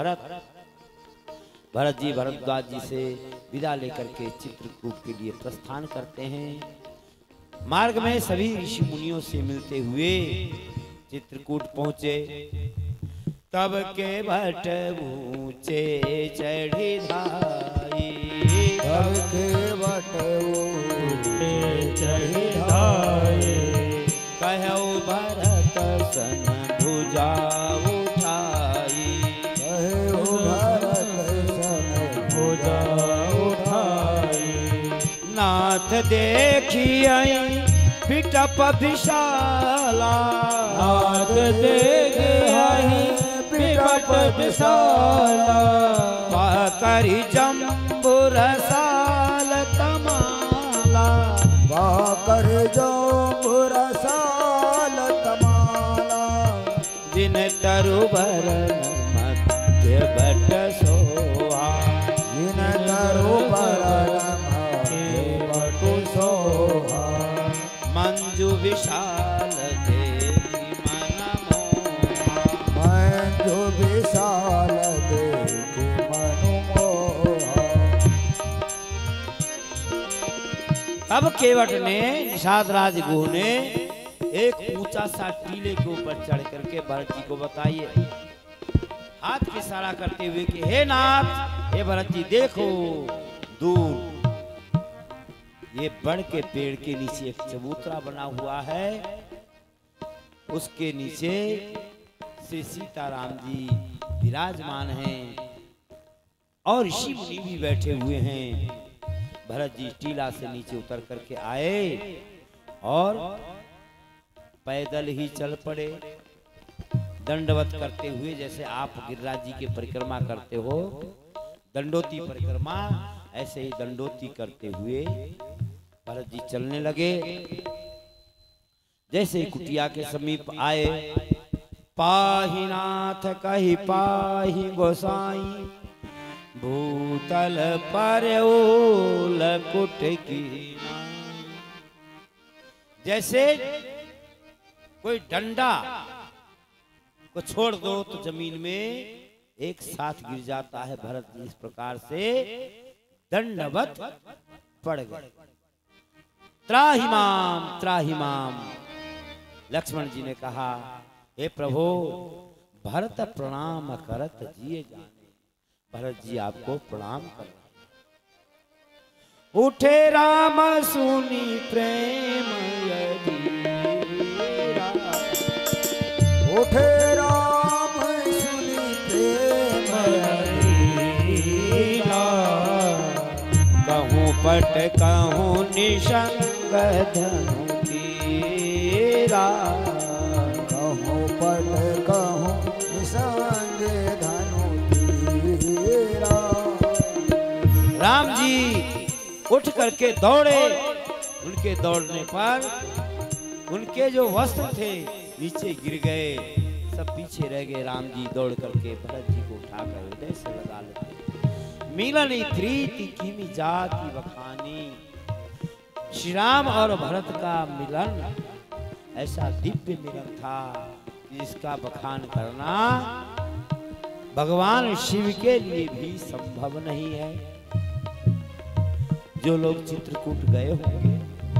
भरत जी भरद्वाज जी से विदा लेकर के चित्रकूट के लिए प्रस्थान करते हैं। मार्ग में सभी ऋषि मुनियों से मिलते हुए चित्रकूट पहुंचे। तब के भट ऊंचे चढ़ी धाई, तब के भट ऊंचे चढ़ी धाई, कहौ भरत सन भुजा उठाई, कहौ भरत सन भुजा उठाई। नाथ देखिए बिटप विशाला, नाथ देखिए बिटप विशाला, पाकरि जम्बुर साल तमाला, पाकर जम्बुर साल तमाला, जिन तरुबर मध्य बट सोहा, जिन तरुबर सोहा, मंजू विशाल देवी मन मोहा, मंजू विशाल देवी मन मोहा। तब केवट ने, निषाद राज गुह ने एक ऊंचा सा टीले के ऊपर चढ़ करके भरत जी को बताइए, हाथ की इशारा करते हुए कि हे नाथ, हे भरत जी देखो दूर ये बड़ के पेड़ के नीचे एक चबूतरा बना हुआ है, उसके नीचे श्री सीताराम जी विराजमान हैं और ऋषि मुनि भी बैठे हुए हैं। भरत जी टीला से नीचे उतर करके आए और पैदल ही चल पड़े। दंडवत करते हुए, जैसे आप गिरिराज जी की परिक्रमा करते हो दंडोती परिक्रमा, ऐसे ही दंडोती करते हुए भरत जी चलने लगे। जैसे ही कुटिया के समीप आए, पाहि नाथ कहि पाहि गोसाई, भूतल पर लकुट की। जैसे कोई डंडा को छोड़ दो तो जमीन में एक साथ गिर जाता है, भरत जी इस प्रकार से दंडवत पड़ गए। त्राहिमाम त्राहिमाम। लक्ष्मण जी ने कहा, हे प्रभु भरत प्रणाम करत जिए जाने। भरत जी आपको प्रणाम कर रहे। उठे राम सुनी प्रेम यदीरा, उठे राम सुनी प्रेम यदीरा, कहूँ पट कहूँ निशंग धनु तीरा, कहूँ पट कहूँ निसंग धनु तीरा। राम जी उठ करके दौड़े। उनके दौड़ने पर उनके जो वस्त्र थे नीचे गिर गए, सब पीछे रह गए। राम जी दौड़ करके भरत जी को उठाकर हृदय से लगा लेते। मिलन प्रीति की जाति बखानी। श्री राम और भरत का मिलन ऐसा दिव्य मिलन था जिसका बखान करना भगवान शिव के लिए भी संभव नहीं है। जो लोग चित्रकूट गए होंगे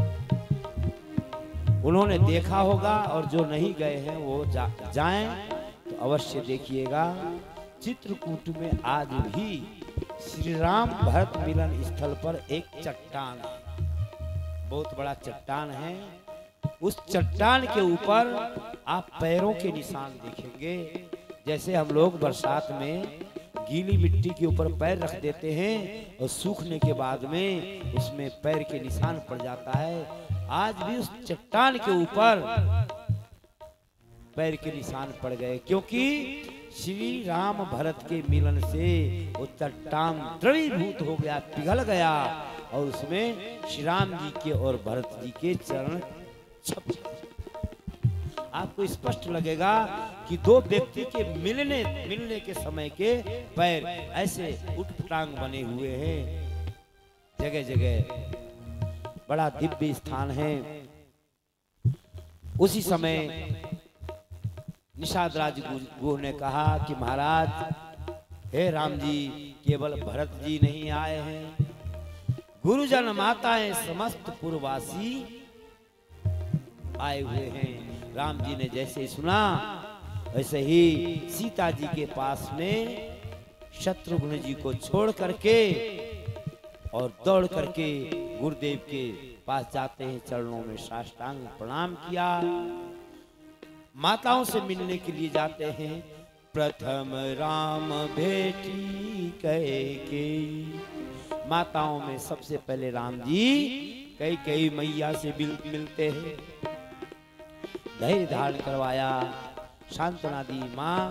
उन्होंने देखा होगा, और जो नहीं गए हैं वो जाएं तो अवश्य देखिएगा। चित्रकूट में आज भी श्री राम भरत मिलन स्थल पर एक चट्टान है, बहुत बड़ा चट्टान है। उस चट्टान के ऊपर आप पैरों के निशान देखेंगे। जैसे हम लोग बरसात में गीली मिट्टी के ऊपर पैर रख देते हैं और सूखने के बाद में उसमें पैर के निशान पड़ जाता है, आज भी उस चट्टान के ऊपर पैर के निशान पड़ गए, क्योंकि श्री राम भरत के मिलन से वो चट्टान द्रवीभूत हो गया, पिघल गया, और उसमें श्री राम जी के और भरत जी के चरण छप। आपको स्पष्ट लगेगा कि दो व्यक्ति के मिलने के समय के पैर ऐसे उठपटांग बने हुए हैं। जगह जगह बड़ा दिव्य स्थान है। उसी समय निषाद राज गुरु ने कहा कि महाराज, हे राम जी, केवल भरत जी नहीं आए हैं, गुरुजन माताएं समस्त पुरवासी आए हुए हैं। राम जी ने जैसे सुना वैसे ही सीता जी के पास में शत्रुघ्न जी को छोड़ करके और दौड़ करके गुरुदेव के पास जाते हैं, चरणों में साष्टांग प्रणाम किया, माताओं से मिलने के लिए जाते हैं। प्रथम राम भेटी कैकेयी, माताओं में सबसे पहले राम जी कैकेयी मैया से मिलते हैं। धैर्य धारण करवाया, सांत्वना दी, माँ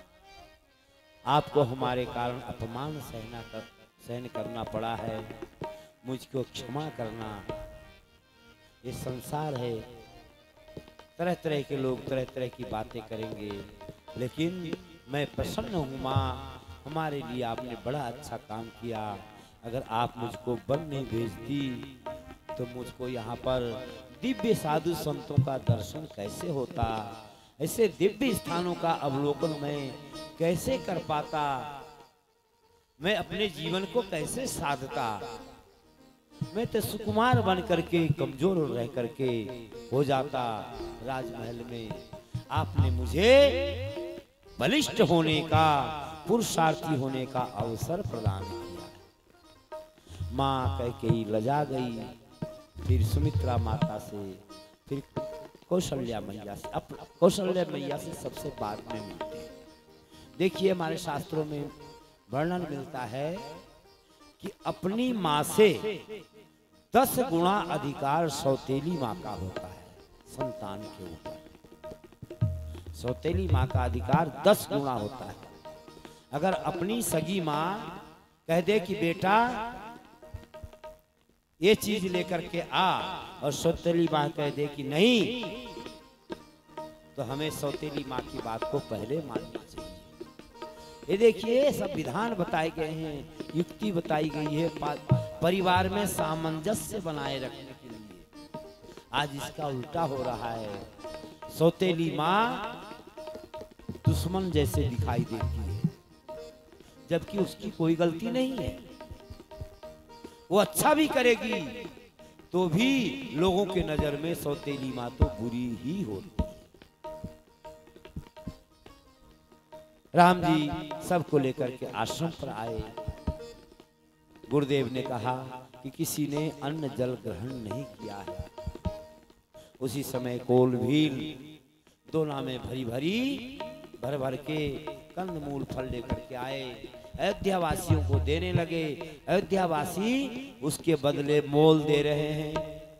आपको हमारे कारण अपमान सहन करना पड़ा है, मुझको क्षमा करना। ये संसार है, तरह तरह के लोग तरह तरह की बातें करेंगे, लेकिन मैं प्रसन्न हूँ माँ, हमारे लिए आपने बड़ा अच्छा काम किया। अगर आप मुझको वन नहीं भेजती तो मुझको यहाँ पर दिव्य साधु संतों का दर्शन कैसे होता, ऐसे दिव्य स्थानों का अवलोकन मैं कैसे कर पाता, मैं अपने जीवन को कैसे साधता। मैं तो सुकुमार बन करके कमजोर रह करके हो जाता राजमहल में। आपने मुझे बलिष्ठ होने का, पुरुषार्थी होने का अवसर प्रदान किया। माँ कैकेयी लजा गई, फिर सुमित्रा माता से, फिर कौशल्या मैया से। अब कौशल्या मैया से सबसे बाद में मिलते हैं। देखिए हमारे शास्त्रों में वर्णन मिलता है कि अपनी माँ से 10 गुना अधिकार सौतेली माँ का होता है संतान के ऊपर। सौतेली माँ का अधिकार 10 गुना होता है। अगर अपनी सगी माँ कह दे कि बेटा ये चीज लेकर के आ, और सौतेली माँ कह दे कि नहीं, तो हमें सौतेली माँ की बात को पहले मानना चाहिए। ये देखिए सब विधान बताए गए हैं, युक्ति बताई गई है परिवार में सामंजस्य बनाए रखने के लिए। आज इसका उल्टा हो रहा है। सौतेली माँ दुश्मन जैसे दिखाई देती है, जबकि उसकी कोई गलती नहीं है। वो अच्छा भी करेगी तो भी लोगों के नजर में सौतेली माँ तो बुरी ही होती है। राम जी सबको लेकर के आश्रम पर आए। गुरुदेव ने कहा कि किसी ने अन्न जल ग्रहण नहीं किया है। उसी समय कोल भील दोना में भर भर के कंद मूल फल लेकर के आए, अयोध्या वासियों को देने लगे। अयोध्या वासी उसके बदले मोल दे रहे हैं।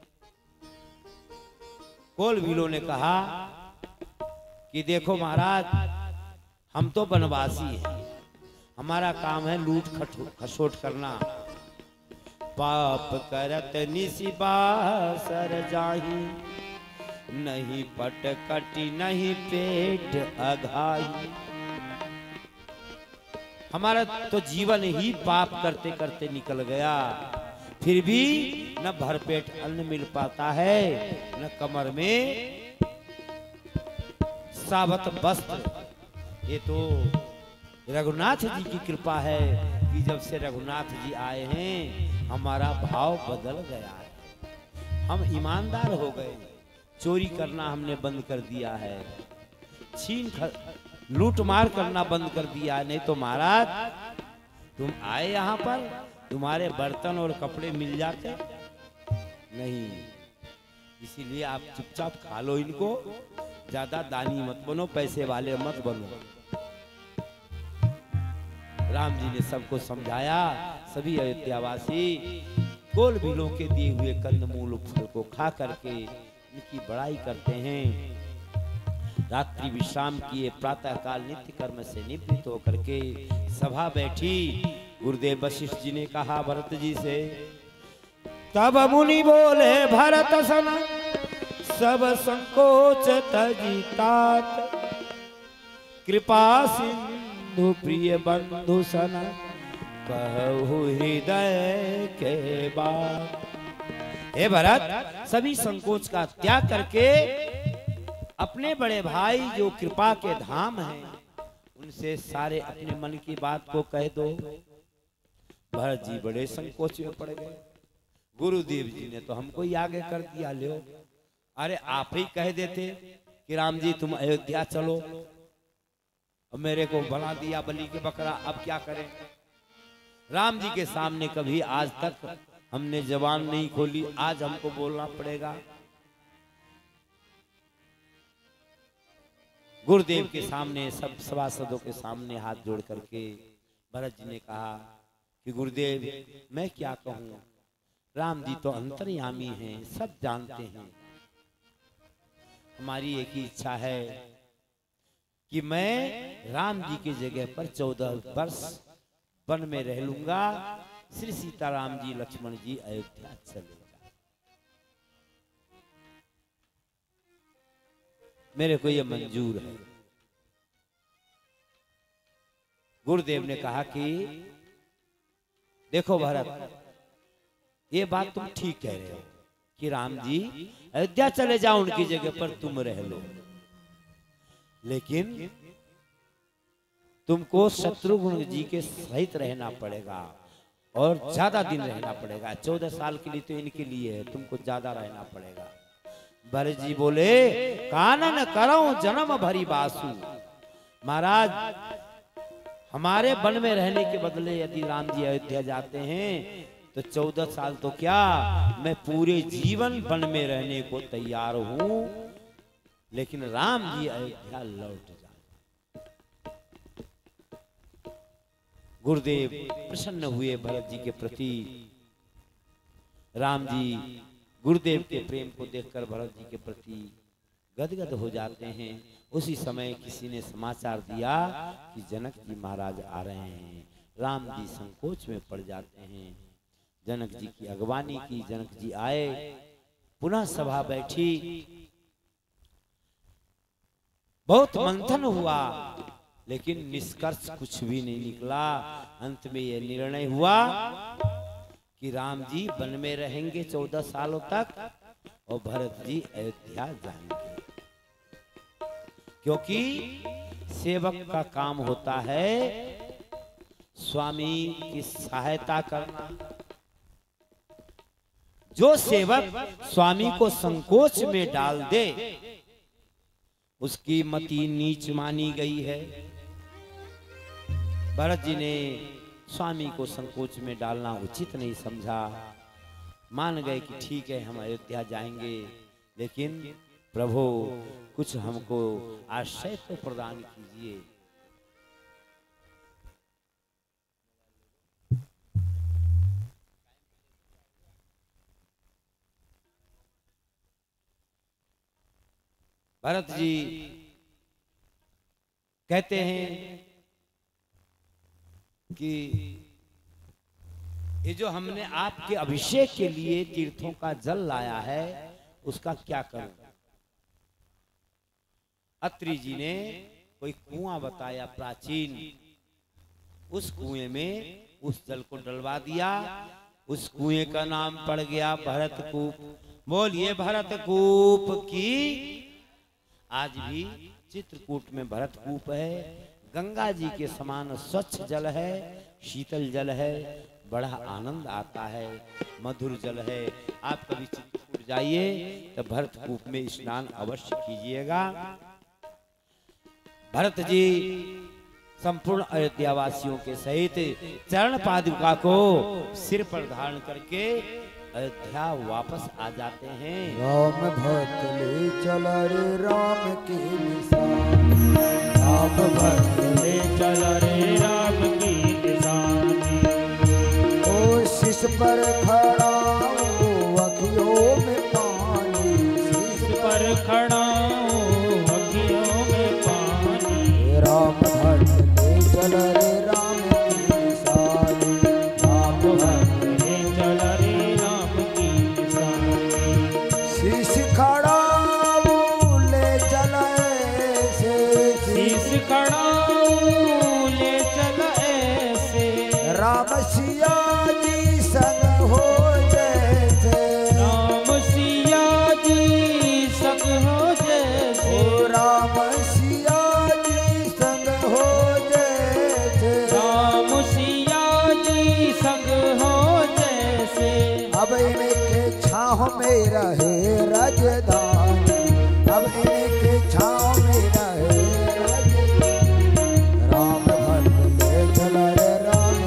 कोल भीलों ने कहा कि देखो महाराज, हम तो बनवासी हैं, हमारा काम है लूट खसोट करना। पाप करत निसिबासर जाही, नहीं पट कटी नहीं पेट अघाई। हमारा तो जीवन ही पाप करते करते निकल गया, फिर भी न भरपेट अन्न मिल पाता है, न कमर में सावत वस्त्र। ये तो रघुनाथ जी की कृपा है कि जब से रघुनाथ जी आए हैं हमारा भाव बदल गया है। हम ईमानदार हो गए, चोरी करना हमने बंद कर दिया है, लूट मार करना बंद कर दिया। नहीं तो महाराज तुम आए यहाँ पर, तुम्हारे बर्तन और कपड़े मिल जाते नहीं। इसीलिए आप चुपचाप खा लो इनको, ज्यादा दानी मत बनो, पैसे वाले मत बनो। राम जी ने सबको समझाया। सभी अयोध्यावासी कोल भीलों के दिए हुए कंदमूल फल को खा करके इनकी बड़ाई करते हैं। रात्रि विश्राम किए, प्रातः काल नित्य कर्म से निवृत्त होकर के सभा बैठी। गुरुदेव वशिष्ठ जी ने कहा भरत जी से, तब मुनि बोले भरत सन सब संकोच तजी तात, कृपा सिंधु प्रिय बंधु सन कहु हृदय के बात। हे भरत, सभी संकोच का त्याग करके अपने बड़े भाई जो कृपा के धाम हैं उनसे सारे अपने मन की बात को कह दो। भरत जी बड़े संकोच में पड़ गए। गुरुदेव जी ने तो हमको ही आगे कर दिया, लो अरे आप ही कह देते कि राम जी तुम अयोध्या चलो, अब मेरे को बना दिया बलि के बकरा, अब क्या करें। राम जी के सामने कभी आज तक हमने जबान नहीं खोली, आज हमको बोलना पड़ेगा। गुरुदेव के सामने सब सभासदों के सामने हाथ जोड़ करके भरत जी ने कहा कि गुरुदेव मैं क्या कहूं, राम जी तो अंतर्यामी हैं, सब जानते हैं। हमारी एक ही इच्छा है कि मैं राम जी की जगह पर 14 वर्ष वन में रह लूंगा, श्री सीताराम जी लक्ष्मण जी अयोध्या चले जाए। मेरे को ये मंजूर है। गुरुदेव ने कहा कि देखो भरत, ये बात तुम ठीक कह रहे हो कि राम जी अयोध्या चले जाओ, उनकी जगह पर तुम रह लो, लेकिन तुमको शत्रुघ्न जी के सहित रहना पड़ेगा और ज्यादा दिन रहना पड़ेगा। 14 साल के लिए तो इनके लिए है, तुमको ज्यादा रहना पड़ेगा। भरत जी बोले कानन करो जन्म भरी बासु। महाराज हमारे वन में रहने के बदले यदि राम जी अयोध्या जाते हैं तो 14 साल तो क्या, मैं पूरे जीवन वन में रहने को तैयार हूं, लेकिन राम जी अयोध्या लौट जाए। गुरुदेव प्रसन्न हुए भरत जी के प्रति। राम जी गुरुदेव के प्रेम को देखकर भरत जी के प्रति गदगद हो जाते हैं। उसी समय किसी ने समाचार दिया कि जनक जी महाराज आ रहे हैं। राम जी संकोच में पड़ जाते हैं। जनक जी की अगवानी की, जनक जी आए, पुनः सभा बैठी, बहुत मंथन हुआ, लेकिन निष्कर्ष कुछ भी नहीं निकला। अंत में यह निर्णय हुआ कि राम जी वन में रहेंगे 14 सालों तक और भरत जी अयोध्या जाएंगे, क्योंकि सेवक का काम होता है स्वामी की सहायता करना। जो सेवक स्वामी को संकोच में डाल दे उसकी मति नीच मानी गई है। भरत जी ने स्वामी को संकोच में डालना उचित नहीं समझा। मान गए कि ठीक है हम अयोध्या जाएंगे, लेकिन प्रभु कुछ हमको आश्रय तो प्रदान कीजिए। भरत जी कहते हैं कि ये जो हमने आपके अभिषेक के लिए तीर्थों का जल लाया है उसका क्या करूं। अत्रि जी ने कोई कुआं बताया प्राचीन, उस कुएं में उस जल को डलवा दिया। उस कुएं का नाम पड़ गया भरतकूप। बोलिए भरतकूप की। आज भी चित्रकूट में भरतकूप है। गंगा जी के समान स्वच्छ जल है, शीतल जल है, बड़ा आनंद आता है, मधुर जल है। आप कभी चित्रकूट जाइए तो भरतकूप में स्नान अवश्य कीजिएगा। भरत जी संपूर्ण अयोध्या वासियों के सहित चरण पादुका को सिर पर धारण करके अयोध्या वापस आ जाते हैं। राम भक्त ले चला रे राम की निशानी, राम भक्त ले चला रे राम की निशानी। ओ शीश पर खड़ा हूँ अखियों में पानी, शीश पर खड़ा हूँ अखियों में पानी। राम भक्त ले चला रे राम की निशानी, राम भक्त ले चला रे शीश खड़ा ले चला ऐसे, शीश खड़ा ले चला ऐसे। राम सिया जी संग हो जैसे, राम सिया जी संग हो जैसे। ओ राम सिया जी संग हो जैसे, राम सिया जी संग हो जैसे। अब इनके छाँव में रहे राजधानी, अब इनके छाँव में रहे राजधानी। राम भक्त ले चला रे राम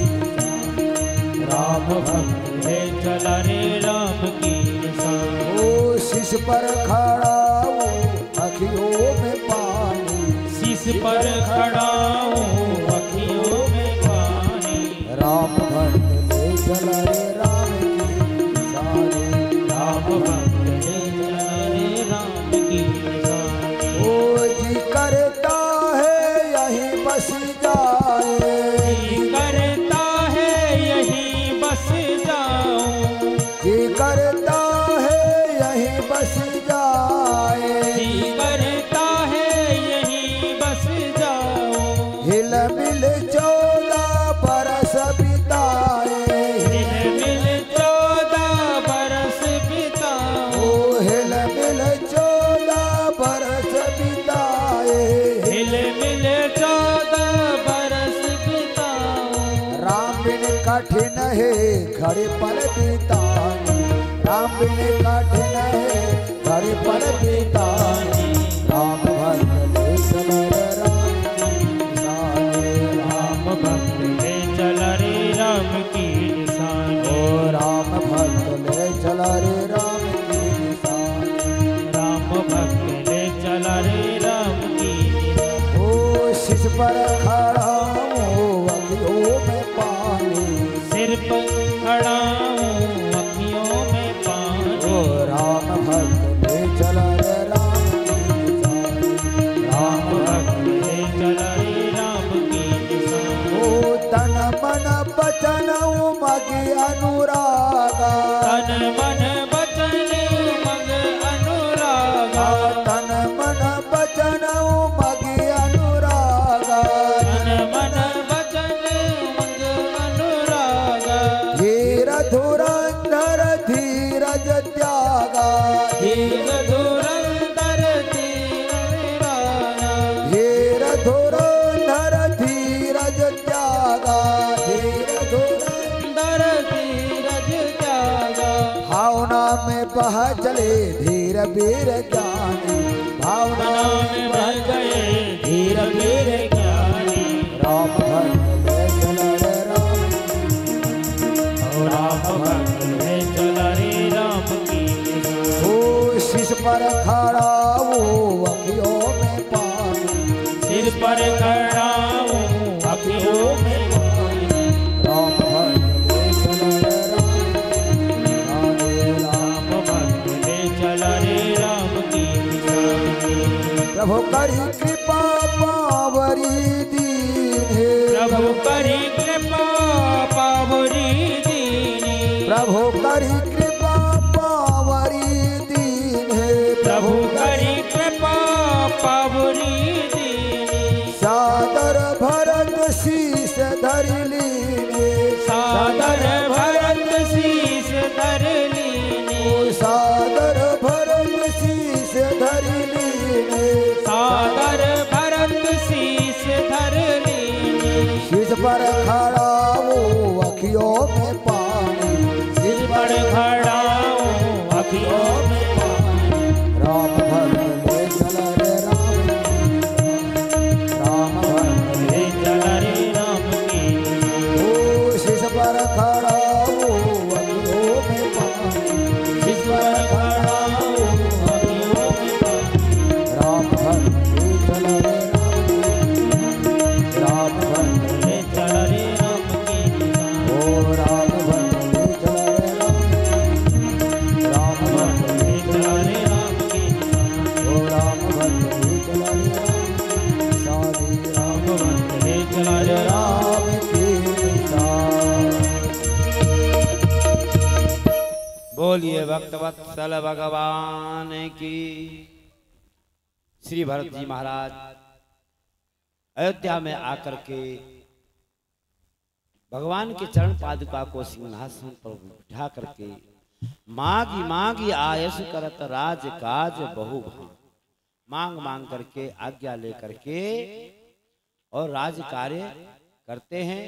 की, राम भक्त ले चला रे राम की निशानी। ओ शीश पर खड़ा हूँ अखियों में पानी, शीश पर खड़ा हूँ अखियों में पानी। राम भक्त ले चला रे राम की निशानी, राम भक्त ले चला रे राम की निशानी। ओ जी करता है यहीं बस जाए, जी करता है यहीं बस जाऊं, जी करता है यहीं बस जाए, जी करता है यहीं बस जाऊं। हिल मिल 14 बरस बिताए, हिल मिल 14 बरस बिताओ। ओ हिल मिल 14 बरस बिताए, हिल मिल 14 बरस बिताओ। राम बिन कठिन है घड़ी पर बितानी, राम बिन कठिन है घड़ी पर बितानी। राम भक्त ले चला रे राम की निशानी, राम भक्त ले चला रे राम की निशानी। ओ राम भक्त ले चला रे राम की निशानी, राम भक्त ले चला रे राम की निशानी। ओ शीश पर खड़ा हूँ अखियों में पानी, सिर पर खड़ा हूँ अखियों में पानी। ओ राम भक्त ले चला रे राम अनुरागा तन मन वचन उमंग अनुरागा तन मन वचन उमंग अनुरागा तन मन वचन उमंग अनुरागा धीर धुरंधर धीरज त्यागा धीर धुरंधर धीर रागा धीर धुरंधर धीरज त्यागा धीर धुरंधर धर धीरज त्यागा भावना में बह चले धीर वीर ज्ञानी भावना मना में बह गए धीर वीर ज्ञानी राम भक्त ले चल रे राम राम भक्त ले चल रे राम की ओ शीश पर खड़ा वो अखियों में पानी सिर पर खड़ा हूँ अखियों में पानी राम भक्त ले चल रे राम राधे राम राम भक्त ले चल रे राम की प्रभु करी कृपा पावरी दीने प्रभु करी कृपा पावरी दीनी प्रभु करी कृपा पावरी दीने प्रभु करी कृपा पावरी दीनी सादर भरत शीस धरि लीने सादर भरत शीस धर लीनी सादर भरत शीस धरि लीने सादर भरत शीस धर लीनी शीस पर खड़ा वो अखियों में पानी सिर पर खड़ा हूँ अखियों में पानी राम भक्त ले चल रे राम राम भक्त ले चल रे राम की ओ शीस पर खड़ा वो अखियों में पानी सिर पर खड़ा हूँ अखियों में पानी राम भक्त ले चल रे राम भक्त ले चल रे राम की ओ राम भक्त ले चल रे राम भक्त ले चल रे राम की ओ राम भक्त ले चल रे सारी राम भक्त ले चल रे राम राम की निशान। बोलिए भक्त वत्सल भगवान की। श्री भरत जी महाराज अयोध्या में आकर के भगवान के चरण पादुका को सिंहासन पर बिठा करके मांगी मांगी आयस करत राज काज बहु भां, मांग मांग करके आज्ञा लेकर के और राज कार्य करते हैं।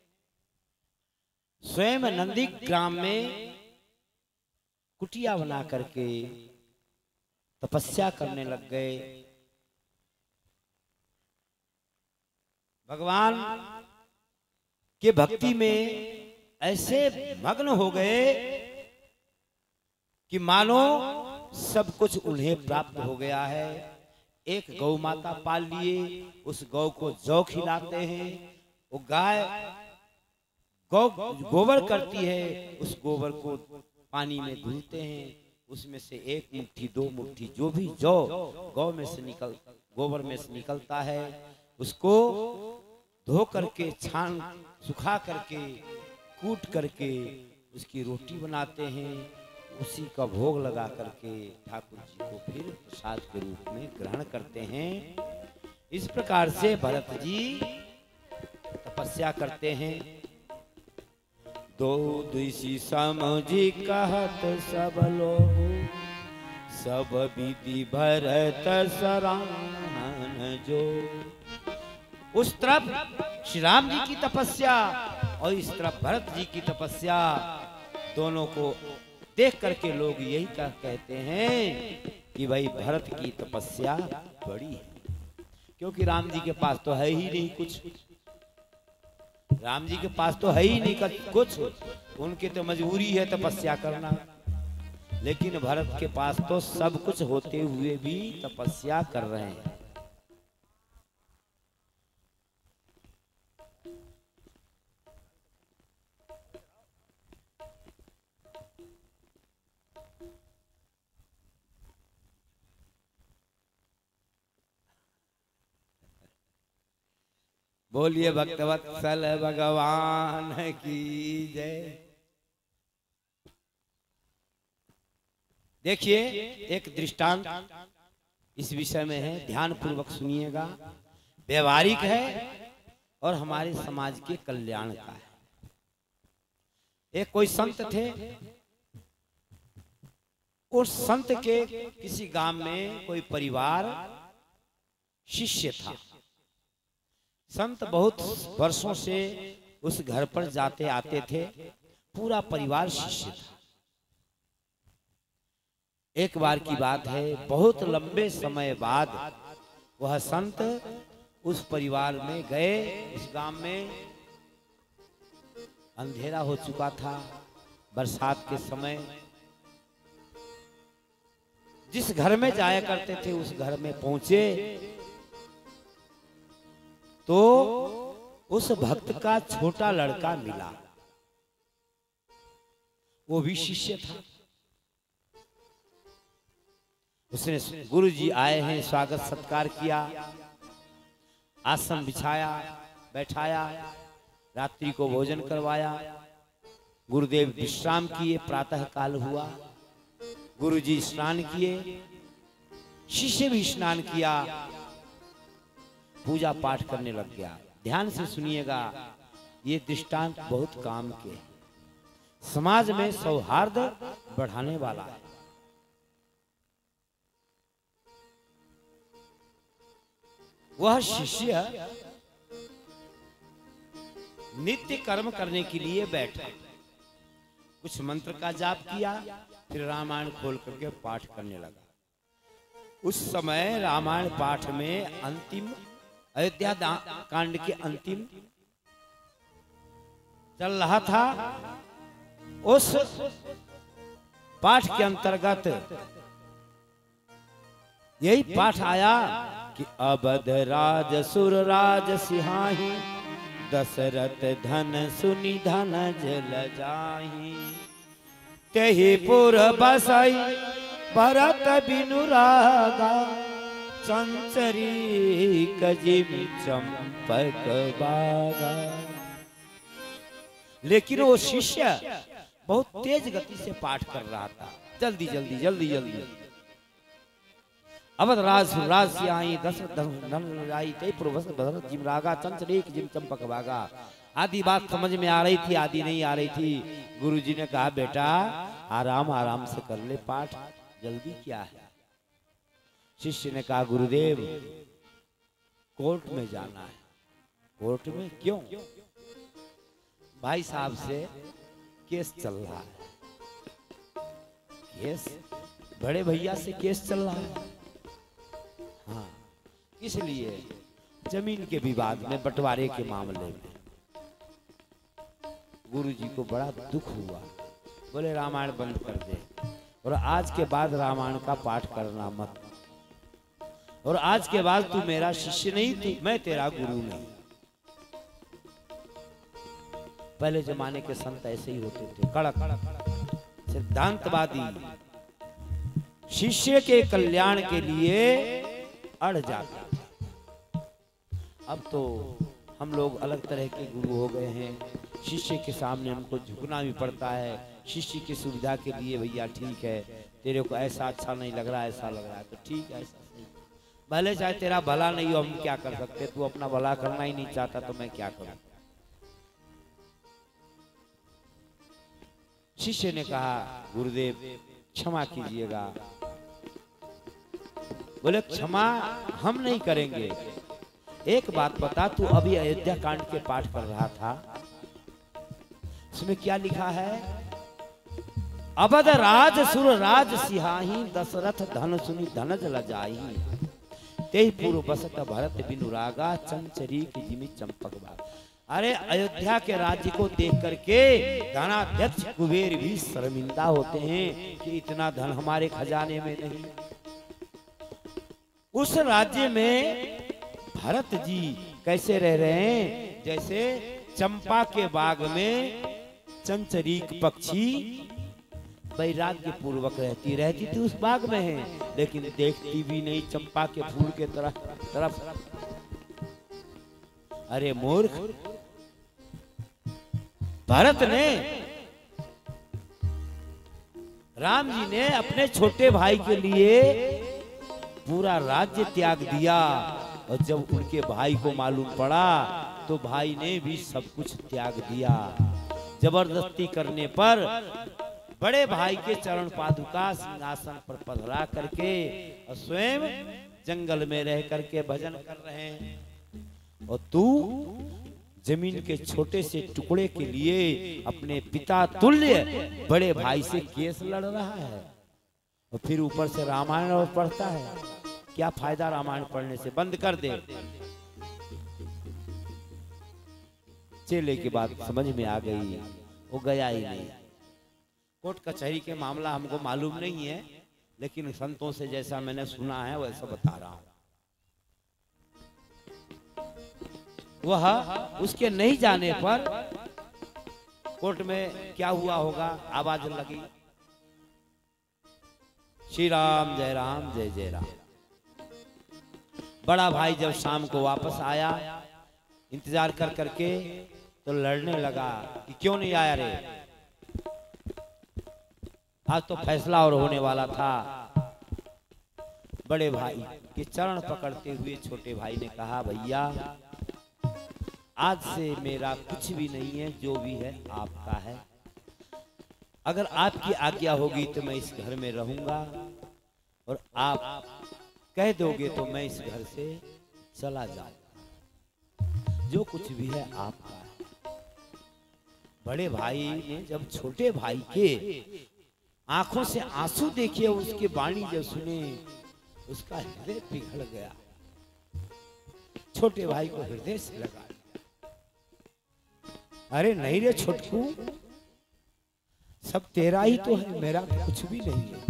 स्वयं नंदी ग्राम में कुटिया बना करके तपस्या करने लग गए। भगवान के भक्ति में ऐसे मग्न हो गए कि मानो सब कुछ उन्हें प्राप्त हो गया है। एक गौ माता पाल लिए, उस गौ को जौ खिलाते हैं। वो गाय गोबर करती है, उस गोबर को पानी में धुलते हैं। उसमें से एक मुट्ठी दो मुट्ठी जो भी जौ गौ में से गोबर में से निकलता है, उसको धो करके छान सुखा करके कूट करके उसकी रोटी बनाते हैं। उसी का भोग लगा करके ठाकुर जी को फिर प्रसाद के रूप में ग्रहण करते हैं। इस प्रकार से भरत जी तपस्या करते हैं। दो दिशी समझी कहत सब लोग, सब विधि भरत सराहन जो। उस तरफ श्री राम जी की तपस्या और इस तरफ भरत जी की तपस्या, दोनों को देख करके लोग यही कहते हैं कि भाई भरत की तपस्या बड़ी है, क्योंकि राम जी के पास तो है ही नहीं कुछ। राम जी के पास तो है ही नहीं कुछ, उनकी तो मजबूरी है तपस्या करना। लेकिन भरत के पास तो सब कुछ होते हुए भी तपस्या कर रहे हैं। बोलिए भक्तवत्सल भगवान की जय। देखिए एक दृष्टांत इस विषय में है, ध्यान पूर्वक सुनिएगा। व्यवहारिक है और हमारे समाज के कल्याण का है। एक कोई संत थे, उस संत के किसी गांव में कोई परिवार शिष्य था। संत बहुत वर्षों से उस घर पर जाते आते थे, पूरा परिवार शिष्य था। एक बार की बात है, बहुत लंबे समय बाद वह संत उस परिवार में गए। उस गांव में अंधेरा हो चुका था, बरसात के समय। जिस घर में जाया करते थे उस घर में पहुंचे तो उस भक्त का छोटा लड़का मिला, वो भी शिष्य था। उसने गुरु जी आए हैं, स्वागत सत्कार किया, आसन बिछाया, बैठाया, रात्रि को भोजन करवाया। गुरुदेव विश्राम किए, प्रातः काल हुआ, गुरु जी स्नान किए, शिष्य भी स्नान किया, पूजा पाठ करने लग गया। ध्यान से सुनिएगा, ये दृष्टांत बहुत काम के है, समाज में सौहार्द बढ़ाने वाला है। वह शिष्य नित्य कर्म करने के लिए बैठा, कुछ मंत्र का जाप किया, फिर रामायण खोल करके पाठ करने लगा। उस समय रामायण पाठ में अंतिम अयोध्या कांड के अंतिम चल रहा था। उस पाठ के अंतर्गत यही पाठ आया कि अवध राज सुर राज सिहाही, दशरथ धन सुनि धन जल जाही, तेहि पुर बसई भरत बिनु रागा, चंचरी कजिमि चंपक बागा। लेकिन वो शिष्य बहुत तेज गति से पाठ कर रहा था, जल्दी जल्दी जल्दी जल्दी। अवध राज राज सियाई, दशरथ धन जाई, तेहि पुर बसई भरत जिम रागा, चंचरी कजिमि चंपक बागा। आदि बात समझ में आ रही थी, आदि नहीं आ रही थी। गुरुजी ने कहा, बेटा आराम आराम से कर ले पाठ, जल्दी क्या है। शिष्य ने कहा, गुरुदेव कोर्ट में जाना है। कोर्ट में क्यों? भाई साहब से केस चल रहा है। केस? बड़े भैया से केस चल रहा है? हाँ, इसलिए जमीन के विवाद में, बंटवारे के मामले में। गुरुजी को बड़ा दुख हुआ, बोले रामायण बंद कर दे, और आज के बाद रामायण का पाठ करना मत, और आज के बाद तू मेरा शिष्य नहीं, तू मैं तेरा गुरु नहीं। पहले जमाने के संत ऐसे ही होते थे, कड़क सिद्धांतवादी, शिष्य के कल्याण के लिए अड़ जाता था। अब तो हम लोग अलग तरह के गुरु हो गए हैं, शिष्य के सामने हमको झुकना भी पड़ता है। शिष्य की सुविधा के लिए, भैया ठीक है, तेरे को ऐसा अच्छा नहीं लग रहा, ऐसा लग रहा है तो ठीक है, ऐसा सही, भले चाहे तेरा भला नहीं हो, हम क्या कर सकते। तू अपना भला करना ही नहीं चाहता तो मैं क्या करूं। शिष्य ने कहा, गुरुदेव क्षमा कीजिएगा। बोले क्षमा हम नहीं करेंगे, एक बात बता, तू अभी अयोध्या कांड के पाठ कर रहा था, उसमें क्या लिखा है? अवध राज सुर राज सिहाही, दशरथ धन सुनि धन जल जाही, तेहि पुर बसत भरत बिनु रागा, चंचरी कजिमि चंपक बागा। अरे अयोध्या के राज्य को देख करके धनाध्यक्ष कुबेर भी शर्मिंदा होते हैं कि इतना धन हमारे खजाने में नहीं। उस राज्य में भरत जी कैसे रह रहे हैं? जैसे चंपा के बाग में चंचरीक पक्षी वैराग्य पूर्वक रहती थी उस बाग में है, लेकिन देखती भी नहीं चंपा के फूल के तरफ। अरे मूर्ख, भरत ने राम जी ने अपने छोटे भाई के लिए पूरा राज्य त्याग दिया, और जब उनके भाई को मालूम पड़ा तो भाई ने भी सब कुछ त्याग दिया। जबरदस्ती करने पर बड़े भाई के चरण पादुका सिंहासन पर पधरा करके और स्वयं जंगल में रह करके भजन कर रहे हैं, और तू जमीन के छोटे से टुकड़े के लिए अपने पिता तुल्य बड़े भाई से केस लड़ रहा है, और फिर ऊपर से रामायण और पढ़ता है। क्या फायदा रामायण पढ़ने से? बंद कर दे। चेले की बात समझ में आ गई, वो गया ही नहीं। कोर्ट कचहरी के मामला हमको मालूम नहीं है, लेकिन संतों से जैसा मैंने सुना है वैसा बता रहा हूं। वह उसके नहीं जाने पर कोर्ट में क्या हुआ होगा, आवाज लगी, श्री राम जय राम जय जय राम। बड़ा भाई जब शाम को वापस आया, इंतजार कर करके तो लड़ने लगा कि क्यों नहीं आया रे, आज तो फैसला और होने वाला था। बड़े भाई के चरण पकड़ते हुए छोटे भाई ने कहा, भैया आज से मेरा कुछ भी नहीं है, जो भी है आपका है। अगर आपकी आज्ञा होगी तो मैं इस घर में रहूंगा, और आप कह दोगे तो मैं इस घर से चला जाऊंगा। जो कुछ भी है आपका है। बड़े भाई ने जब छोटे भाई के आंखों से आंसू देखे, उसकी वाणी जब सुने, उसका हृदय पिघल गया। छोटे भाई को हृदय से लगा, अरे नहीं रे छोटकू, सब तेरा ही तो है, मेरा तो कुछ भी नहीं है।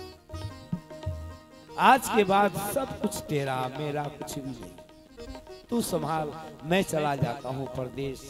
आज के बाद सब कुछ तेरा, मेरा कुछ भी नहीं। तू संभाल, मैं चला जाता हूं परदेश।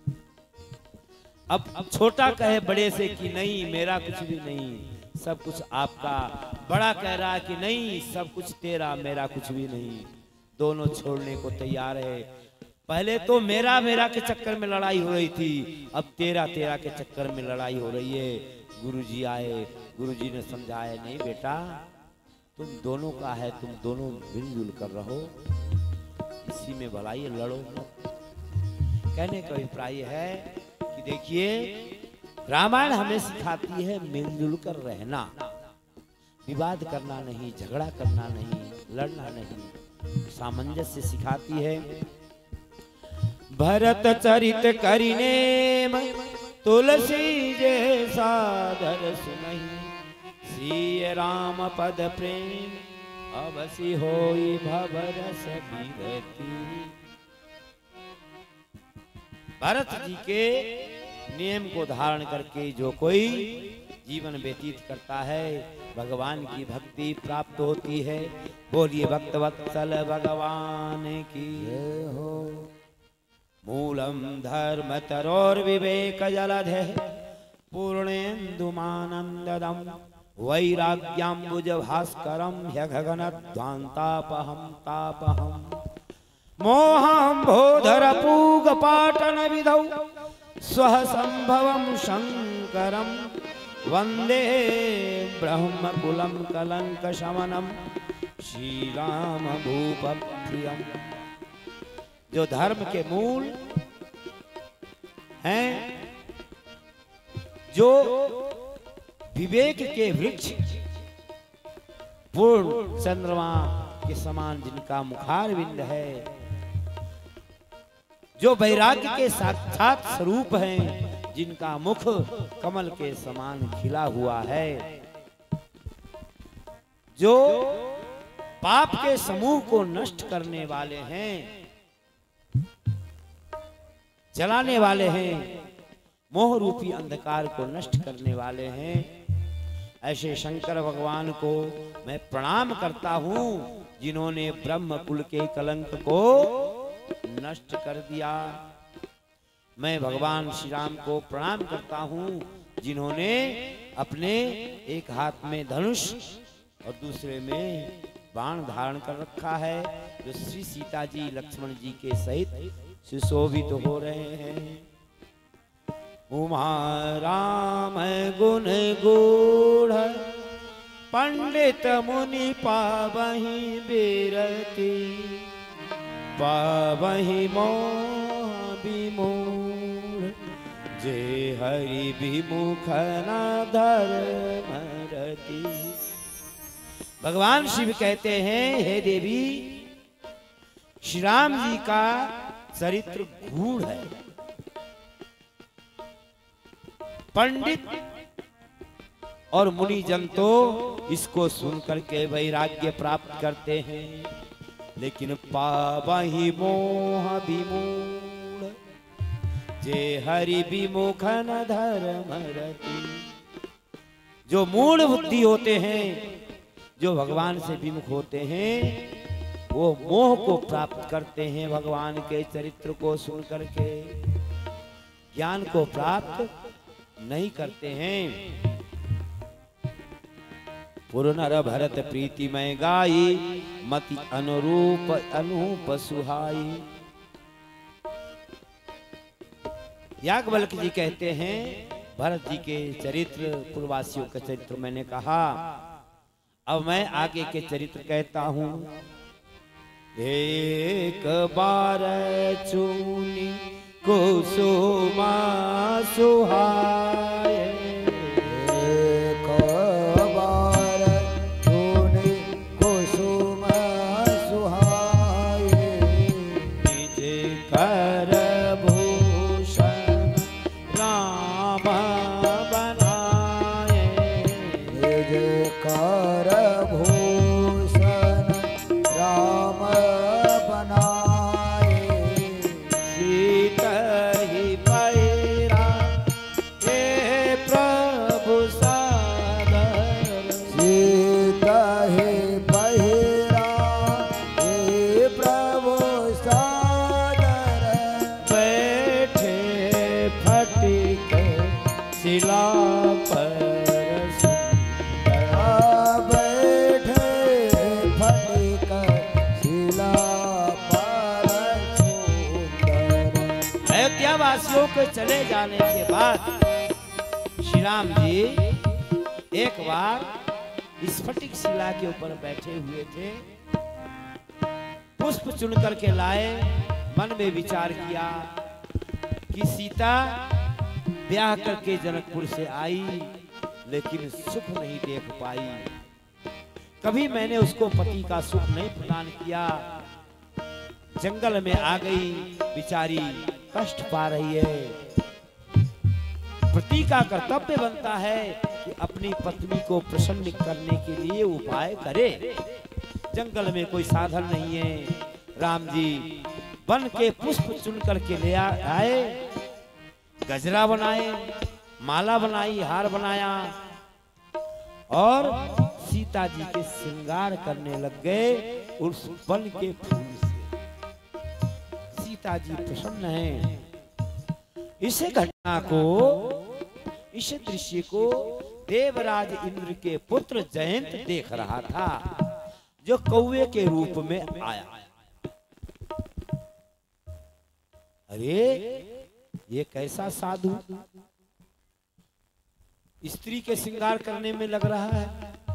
अब छोटा कहे बड़े से कि नहीं मेरा कुछ भी नहीं, सब कुछ आपका। बड़ा कह रहा है कि नहीं सब कुछ तेरा, मेरा कुछ भी नहीं। दोनों छोड़ने को तैयार है। पहले तो मेरा मेरा के चक्कर में लड़ाई हो रही थी, अब तेरा तेरा के चक्कर में लड़ाई हो रही है। गुरुजी आए, गुरुजी ने समझाया, नहीं बेटा तुम दोनों का है, तुम दोनों मिलजुल कर रहो, इसी में भलाई, लड़ो मत। कहने का अभिप्राय है कि देखिए रामायण हमें सिखाती है मिलजुल कर रहना, विवाद करना नहीं, झगड़ा करना नहीं, लड़ना नहीं, सामंजस्य सिखाती है। भरत चरित करिने तुलसी जैसा दर सुनहि, श्री राम पद प्रेम अवसी होई भवरस विरति। भरत जी के नियम को धारण करके जो कोई जीवन व्यतीत करता है, भगवान की भक्ति प्राप्त होती है। बोलिए भक्त वत्सल भगवान की जय हो। मूलम धर्म तरोर विवेक जलधे पूर्णेन्दुमानंददम वैराग्याम्बुज भास्करम ह्यगगनध्वान्तापहं तापहं मोहं बोधर पूग पाटन विधौ स्वः संभवं शंकरं वंदे ब्रह्मकुलं कलंक शमनम श्रीराम भूपं प्रियम। जो धर्म के मूल हैं, जो विवेक के वृक्ष, पूर्ण चंद्रमा के समान जिनका मुखारविंद है, जो वैराग्य के साक्षात स्वरूप हैं, जिनका मुख कमल के समान खिला हुआ है, जो पाप के समूह को नष्ट करने वाले हैं, जलाने वाले हैं, मोह रूपी अंधकार को नष्ट करने वाले हैं, ऐसे शंकर भगवान को मैं प्रणाम करता हूं, जिन्होंने ब्रह्म कुल के कलंक को नष्ट कर दिया। मैं भगवान श्री राम को प्रणाम करता हूं, जिन्होंने अपने एक हाथ में धनुष और दूसरे में बाण धारण कर रखा है, जो श्री सीता जी लक्ष्मण जी के सहित सुशोभित हो रहे हैं। उमा राम गुण गूढ़ पंडित मुनि पावहि बिरति पावहि मोह विमूढ़ जे हरि विमुख न धर्म रति। भगवान शिव कहते हैं, हे देवी, श्री राम जी का चरित्र गूढ़ है। पंडित और मुनिजन तो इसको सुनकर के वैराग्य प्राप्त करते हैं, लेकिन पावहि मोह विमूढ़ जे हरि विमुख न धर्म रति। जो मूढ़ बुद्धि होते हैं, जो भगवान से विमुख होते हैं, वो मोह को प्राप्त करते हैं भगवान के चरित्र को सुनकर के, ज्ञान को प्राप्त नहीं करते हैं। पुरनर भरत प्रीति में गाई मति अनुरूप अनूप सुहाई। याज्ञवल्क्य जी कहते हैं, भरत जी के चरित्र, पूर्ववासियों का चरित्र मैंने कहा, अब मैं आगे के चरित्र कहता हूं। एक बार चूनी कुसुमा सुहाए, एक बार चूनी कुसुम सुहाए, निज कर भूषण राम बनाए, निज कर भूषण राम बनाए, सीता ही पैरा हे प्रभु सादर, सीता हे बहिरा हे प्रभु सादर, बैठे फटिक शिला पर सुंदर। बैठे फटिक शिला पर सुंदर। अयोध्या वासियों के चले जाने के बाद श्री राम जी एक बार स्फटिक शिला के ऊपर बैठे हुए थे, पुष्प चुन करके लाए, मन में विचार किया कि सीता ब्याह करके जनकपुर से आई, लेकिन सुख नहीं देख पाई, कभी मैंने उसको पति का सुख नहीं प्रदान किया, जंगल में आ गई, बेचारी कष्ट पा रही है। पति का कर्तव्य बनता है कि अपनी पत्नी को प्रसन्न करने के लिए उपाय करे। जंगल में कोई साधन नहीं है, राम जी वन के पुष्प चुन करके ले आए, गजरा बनाए, माला बनाई, हार बनाया और सीता जी के श्रृंगार करने लग गए उस वन के फूल से। सीता जी प्रसन्न हैं। इस घटना को, इस दृश्य को देवराज इंद्र के पुत्र जयंत देख रहा था, जो कौवे के रूप में आया। अरे ये कैसा साधु स्त्री के श्रृंगार करने में लग रहा है,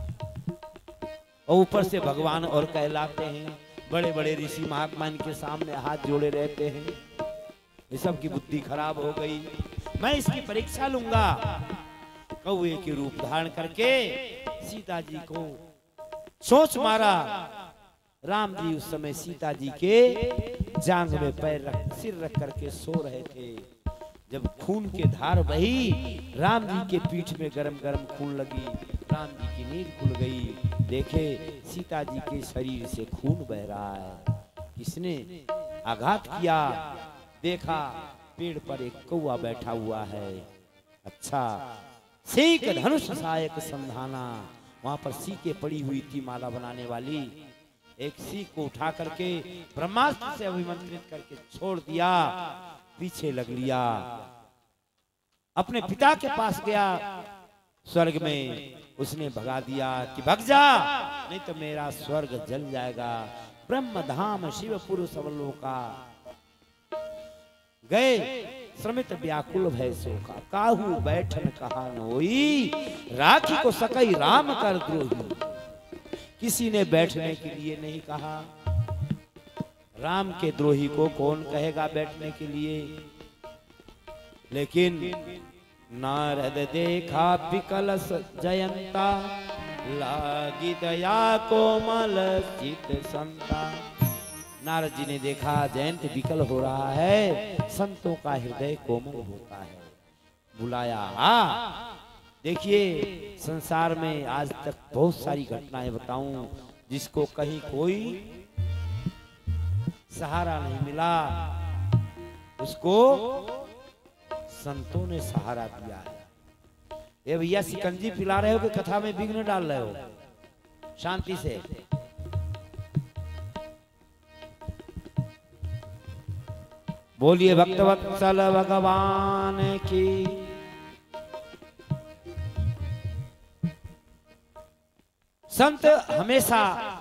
और ऊपर से भगवान और कहलाते हैं, बड़े बड़े ऋषि महात्मा इनके सामने हाथ जोड़े रहते हैं। ये सब की बुद्धि खराब हो गई, मैं इसकी परीक्षा लूंगा। कौवे के रूप धारण करके सीता जी को सोच मारा। राम जी उस समय सीता जी के जांघ में पैर रख, सिर रख करके सो रहे थे। जब खून के धार बही, राम जी के पीठ में गरम गरम खून लगी, राम जी की नींद खुल गई। देखे सीता जी के शरीर से खून बह रहा है, किसने आघात किया? देखा पेड़ पर एक कौवा बैठा हुआ है। अच्छा, सीक धनुष सहायक संधाना, वहां पर सीके पड़ी हुई थी माला बनाने वाली। एक सीख को उठा करके ब्रह्मास्त्र से अभिमंत्रित करके छोड़ दिया, पीछे लग लिया, अपने पिता के पास गया। स्वर्ग में उसने भगा दिया कि भग जा, नहीं तो मेरा स्वर्ग जल जाएगा। ब्रह्म धाम शिवपुर सबलोका गए, श्रमित व्याकुल भय शोका, काहू बैठन कहा नोई, राखी को सकई राम कर द्रोही। किसी ने बैठने के लिए नहीं कहा, राम के द्रोही को कौन कहेगा बैठने के लिए। लेकिन नारद देखा विकलस जयंता, लागी दया कोमल चित संता। नारद जी ने देखा जयंत विकल हो रहा है, संतों का हृदय कोमल होता है। बुलाया। देखिए संसार में आज तक बहुत सारी घटनाएं बताऊं जिसको कहीं कोई सहारा नहीं मिला, उसको संतों ने सहारा दिया है। ये भैया सिकंजी पिला रहे हो कि कथा में विघ्न डाल रहे हो? शांति से। बोलिए भक्तवत्सल भगवान की। संत हमेशा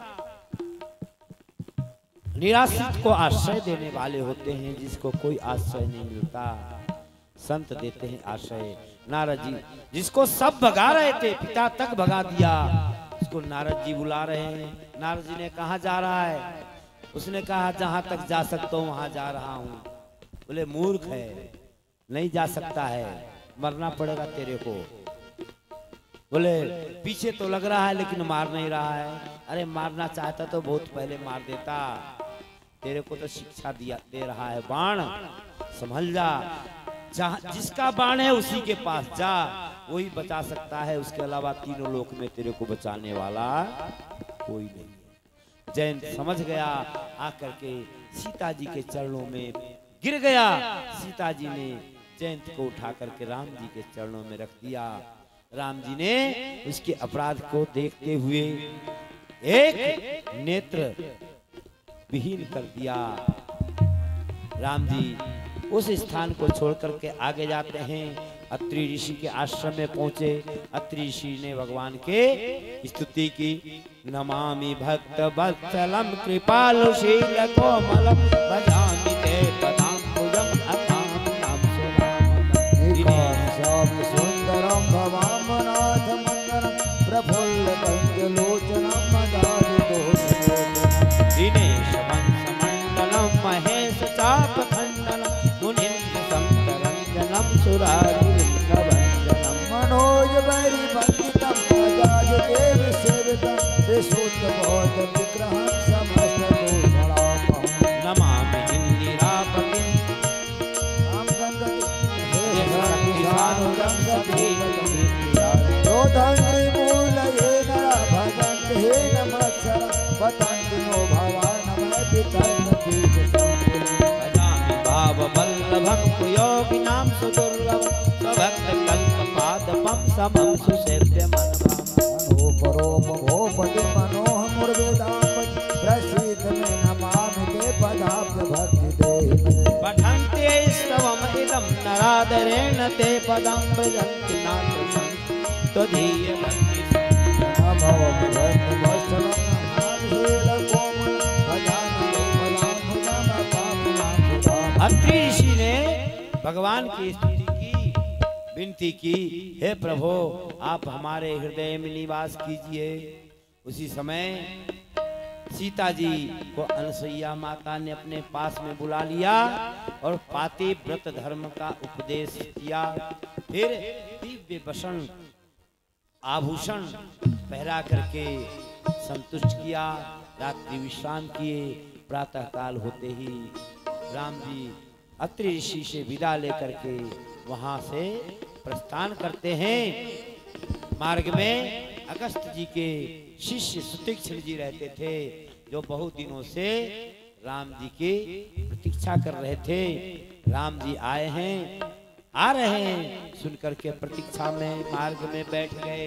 निराश्रित को आश्रय देने वाले होते हैं, जिसको कोई आश्रय नहीं मिलता संत देते हैं आश्रय। नारद जी जिसको सब भगा रहे थे, पिता तक भगा दिया, उसको नारद जी बुला रहे हैं। नारद जी ने कहा जा रहा है? उसने कहा जहां तक जा सकता हूं वहां जा रहा हूं। बोले मूर्ख है, नहीं जा सकता है, मरना पड़ेगा तेरे को। बोले पीछे तो लग रहा है लेकिन मार नहीं रहा है। अरे मारना चाहता तो बहुत पहले मार देता, तेरे को तो शिक्षा दिया दे रहा है। बाण संभल जा, जिसका बाण है उसी के पास जा, वही बचा सकता है, उसके अलावा तीनों लोक में तेरे को बचाने वाला कोई नहीं है। जयंत समझ गया, आकर के सीता जी के चरणों में गिर गया। सीता जी ने जयंत को उठा करके राम जी के चरणों में रख दिया। राम जी ने उसके अपराध को देखते हुए एक नेत्र विहीन कर दिया। राम जी उस स्थान को छोड़ करके आगे जाते हैं। अत्रि ऋषि के आश्रम में पहुंचे। अत्रि ऋषि ने भगवान के स्तुति की। नमामि भक्त वत्सलम कृपालुशील कोमलम भजामि ते पदाम्बुजम अकामनाम श्याम सुंदरम भवामनाथ मंगलम प्रफुल्ल कंजलोचनम मदारिदोषम दिनेश वंश मंडलम महेश चाप खंडलम मुनीन्द्र संतरंजनम सुरारिवंजनम मनोज वैरी वंदितम अजाज देव सेवितम विशुद्ध विग्रहं समस्त दोषणापहं नमामि इंदिरापतिं राम गंगति सानुरं रोधंग्रि मूलये नरा भजन्त हे नमस्सर पतन्ति नो भवानमय पितर्न भजामि भाववल्लभं कुयोगिनां सुदुर्लभं स्वभक्त कल्पपादपं समं सुसेव्यमनभामि गोपति मनोह मुर्विदापति प्रसीद में नमामि ते पदाब्ज भक्ति देहि पठन्ते स्तवम् इदं नरादरेण ते पदं भजन्ति नाथ त्वदीय भक्ति नमो भगवते वत्सलं नामधेय कोमल भजामि ते पदाम्बुजं अकामनां। अत्रि ऋषि ने भगवान की स्तुति की, विनती की, हे प्रभु आप हमारे हृदय में निवास कीजिए। उसी समय सीता जी को अनसुईया माता ने अपने पास में बुला लिया और पाति व्रत धर्म का उपदेश किया। फिर दिव्य वसन आभूषण पहरा करके संतुष्ट किया। रात्रि विश्राम किए। प्रातः काल होते ही राम जी अत्रि ऋषि से विदा लेकर के वहां से प्रस्थान करते हैं। मार्ग में अगस्त जी के शिष्य सुतीक्ष्ण जी रहते थे, जो बहुत दिनों से राम जी की प्रतीक्षा कर रहे थे। राम जी आए हैं, आ रहे हैं, सुनकर के प्रतीक्षा में मार्ग में बैठ गए।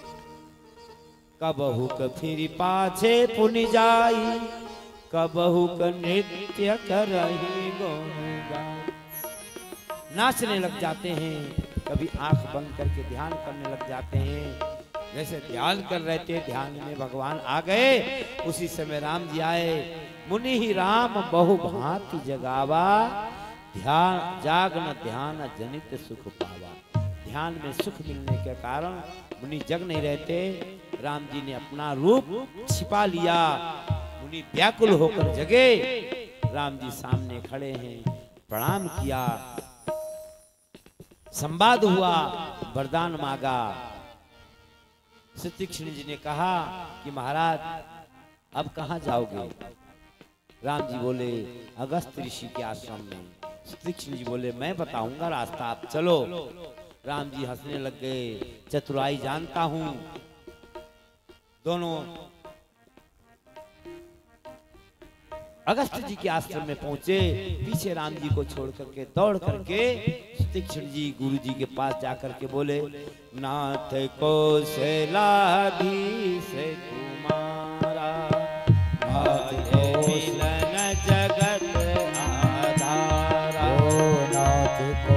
कबहु फिर पाछे पुनि जाई, कबहु नृत्य करहि गौगा। नाचने लग जाते हैं, कभी आंख बंद करके ध्यान करने लग जाते हैं। जैसे ध्यान कर रहे थे, ध्यान में भगवान आ गए। उसी समय राम जी आए। मुनि ही राम बहु भांति जगावा, ध्यान जाग न ध्यान जनित सुख पावा। ध्यान में सुख मिलने के कारण मुनि जग नहीं रहते। राम जी ने अपना रूप छिपा लिया। मुनि व्याकुल होकर जगे। राम जी सामने खड़े हैं, प्रणाम किया, संवाद हुआ, वरदान मांगा। श्री तीक्ष्ण जी ने कहा कि महाराज अब कहाँ जाओगे? राम जी बोले अगस्त ऋषि के आश्रम में। श्री तीक्ष्ण जी बोले मैं बताऊंगा रास्ता, आप चलो। राम जी हंसने लग गए, चतुराई जानता हूं। दोनों अगस्त जी के आश्रम में पहुंचे। पीछे राम जी को छोड़ करके दौड़ करके तीक्ष्ण जी गुरु जी के पास जाकर के बोले नाथ कौशलाधीश कुमारा, नाथ मिलन जगत आधारा। नाथ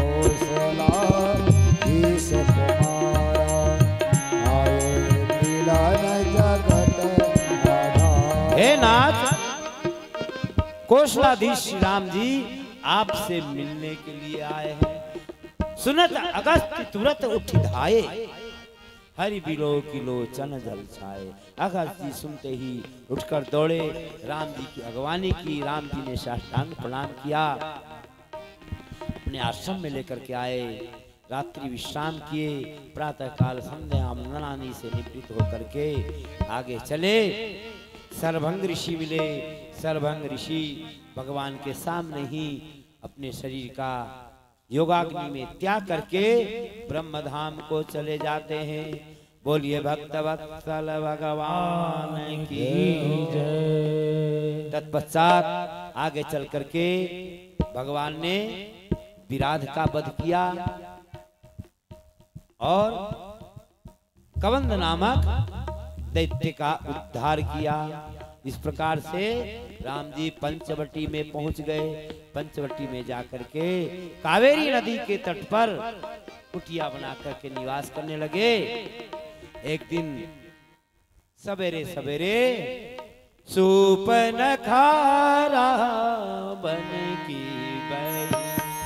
कौशलाधीश कुमारा, आए मिलन जगत आधारा। हे नाथ कौशलाधीश श्री राम जी आपसे मिलने के लिए आए हैं। सुनत अगस्त तुरंत उठी धाये, हरि बिलो की लोचन जल छाए। अगस्त जी सुनते ही उठकर दौड़े, राम जी की अगवानी की। राम जी ने साष्टांग प्रणाम किया, अपने आश्रम में लेकर के आए। रात्रि विश्राम किए, प्रातः काल संध्या वंदनानी से निवृत्त होकर के आगे चले। सरभंग ऋषि मिले। सरभंग ऋषि भगवान के सामने ही अपने शरीर का योगाग्नि में त्याग करके ब्रह्मधाम को चले जाते हैं। बोलिए भक्त वत्सल भगवान की जय। तत्पश्चात आगे चल करके भगवान ने विराध का वध किया और कवंद नामक दैत्य का उद्धार किया। इस प्रकार से राम जी पंचवटी में पहुंच गए। पंचवटी में जाकर के कावेरी नदी के तट पर कुटिया बना करके निवास करने लगे। एक दिन सवेरे सवेरे सुपन खारा बन की बनी,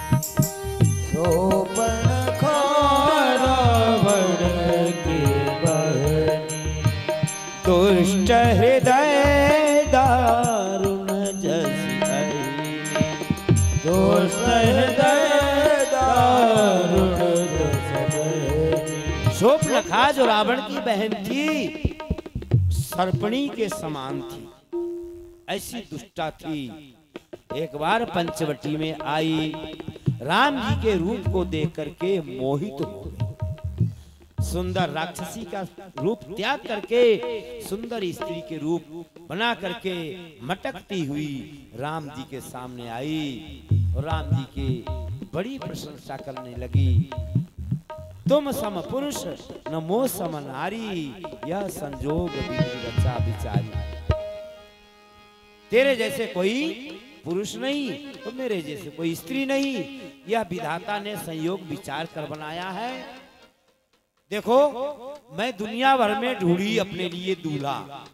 सोपन खारा बन की बनी। दुष्ट हृदय दारुण जसी हरि, दुष्ट हृदय दारुण जसी। शूर्पणखा जो रावण की बहन थी, सर्पणी के समान थी, ऐसी दुष्टा थी। एक बार पंचवटी में आई, राम जी के रूप को देख करके मोहित हो गई। सुंदर राक्षसी का रूप त्याग करके सुंदर स्त्री के रूप बना करके मटकती हुई राम जी के सामने आई और राम जी की बड़ी प्रशंसा करने लगी। तुम सम पुरुष न मोह सम नारी, यह संजोग विधि रचा विचारी। तेरे जैसे कोई पुरुष नहीं तो मेरे जैसे कोई स्त्री नहीं, यह विधाता ने संयोग विचार कर बनाया है। देखो मैं दुनिया भर में ढूंढी अपने लिए दूल्हा,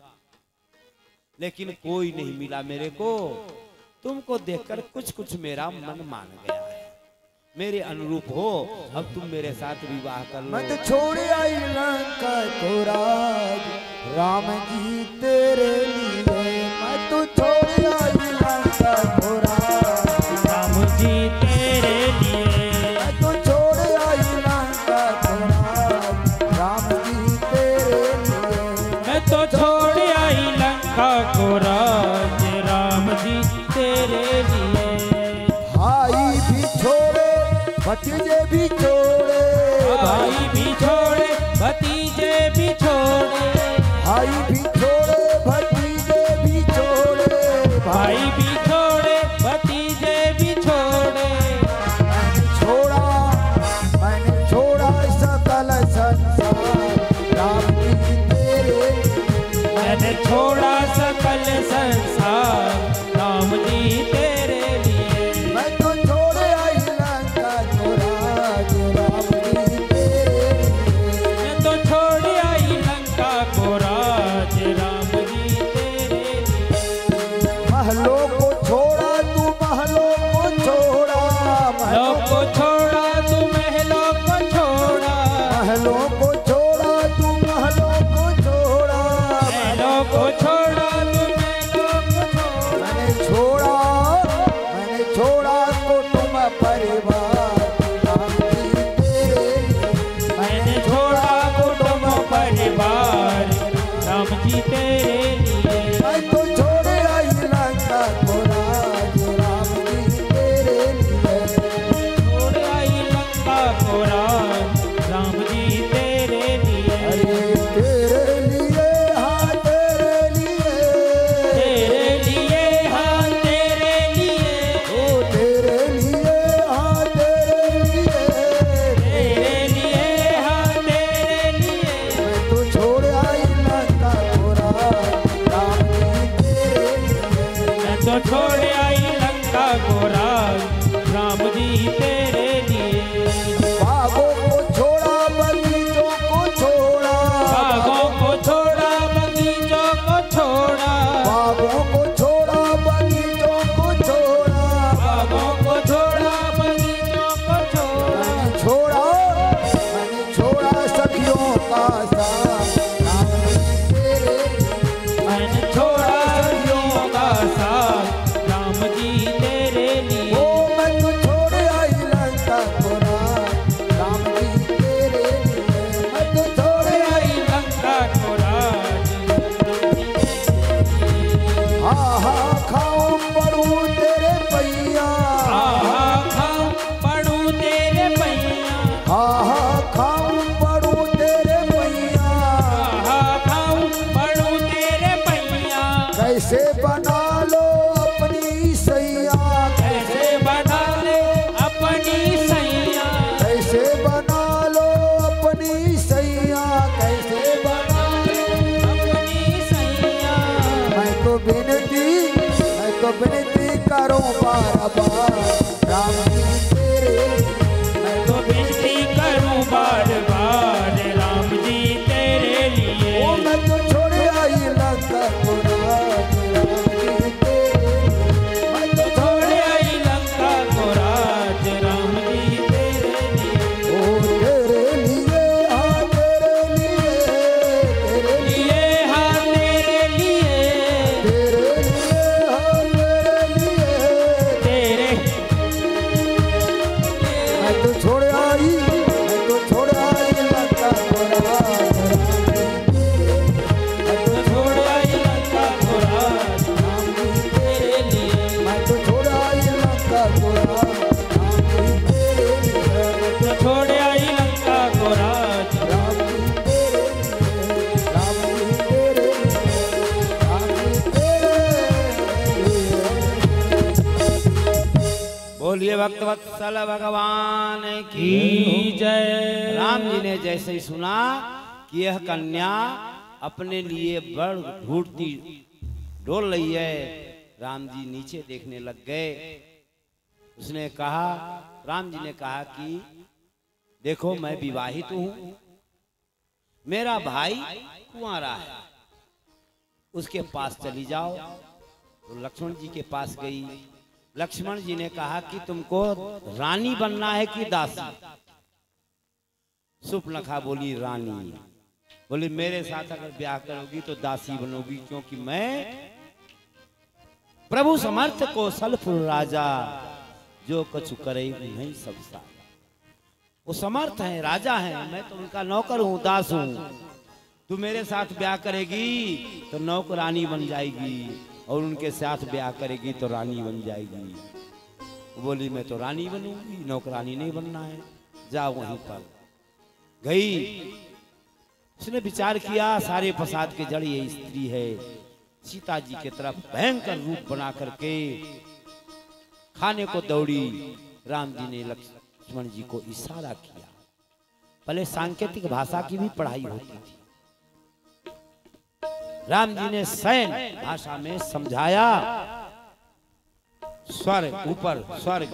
लेकिन कोई नहीं मिला मेरे को। तुमको देखकर कुछ कुछ मेरा मन मान गया है, मेरे अनुरूप हो, अब तुम मेरे साथ विवाह कर लो। मैं तो छोड़ आई लंका को राज, राम जी तेरे लिए। मैं तो छोड़ आई लंका को राज, राम जी तेरे लिए। मैं तो छोड़ आई लंका को राज, राम जी तेरे लिए। मैं तो छोड़ आई लंका को राज, राम जी तेरे लिए। भाई भी छोड़े भतीजे भी छोड़े, भाई भी छोड़े भतीजे भी छोड़े, भाई भी छोड़े भतीजे भी छोड़े, भाई भी छोड़े भतीजे भी छोड़े। मैंने छोड़ा सकल संसार, राम जी तेरे। मैंने छोड़ा सकल संसार, राम जी तेरे लिए। मैं तो छोड़ आई लंका को राज, राम जी तेरे। मैं तो छोड़ आई लंका को राज, को छोड़ा तू महलों को छोड़ा, महलों को छोड़ा तू महलों को छोड़ा, महलों को छोड़ा तू महलों को छोड़ा। मैंने छोड़ा कुटुंब परिवार राम जी तेरे लिए। मैंने छोड़ा कुटुंब परिवार राम जी तेरे लिए। मैं तो छोड़ आई लंका को राज राम जी तेरे लिए। छोड़ आई लंका को राज राम जी तेरे लिए। अरे तेरे लिए हाँ तेरे लिए, तेरे लिए हाँ तेरे लिए, ओ तेरे लिए हाँ तेरे लिए। तेरे लिए हाँ तेरे लिए। मैं तो छोड़ आई लंका को राज राम जी तेरे लिए। मैं तो छोड़ आई लंका को राज राम जी तेरे लिए। बागों को छोड़ा बगीचों को छोड़ा, बागों को छोड़ा बगीचों को छोड़ा, बागों को छोड़ा बगीचों को छोड़ा। बागों को छोड़ा बगीचों को छोड़ा। मैंने छोड़ा सखियों का साथ राम जी तेरे लिए। मैंने छोड़ा सखियों का साथ राम जी तेरे लिए। ओ मैं तो छोड़ आई लंका को राज राम जी तेरे लिए। मैं तो छोड़ आई आई लंका को राज आहा खाऊं पड़ूं तेरे पैया, आहा खाऊं पड़ूं तेरे पैया, आहा खाऊं पड़ूं तेरे पैया। आहा खाऊं पड़ूं तेरे पैया। कैसे बना लो अपनी सैया, कैसे बना ले अपनी सैया, कैसे बना लो अपनी सैया, कैसे बना लो। अपनी सैया। मैं तो विनती करूं बार बार राम जी तेरे लिए। मैं तो विनती करूं बार बार राम जी तेरे लिए। ओ मैं तो छोड़ आई लंका को राज राम जी तेरे लिए। मैं तो छोड़ आई लंका को राज राम जी तेरे लिए। ओ तेरे लिए हाँ तेरे लिए, तेरे लिए लिए हाँ तेरे लिए, तेरे लिए हाँ तेरे लिए। तेरे मैं तो छोड़ आई लंका को राज राम जी तेरे लिए। मैं तो छोड़ आई लंका को राज राम जी तेरे लिए। मैं तो छोड़ आई लंका को राज राम जी तेरे लिए। तो छोड़ आई लंका को राज। राम जी तेरे लिए, राम जी तेरे लिए, राम जी तेरे लिए। बोलिए भक्तवत्सल भगवान की की जय। राम जी ने जैसे ही सुना कि यह कन्या अपने लिए बड़ ढूंढती डोल रही है, राम जी नीचे देखने लग गए। उसने कहा, राम जी ने कहा कि देखो मैं विवाहित हूं, मेरा भाई कुंवारा है, उसके पास चली जाओ। तो लक्ष्मण जी के पास गई। लक्ष्मण जी ने कहा कि तुमको रानी बनना है कि दासी? सुपनखा बोली रानी। बोली मेरे साथ अगर ब्याह करोगी तो दासी बनोगी, क्योंकि मैं प्रभु समर्थ कौशलपुर राजा, जो कछु करे नहीं सब सारा। वो समर्थ है, राजा है, मैं तो उनका नौकर हूँ, दास हूँ। तू मेरे साथ ब्याह करेगी तो नौकरानी बन जाएगी, और उनके साथ ब्याह करेगी तो रानी बन जाएगी। वो बोली मैं तो रानी बनूंगी, नौकरानी नहीं बनना है। जाओ वहीं पर गई। उसने विचार किया सारे फसाद के जड़ ये स्त्री है। सीता जी के तरफ भयंकर रूप बना करके खाने को दौड़ी। राम जी ने लक्ष्मण जी को इशारा किया। पहले सांकेतिक भाषा की भी पढ़ाई होती थी। राम जी ने सैन भाषा में समझाया। स्वर्ग ऊपर, स्वर्ग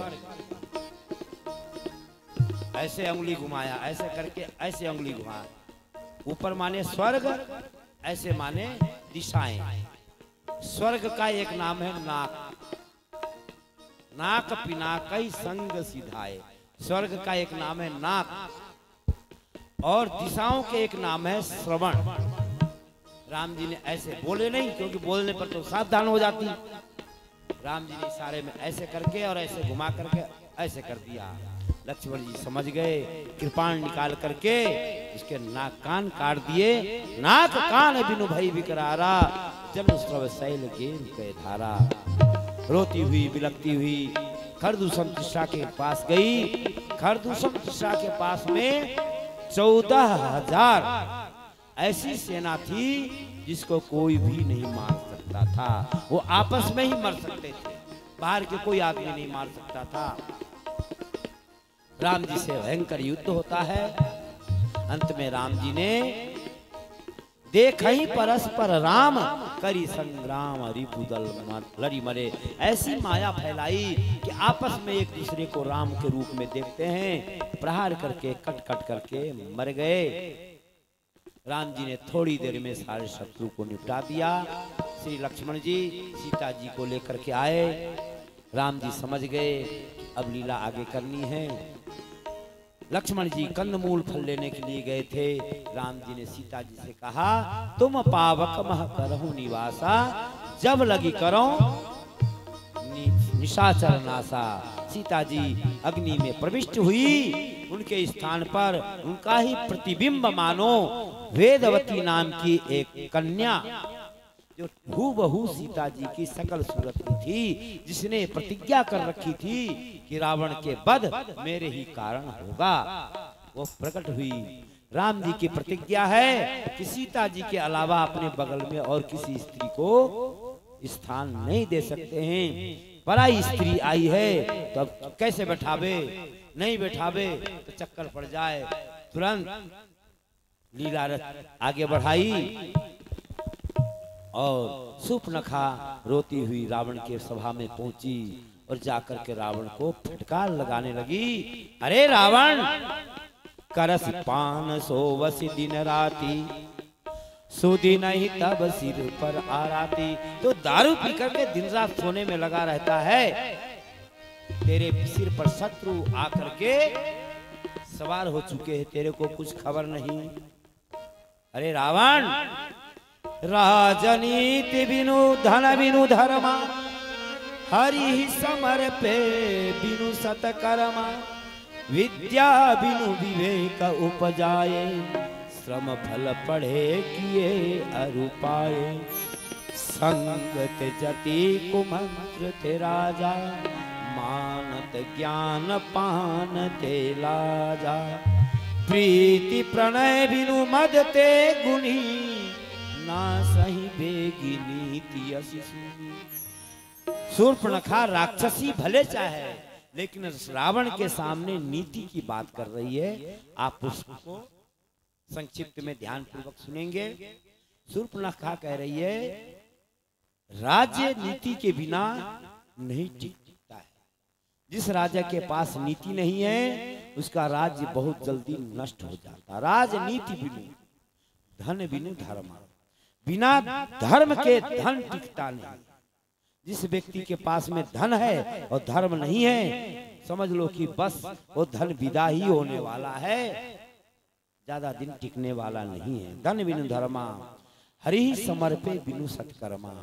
ऐसे उंगली घुमाया, ऐसे करके ऐसे उंगली घुमाया। ऊपर माने स्वर्ग, ऐसे माने दिशाएं। स्वर्ग का एक नाम है नाक। नाक पिनाकई संग सिधाए। स्वर्ग का एक नाम है नाक और दिशाओं के एक नाम है श्रवण। राम जी ने ऐसे बोले नहीं, क्योंकि बोलने पर तो सावधान हो जाती। राम जी ने इशारे में ऐसे करके और ऐसे घुमा करके ऐसे कर दिया। लक्ष्मण जी समझ गए, कृपाण निकाल करके इसके नाक कान काट दिए। नाक कान बिनु भई विकरारा, जब स्रव शैल गेर के धारा। रोती हुई बिलकती हुई खरदूषण तिस्सा के पास गई। खरदूषण तिस्सा के पास में 14,000 ऐसी सेना थी जिसको कोई भी नहीं मार सकता था। वो आपस में ही मर सकते थे, बाहर के कोई आदमी नहीं मार सकता था। राम जी से भयंकर युद्ध होता है। अंत में राम जी ने देख ही परस्पर राम करी संग्राम रिपुदल लड़ी मरे। ऐसी माया फैलाई कि आपस में एक दूसरे को राम के रूप में देखते हैं, प्रहार करके कट कट करके मर गए। राम जी ने थोड़ी देर में सारे शत्रु को निपटा दिया। श्री लक्ष्मण जी सीता जी को लेकर के आए। राम जी समझ गए अब लीला आगे करनी है। लक्ष्मण जी कंदमूल फल लेने के लिए गए थे। राम जी ने सीता जी से कहा, तुम पावक मह करहु निवासा, जब लगी करो निशाचर नासा। सीता जी अग्नि में प्रविष्ट हुई। उनके स्थान पर उनका ही प्रतिबिंब मानो वेदवती नाम की एक कन्या, जो हूबहू सीता जी की सकल सूरत की थी, जिसने प्रतिज्ञा कर रखी थी कि रावण के वध मेरे ही कारण होगा, वो प्रकट हुई। राम जी की प्रतिज्ञा है कि सीता जी के अलावा अपने बगल में और किसी स्त्री को स्थान नहीं दे सकते हैं। पराई स्त्री आई है तो अब कैसे बैठावे, नहीं बैठावे तो चक्कर पड़ जाए। तुरंत लीला आगे बढ़ाई और सूर्पनखा रोती हुई रावण के सभा में पहुंची और जाकर के रावण को फटकार लगाने लगी। अरे रावण, करस पान सोवसी दिन राती, सुदी नहीं तब सिर पर आराती। तो दारू पी करके दिन रात सोने में लगा रहता है, तेरे सिर पर शत्रु आकर के सवार हो चुके हैं, तेरे को कुछ खबर नहीं। अरे रावण, राजनीति बिनु धन बिनु धर्मा, हरि समर पे बिनु सतकर्मा। विद्या बिनु विवेक उपजाए, श्रम फल पढ़े किए अरुपाए। संगत जति कुमंत्र ते राजा, मानत ज्ञान पान ते लाजा। प्रीति प्रणय बिनु मद ते गुणी, ना सही बेगी नीति असिसुनी। शूर्पणखा राक्षसी भले चाहे, लेकिन रावण के सामने नीति की बात कर रही है। आप उसको संक्षिप्त में ध्यान पूर्वक सुनेंगे। शूर्पणखा कह रही है, राज्य नीति के बिना नहीं टिकता है। जिस राजा के पास नीति नहीं है, उसका राज्य बहुत जल्दी नष्ट हो जाता। राजनीति बिनु धन बिनु धर्म, बिना धर्म के धन टिकता नहीं। जिस व्यक्ति के पास में धन है और धर्म नहीं है, समझ लो कि बस वो धन विदा ही होने वाला है, ज्यादा दिन टिकने वाला नहीं है। धन बिनु धर्मा, हरि समर्पे बिनु सत्कर्मा।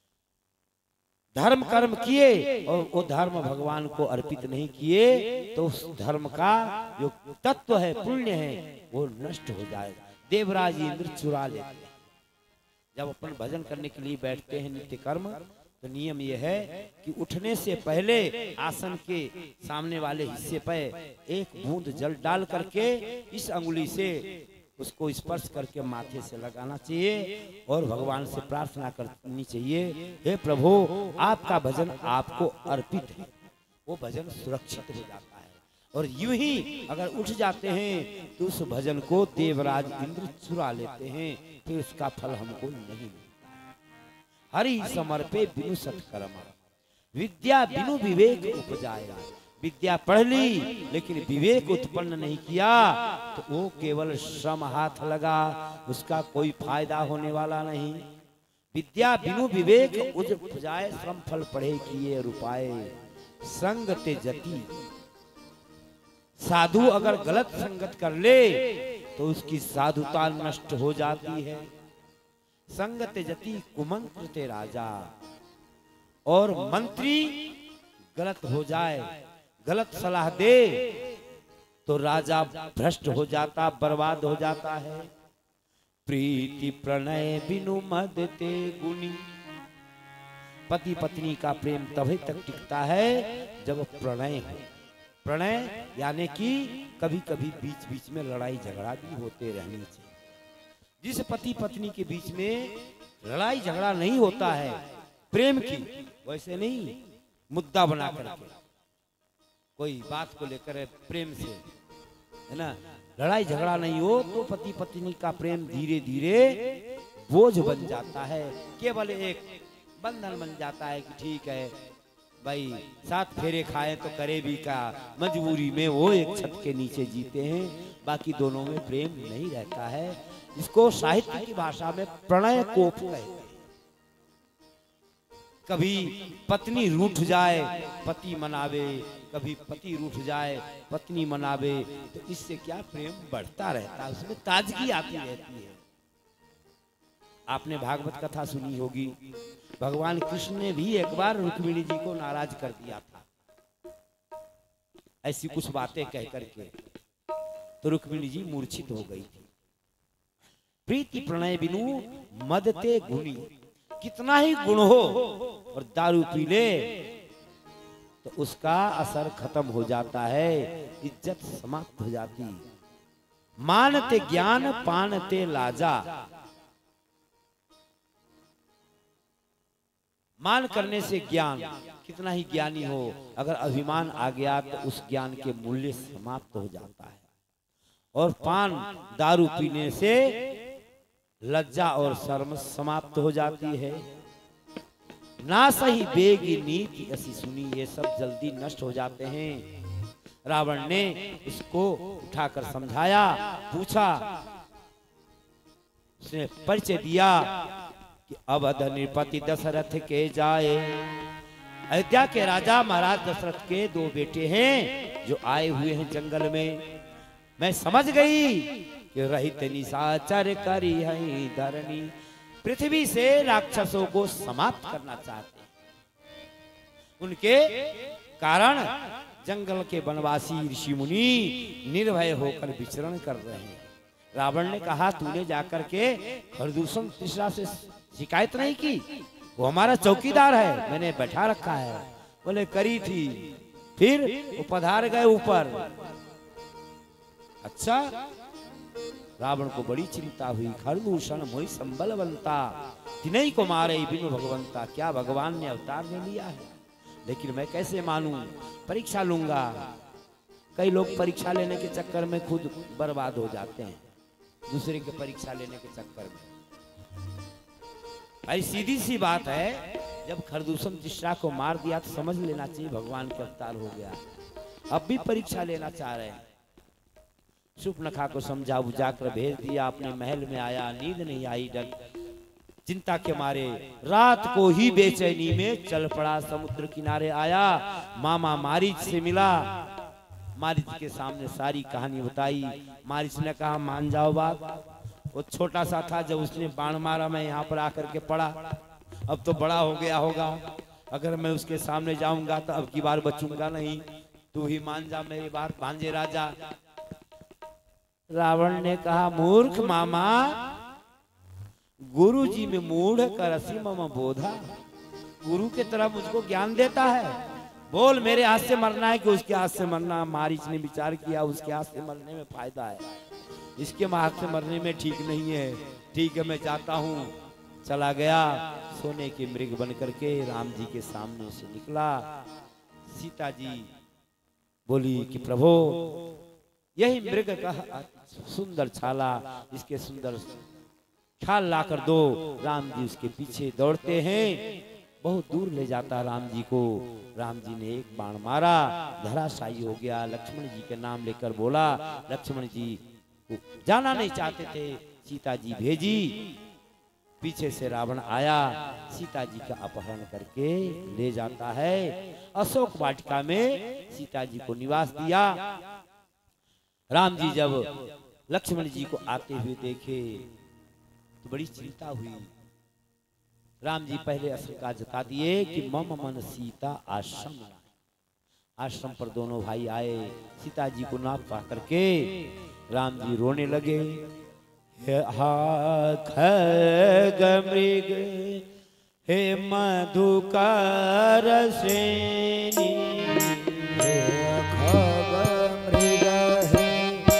धर्म कर्म किए और वो धर्म भगवान को अर्पित नहीं किए तो उस धर्म का जो तत्व है, पुण्य है, वो नष्ट हो जाएगा। देवराज इंद्र चुरा लेते हैं। जब अपन भजन करने के लिए बैठते हैं नित्य कर्म, तो नियम यह है कि उठने से पहले आसन के सामने वाले हिस्से पर एक बूंद जल डाल करके इस अंगुली से उसको स्पर्श करके माथे से लगाना चाहिए और भगवान से प्रार्थना करनी चाहिए, हे प्रभु आपका भजन आपको अर्पित है। वो भजन सुरक्षित हो जाता है। और यूं ही अगर उठ जाते हैं तो उस भजन को देवराज इंद्र चुरा लेते हैं, फिर उसका फल हमको नहीं मिलता। हरि समर्पे बिनु सत्कर्मा, विद्या बिनु विवेक उपजाया। विद्या पढ़ ली लेकिन विवेक उत्पन्न नहीं किया तो वो केवल श्रम हाथ लगा, उसका कोई फायदा होने वाला नहीं। विद्या बिनु विवेक उपजाए, श्रम फल पढ़े किए रुपाए। संग ते जति, साधु अगर गलत संगत कर ले तो उसकी साधुता नष्ट हो जाती है। संगत जति कुमंत्र ते राजा, और मंत्री गलत हो जाए, गलत सलाह दे तो राजा भ्रष्ट हो जाता, बर्बाद हो जाता है। प्रीति प्रणय बिनु मद ते गुनी, पति पत्नी का प्रेम तभी तक टिकता है जब प्रणय हो। प्रणय यानी कि कभी कभी बीच बीच में लड़ाई झगड़ा भी होते रहनी चाहिए। जिस पति पत्नी के बीच में लड़ाई झगड़ा नहीं होता है प्रेम की, वैसे नहीं मुद्दा बना करके कोई बात को लेकर प्रेम से, है ना, लड़ाई झगड़ा नहीं हो तो पति पत्नी का प्रेम धीरे धीरे बोझ बन जाता है। केवल एक बंधन बन जाता है कि ठीक है भाई, 7 फेरे खाए तो करे भी का, मजबूरी में वो एक छत के नीचे जीते हैं, बाकी दोनों में प्रेम नहीं रहता है। इसको साहित्य की भाषा में प्रणय कोप कहते हैं। कभी पत्नी रूठ जाए पति मनावे, कभी पति रूठ जाए पत्नी मनावे, तो इससे क्या प्रेम बढ़ता रहता है, उसमें ताजगी आती रहती है। आपने भागवत कथा सुनी होगी, भगवान कृष्ण ने भी एक बार रुक्मिणी जी को नाराज कर दिया था, ऐसी कुछ बातें कह करके, तो रुक्मिणी जी मूर्छित हो गई थी। प्रीति प्रणय बिनु मदते गुणी, कितना ही गुण हो और दारू पी ले तो उसका असर खत्म हो जाता है, इज्जत समाप्त हो जाती। मानते ज्ञान पानते लाजा, मान करने से ज्ञान, कितना ही ज्ञानी हो अगर अभिमान आ गया तो उस ज्ञान के मूल्य समाप्त हो जाता है। और पान दारू पीने से लज्जा और शर्म समाप्त हो जाती है। ना सही बेगी नीति ऐसी सुनी, ये सब जल्दी नष्ट हो जाते हैं। रावण ने इसको उठाकर समझाया, पूछा, उसने परिचय दिया कि अवध नृपति दशरथ के जाए, अयोध्या के राजा महाराज दशरथ के 2 बेटे हैं जो आए हुए हैं जंगल में। मैं समझ गई कि रहित निशाचर करी है धरणी, पृथ्वी से राक्षसों को समाप्त करना चाहते हैं। उनके कारण जंगल के वनवासी ऋषि मुनि निर्भय होकर विचरण कर रहे हैं। रावण ने कहा, तूने जाकर के खरदूषण तीसरा से शिकायत नहीं की? वो हमारा चौकीदार है, मैंने बैठा रखा है। बोले करी थी, फिर वो पधार गए ऊपर। अच्छा, रावण को बड़ी चिंता हुई। खरदूषण मोहि संबल बनता, तिनई को मारे बिनु भगवंता, क्या भगवान ने अवतार ले लिया है? लेकिन मैं कैसे मानूं, परीक्षा लूंगा। कई लोग परीक्षा लेने के चक्कर में खुद बर्बाद हो जाते हैं, दूसरे की परीक्षा लेने के चक्कर में। भाई सीधी सी बात है, जब खरदूषण तीसरा को मार दिया तो समझ लेना चाहिए भगवान के अवतार हो गया। अब भी परीक्षा लेना चाह रहे हैं। शूर्पणखा को समझा बुझाकर भेज दिया, अपने महल में आया, नींद नहीं आई, डर चिंता के मारे रात को ही बेचैनी में चल पड़ा। समुद्र किनारे आया, मामा मारीच से मिला, मारीच के सामने सारी कहानी बताई। मारीच ने कहा, मान जाओ बात, वो छोटा सा था, जब उसने बाण मारा मैं यहाँ पर आकर के पड़ा, अब तो बड़ा हो गया होगा, अगर मैं उसके सामने जाऊंगा तो अब की बार बचूंगा नहीं, तू ही मान जा मेरी बात भांजे राजा। रावण ने कहा, मूर्ख मामा, गुरु जी में मूढ़ करसी मम बोधा, गुरु के तरह मुझको ज्ञान देता है, बोल मेरे हाथ से मरना है कि उसके हाथ से मरना? मारीच ने विचार किया, उसके हाथ से मरने में फायदा है, इसके हाथ से मरने में ठीक नहीं है। ठीक है, मैं जाता हूँ। चला गया, सोने के मृग बन करके राम जी के सामने से निकला। सीता जी बोली कि प्रभु, यही मृग का सुंदर छाला, इसके सुंदर छाल ला कर दो। राम जी उसके पीछे दौड़ते हैं, बहुत दूर ले जाता राम जी को। राम जी ने एक बाण मारा, धराशायी हो गया। लक्ष्मण जी के नाम लेकर बोला, लक्ष्मण जी जाना नहीं चाहते थे, सीता जी भेजी। पीछे से रावण आया, सीता जी का अपहरण करके ले जाता है। अशोक वाटिका में सीता जी को निवास दिया। राम जी जब लक्ष्मण जी को आते हुए देखे तो बड़ी चिंता हुई। राम जी पहले आशंका जता दिए कि मम मन सीता आश्रम। आश्रम पर दोनों भाई आए, सीता जी को ना पा करके राम जी रोने लगे। हा खग मृग हे मधुकर श्रेणी, हे खग मृग हे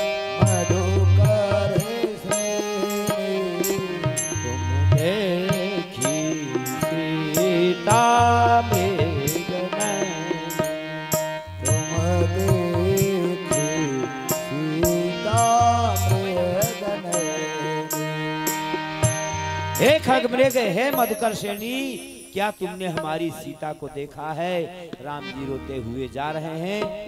मधुकर श्रेणी, तुम देखी सीता मृग नैनी, तुम देखी सीता मृग नैनी। हे खग मृग हे मधुकर श्रेणी, क्या तुमने हमारी सीता को देखा है? राम जी रोते हुए जा रहे हैं।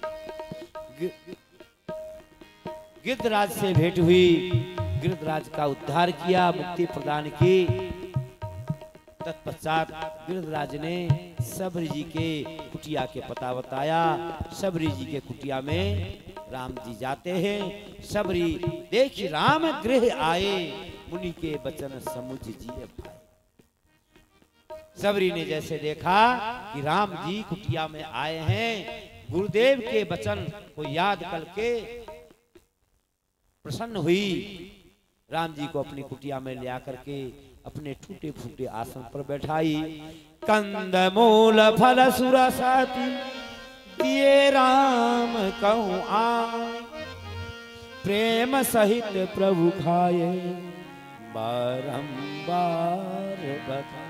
गिद्धराज से भेंट हुई, गिद्धराज का उद्धार किया, मुक्ति प्रदान की। तत्पश्चात गिद्धराज ने सबरी जी के कुटिया के पता बताया। सबरी जी के कुटिया में राम जी जाते हैं। सबरी देखी राम गृह आए, मुनि के बचन समुझ जिय भाई। सबरी ने जैसे देखा कि राम जी कुटिया में आए हैं, गुरुदेव के वचन को याद करके प्रसन्न हुई। राम जी को अपनी कुटिया में ले आकर के अपने टूटे फूटे आसन पर बैठाई। कंद मूल फल सुरसाती दिए राम कहूं आए, प्रेम सहित प्रभु खाए बारंबार बता।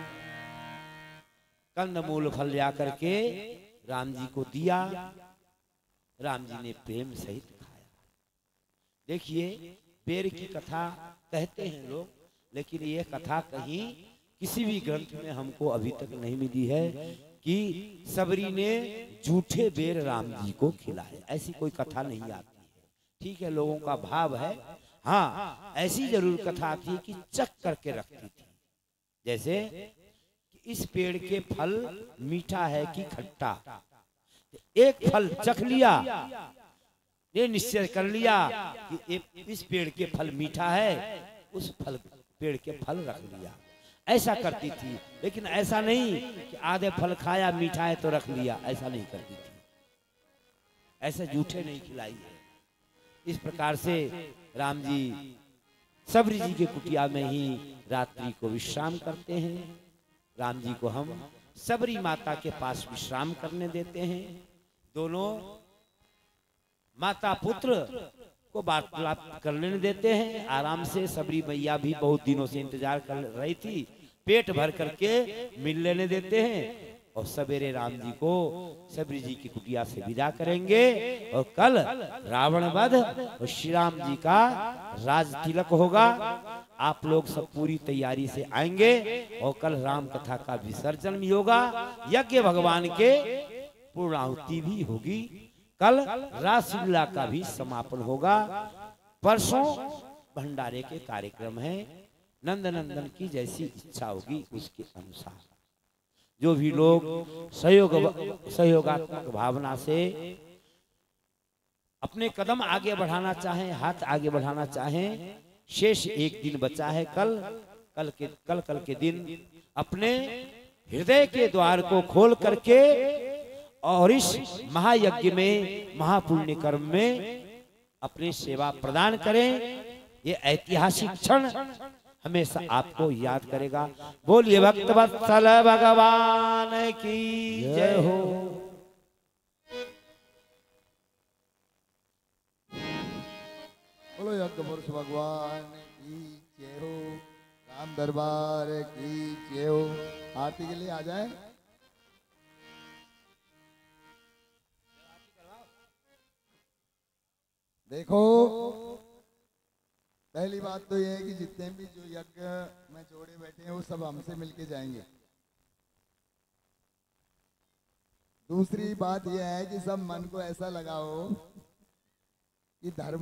कंदमूल फल ले आकर के राम जी को दिया। राम जी ने प्रेम सहित खाया। देखिए, बेर की कथा कहते हैं लोग, लेकिन ये कथा कहीं किसी भी ग्रंथ में हमको अभी तक नहीं मिली है कि सबरी ने झूठे बेर राम जी को खिलाए। ऐसी कोई कथा नहीं आती है। ठीक है, लोगों का भाव है। हाँ, ऐसी जरूर कथा आती है कि चख करके रखती थी। जैसे इस पेड़ के फल मीठा है कि खट्टा, एक फल चख लिया, ये निश्चय कर लिया कि इस पेड़ के फल मीठा है, उस फल पेड़ के फल रख लिया। ऐसा करती थी। लेकिन ऐसा नहीं कि आधे फल खाया, मीठा है तो रख लिया, ऐसा नहीं करती थी। ऐसे झूठे नहीं खिलाई है। इस प्रकार से राम जी सबरी जी के कुटिया में ही रात्रि को विश्राम करते हैं। राम जी को हम सबरी माता के पास विश्राम करने देते हैं। दोनों माता पुत्र को वार्तालाप कर लेने देते हैं आराम से। सबरी मैया भी बहुत दिनों से इंतजार कर रही थी, पेट भर करके मिल लेने देते हैं। और सवेरे राम जी को सबरी जी की कुटिया से विदा करेंगे। और कल रावण वध और श्री राम जी का राज तिलक होगा। आप लोग सब पूरी तैयारी से आएंगे और कल राम कथा का विसर्जन भी होगा। यज्ञ भगवान के पूर्णाहुति भी होगी। कल रासलीला का भी समापन होगा। परसों भंडारे के कार्यक्रम है। नंदनंदन की जैसी इच्छा होगी उसके अनुसार जो भी लोग सहयोगात्मक भावना से अपने कदम आगे बढ़ाना चाहें, हाथ आगे बढ़ाना चाहें। शेष एक दिन बचा है। कल के दिन अपने हृदय के द्वार को खोल करके और इस महायज्ञ में, महापुण्य कर्म में अपनी सेवा प्रदान करें। ये ऐतिहासिक क्षण हमेशा आपको याद करेगा। बोलिए भक्तवत्सल भगवान की जय हो। बोलो यज्ञ पुरुष भगवान की जय हो। राम दरबार की जय हो। आरती के लिए आ जाए। देखो, पहली बात तो यह है कि जितने भी जो यज्ञ में जोड़े बैठे हैं वो सब हमसे मिलके जाएंगे। दूसरी बात यह है कि सब मन को ऐसा लगाओ कि धर्म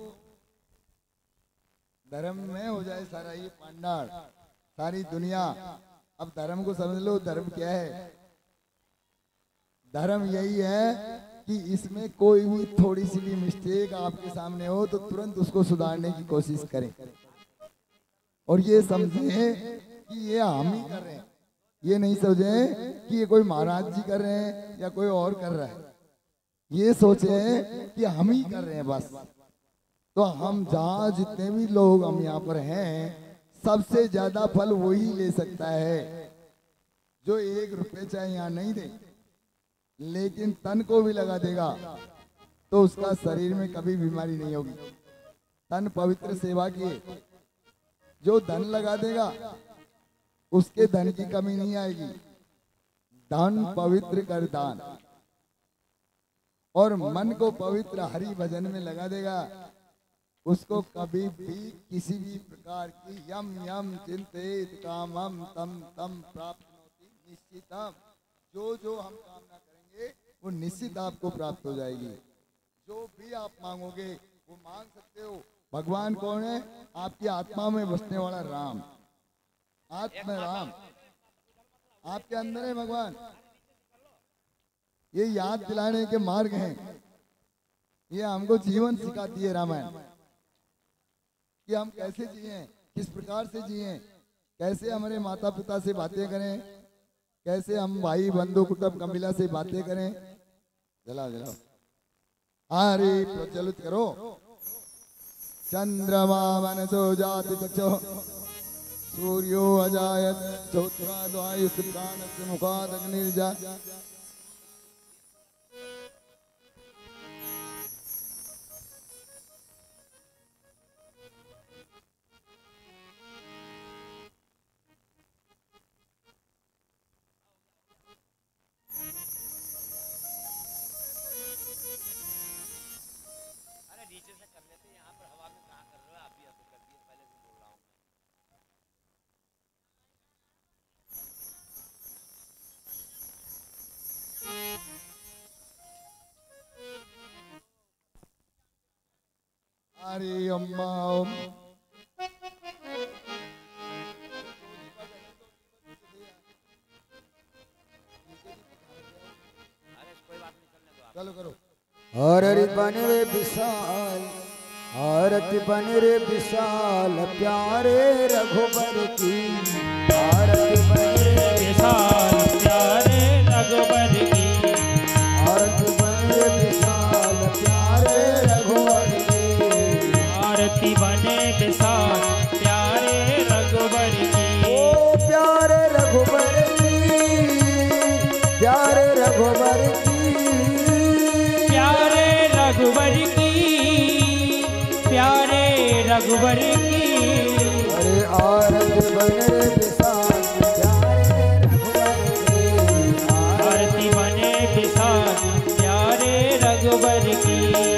में हो जाए सारा ये पांडाल, सारी दुनिया। अब धर्म को समझ लो, धर्म क्या है? धर्म यही है कि इसमें कोई भी थोड़ी सी भी मिस्टेक आपके सामने हो तो तुरंत उसको सुधारने की कोशिश करें और ये समझें कि ये हम ही कर रहे हैं। ये नहीं समझें कि ये कोई महाराज जी कर रहे हैं या कोई और कर रहा है। ये सोचें कि हम ही कर रहे हैं बस। तो हम जहाँ जितने भी लोग हम यहाँ पर हैं, सबसे ज्यादा फल वही ले सकता है जो 1 रुपये चाहे यहाँ नहीं दे, लेकिन तन को भी लगा देगा तो उसका शरीर में कभी बीमारी नहीं होगी। तन पवित्र सेवा किए, जो धन लगा देगा उसके धन की कमी नहीं आएगी। धन पवित्र कर दान, और मन को पवित्र हरि भजन में लगा देगा, उसको कभी भी किसी भी प्रकार की यम यम चिंतित कामम तम तम प्राप्त होती निश्चितम। जो जो हम कामना करेंगे वो निश्चित आपको प्राप्त हो जाएगी। जो भी आप मांगोगे वो मांग सकते हो। भगवान कौन है? आपकी आत्मा में बसने वाला राम, आत्मा राम आपके अंदर है भगवान। ये याद दिलाने के मार्ग हैं। ये हमको जीवन सिखाती है रामायण कि हम कैसे जिए, किस प्रकार से जिए, कैसे हमारे माता पिता से बातें करें, कैसे हम भाई बंधु कुटुंब कबीला से बातें करें। जलाओ जलाओ, अरे प्रज्वलित करो। चंद्रमा मनसो जाति चक्षो सूर्यो अजायत चौथ्वाद्वायुः प्राणस्य मुखात् अग्निर्जा। हरि अम्मा ओम। चलो करो। आरती बन रे विशाल, आरती बन रे विशाल प्यारे रघुबर की। आरती बन रे विशाल प्यारे रघुबर की। आरती बन रे विशाल प्यारे रघुबर की। आरती बने विशाल प्यारे रघुबर की। ओ प्यारे रघुबर की, प्यारे रघुबर की, प्यारे रघुबर की, प्यारे रघुबर की। अरे आरती बन रे विशाल प्यारे रघुबर की। आरती बने विशाल प्यारे रघुबर की।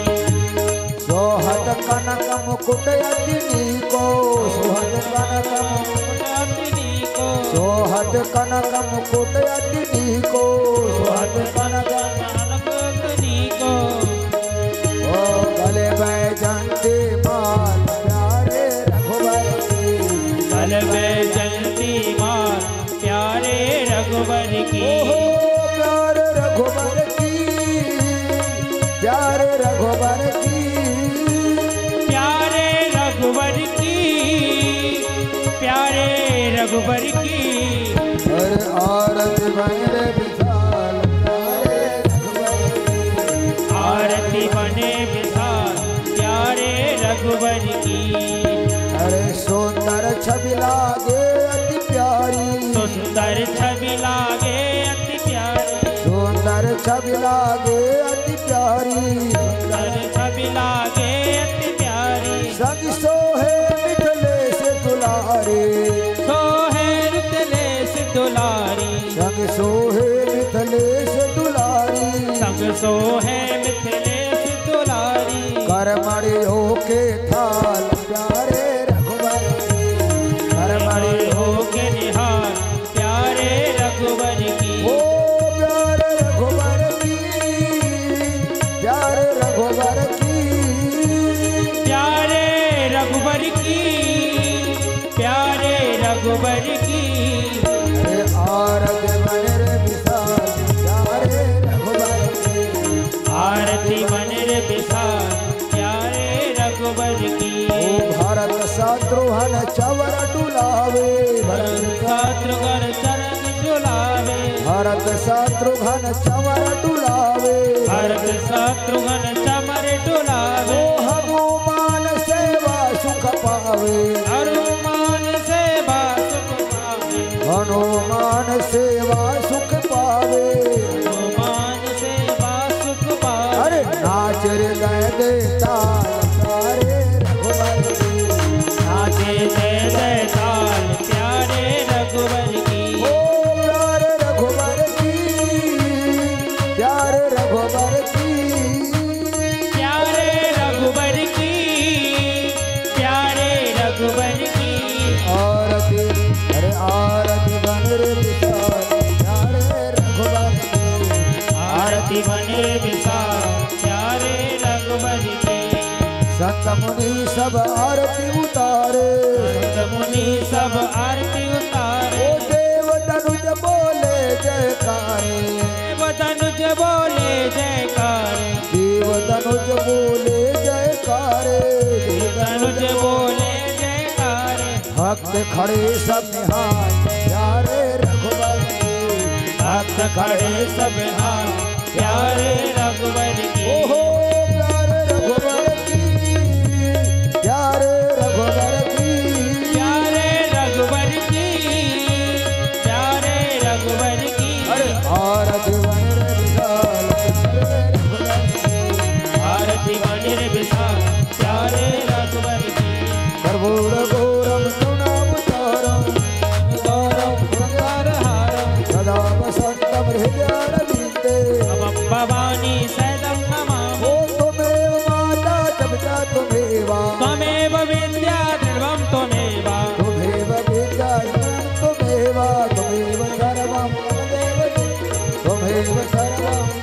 सोहत कनक मुकुट अतिनी को, सोहत कनक मुकुट अतिनी को, सोहत कनक मुकुट अतिनी को, सोहत कनक अतिनी को। ओ गले में जंती माल प्यारे रघुबर की। गले में जयंती माल प्यारे रघुबर की। ओ प्यारे रघुबर की, प्यारे रघुबर की, प्यारे रघुबर की, प्यारे रघुबर की। अरे आरती बन रे विशाल प्यारे रघुबर की। आरती बने विशाल प्यारे रघुबर की। अरे सुंदर छवि लागे अति प्यारी, तो सुंदर छवि लागे अति प्यारी। सुंदर छवि लागे अति प्यारी, सुंदर छवि लागे अति प्यारी। संग सोहे मिथिलेश दुलारे, सोहे मिथिलेश दुलारी। संग सोहे मिथिलेश दुलारी। संग सोहे मिथिलेश दुलारी। करमणि होके थाल प्यारे रघुबर की। करमणि हो के निहार प्यारे रघुबर की। ओ प्यारे रघुबर की, प्यारे रघुबर की, प्यारे रघुबर की, प्यारे रघुबर की। अरे आरती बन रे विशाल प्यारे रघुबर की। विसार प्यारे रघुबर की। ओ भरत शत्रुघ्न चवर डुलावे, भरत शत्रुघ्न चरण डुलावे, भरत शत्रुघ्न चवर डुलावे, भरत शत्रुघ्न चमर डुलावे। ओ हनुमान सेवा सुख पावे, हनुमान सेवा सुख पावे, हनुमान सेवा सुख पावे। हनुमान सेवा सुख पावे। अरे नाच हृदय दे ताल सारे रघुबर की, नाचे जय जय ताल प्यारे रघुबर की। ओ प्यारे रघुबर की, प्यारे रघुबर की, प्यारे रघुबर की, प्यारे रघुबर की। आरती अरे आरती बन रे विशाल प्यारे रघुबर की, आरती बने विशाल प्यारे रघुबर की। संत मुनि सब आरती उतारे, संत मुनि सब आरती उतारे। ओ देव तनुज बोले जयकारे, देव तनुज बोले जयकारे, देव तनुज बोले जयकारे, तनुज बोले जयकारे। भक्त खड़े सब निहाल प्यारे रघुबर की, भक्त खड़े सब हाथ प्यारे रघुबर की। ओहो प्यारे रघुबर की, प्यारे रघुबर की, प्यारे रघुबर की, प्यारे रघुबर की। अरे आरती बन रे विशाल प्यारे रघुबर की, आरती बने विशाल प्यारे रघुबर की। कर्पूर गौरम करुणावतारम, गौरव गंगारहारम सदा वसंतम हृदयारविंदे, मम भवानी सैदं नमामि। ओ त्वमेव माता जपिता त्वमेव, त्वमेव विद्या ध्रुवं त्वमेव, त्वमेव विद्या त्वमेव, त्वमेव सर्वं त्वमेव सर्वं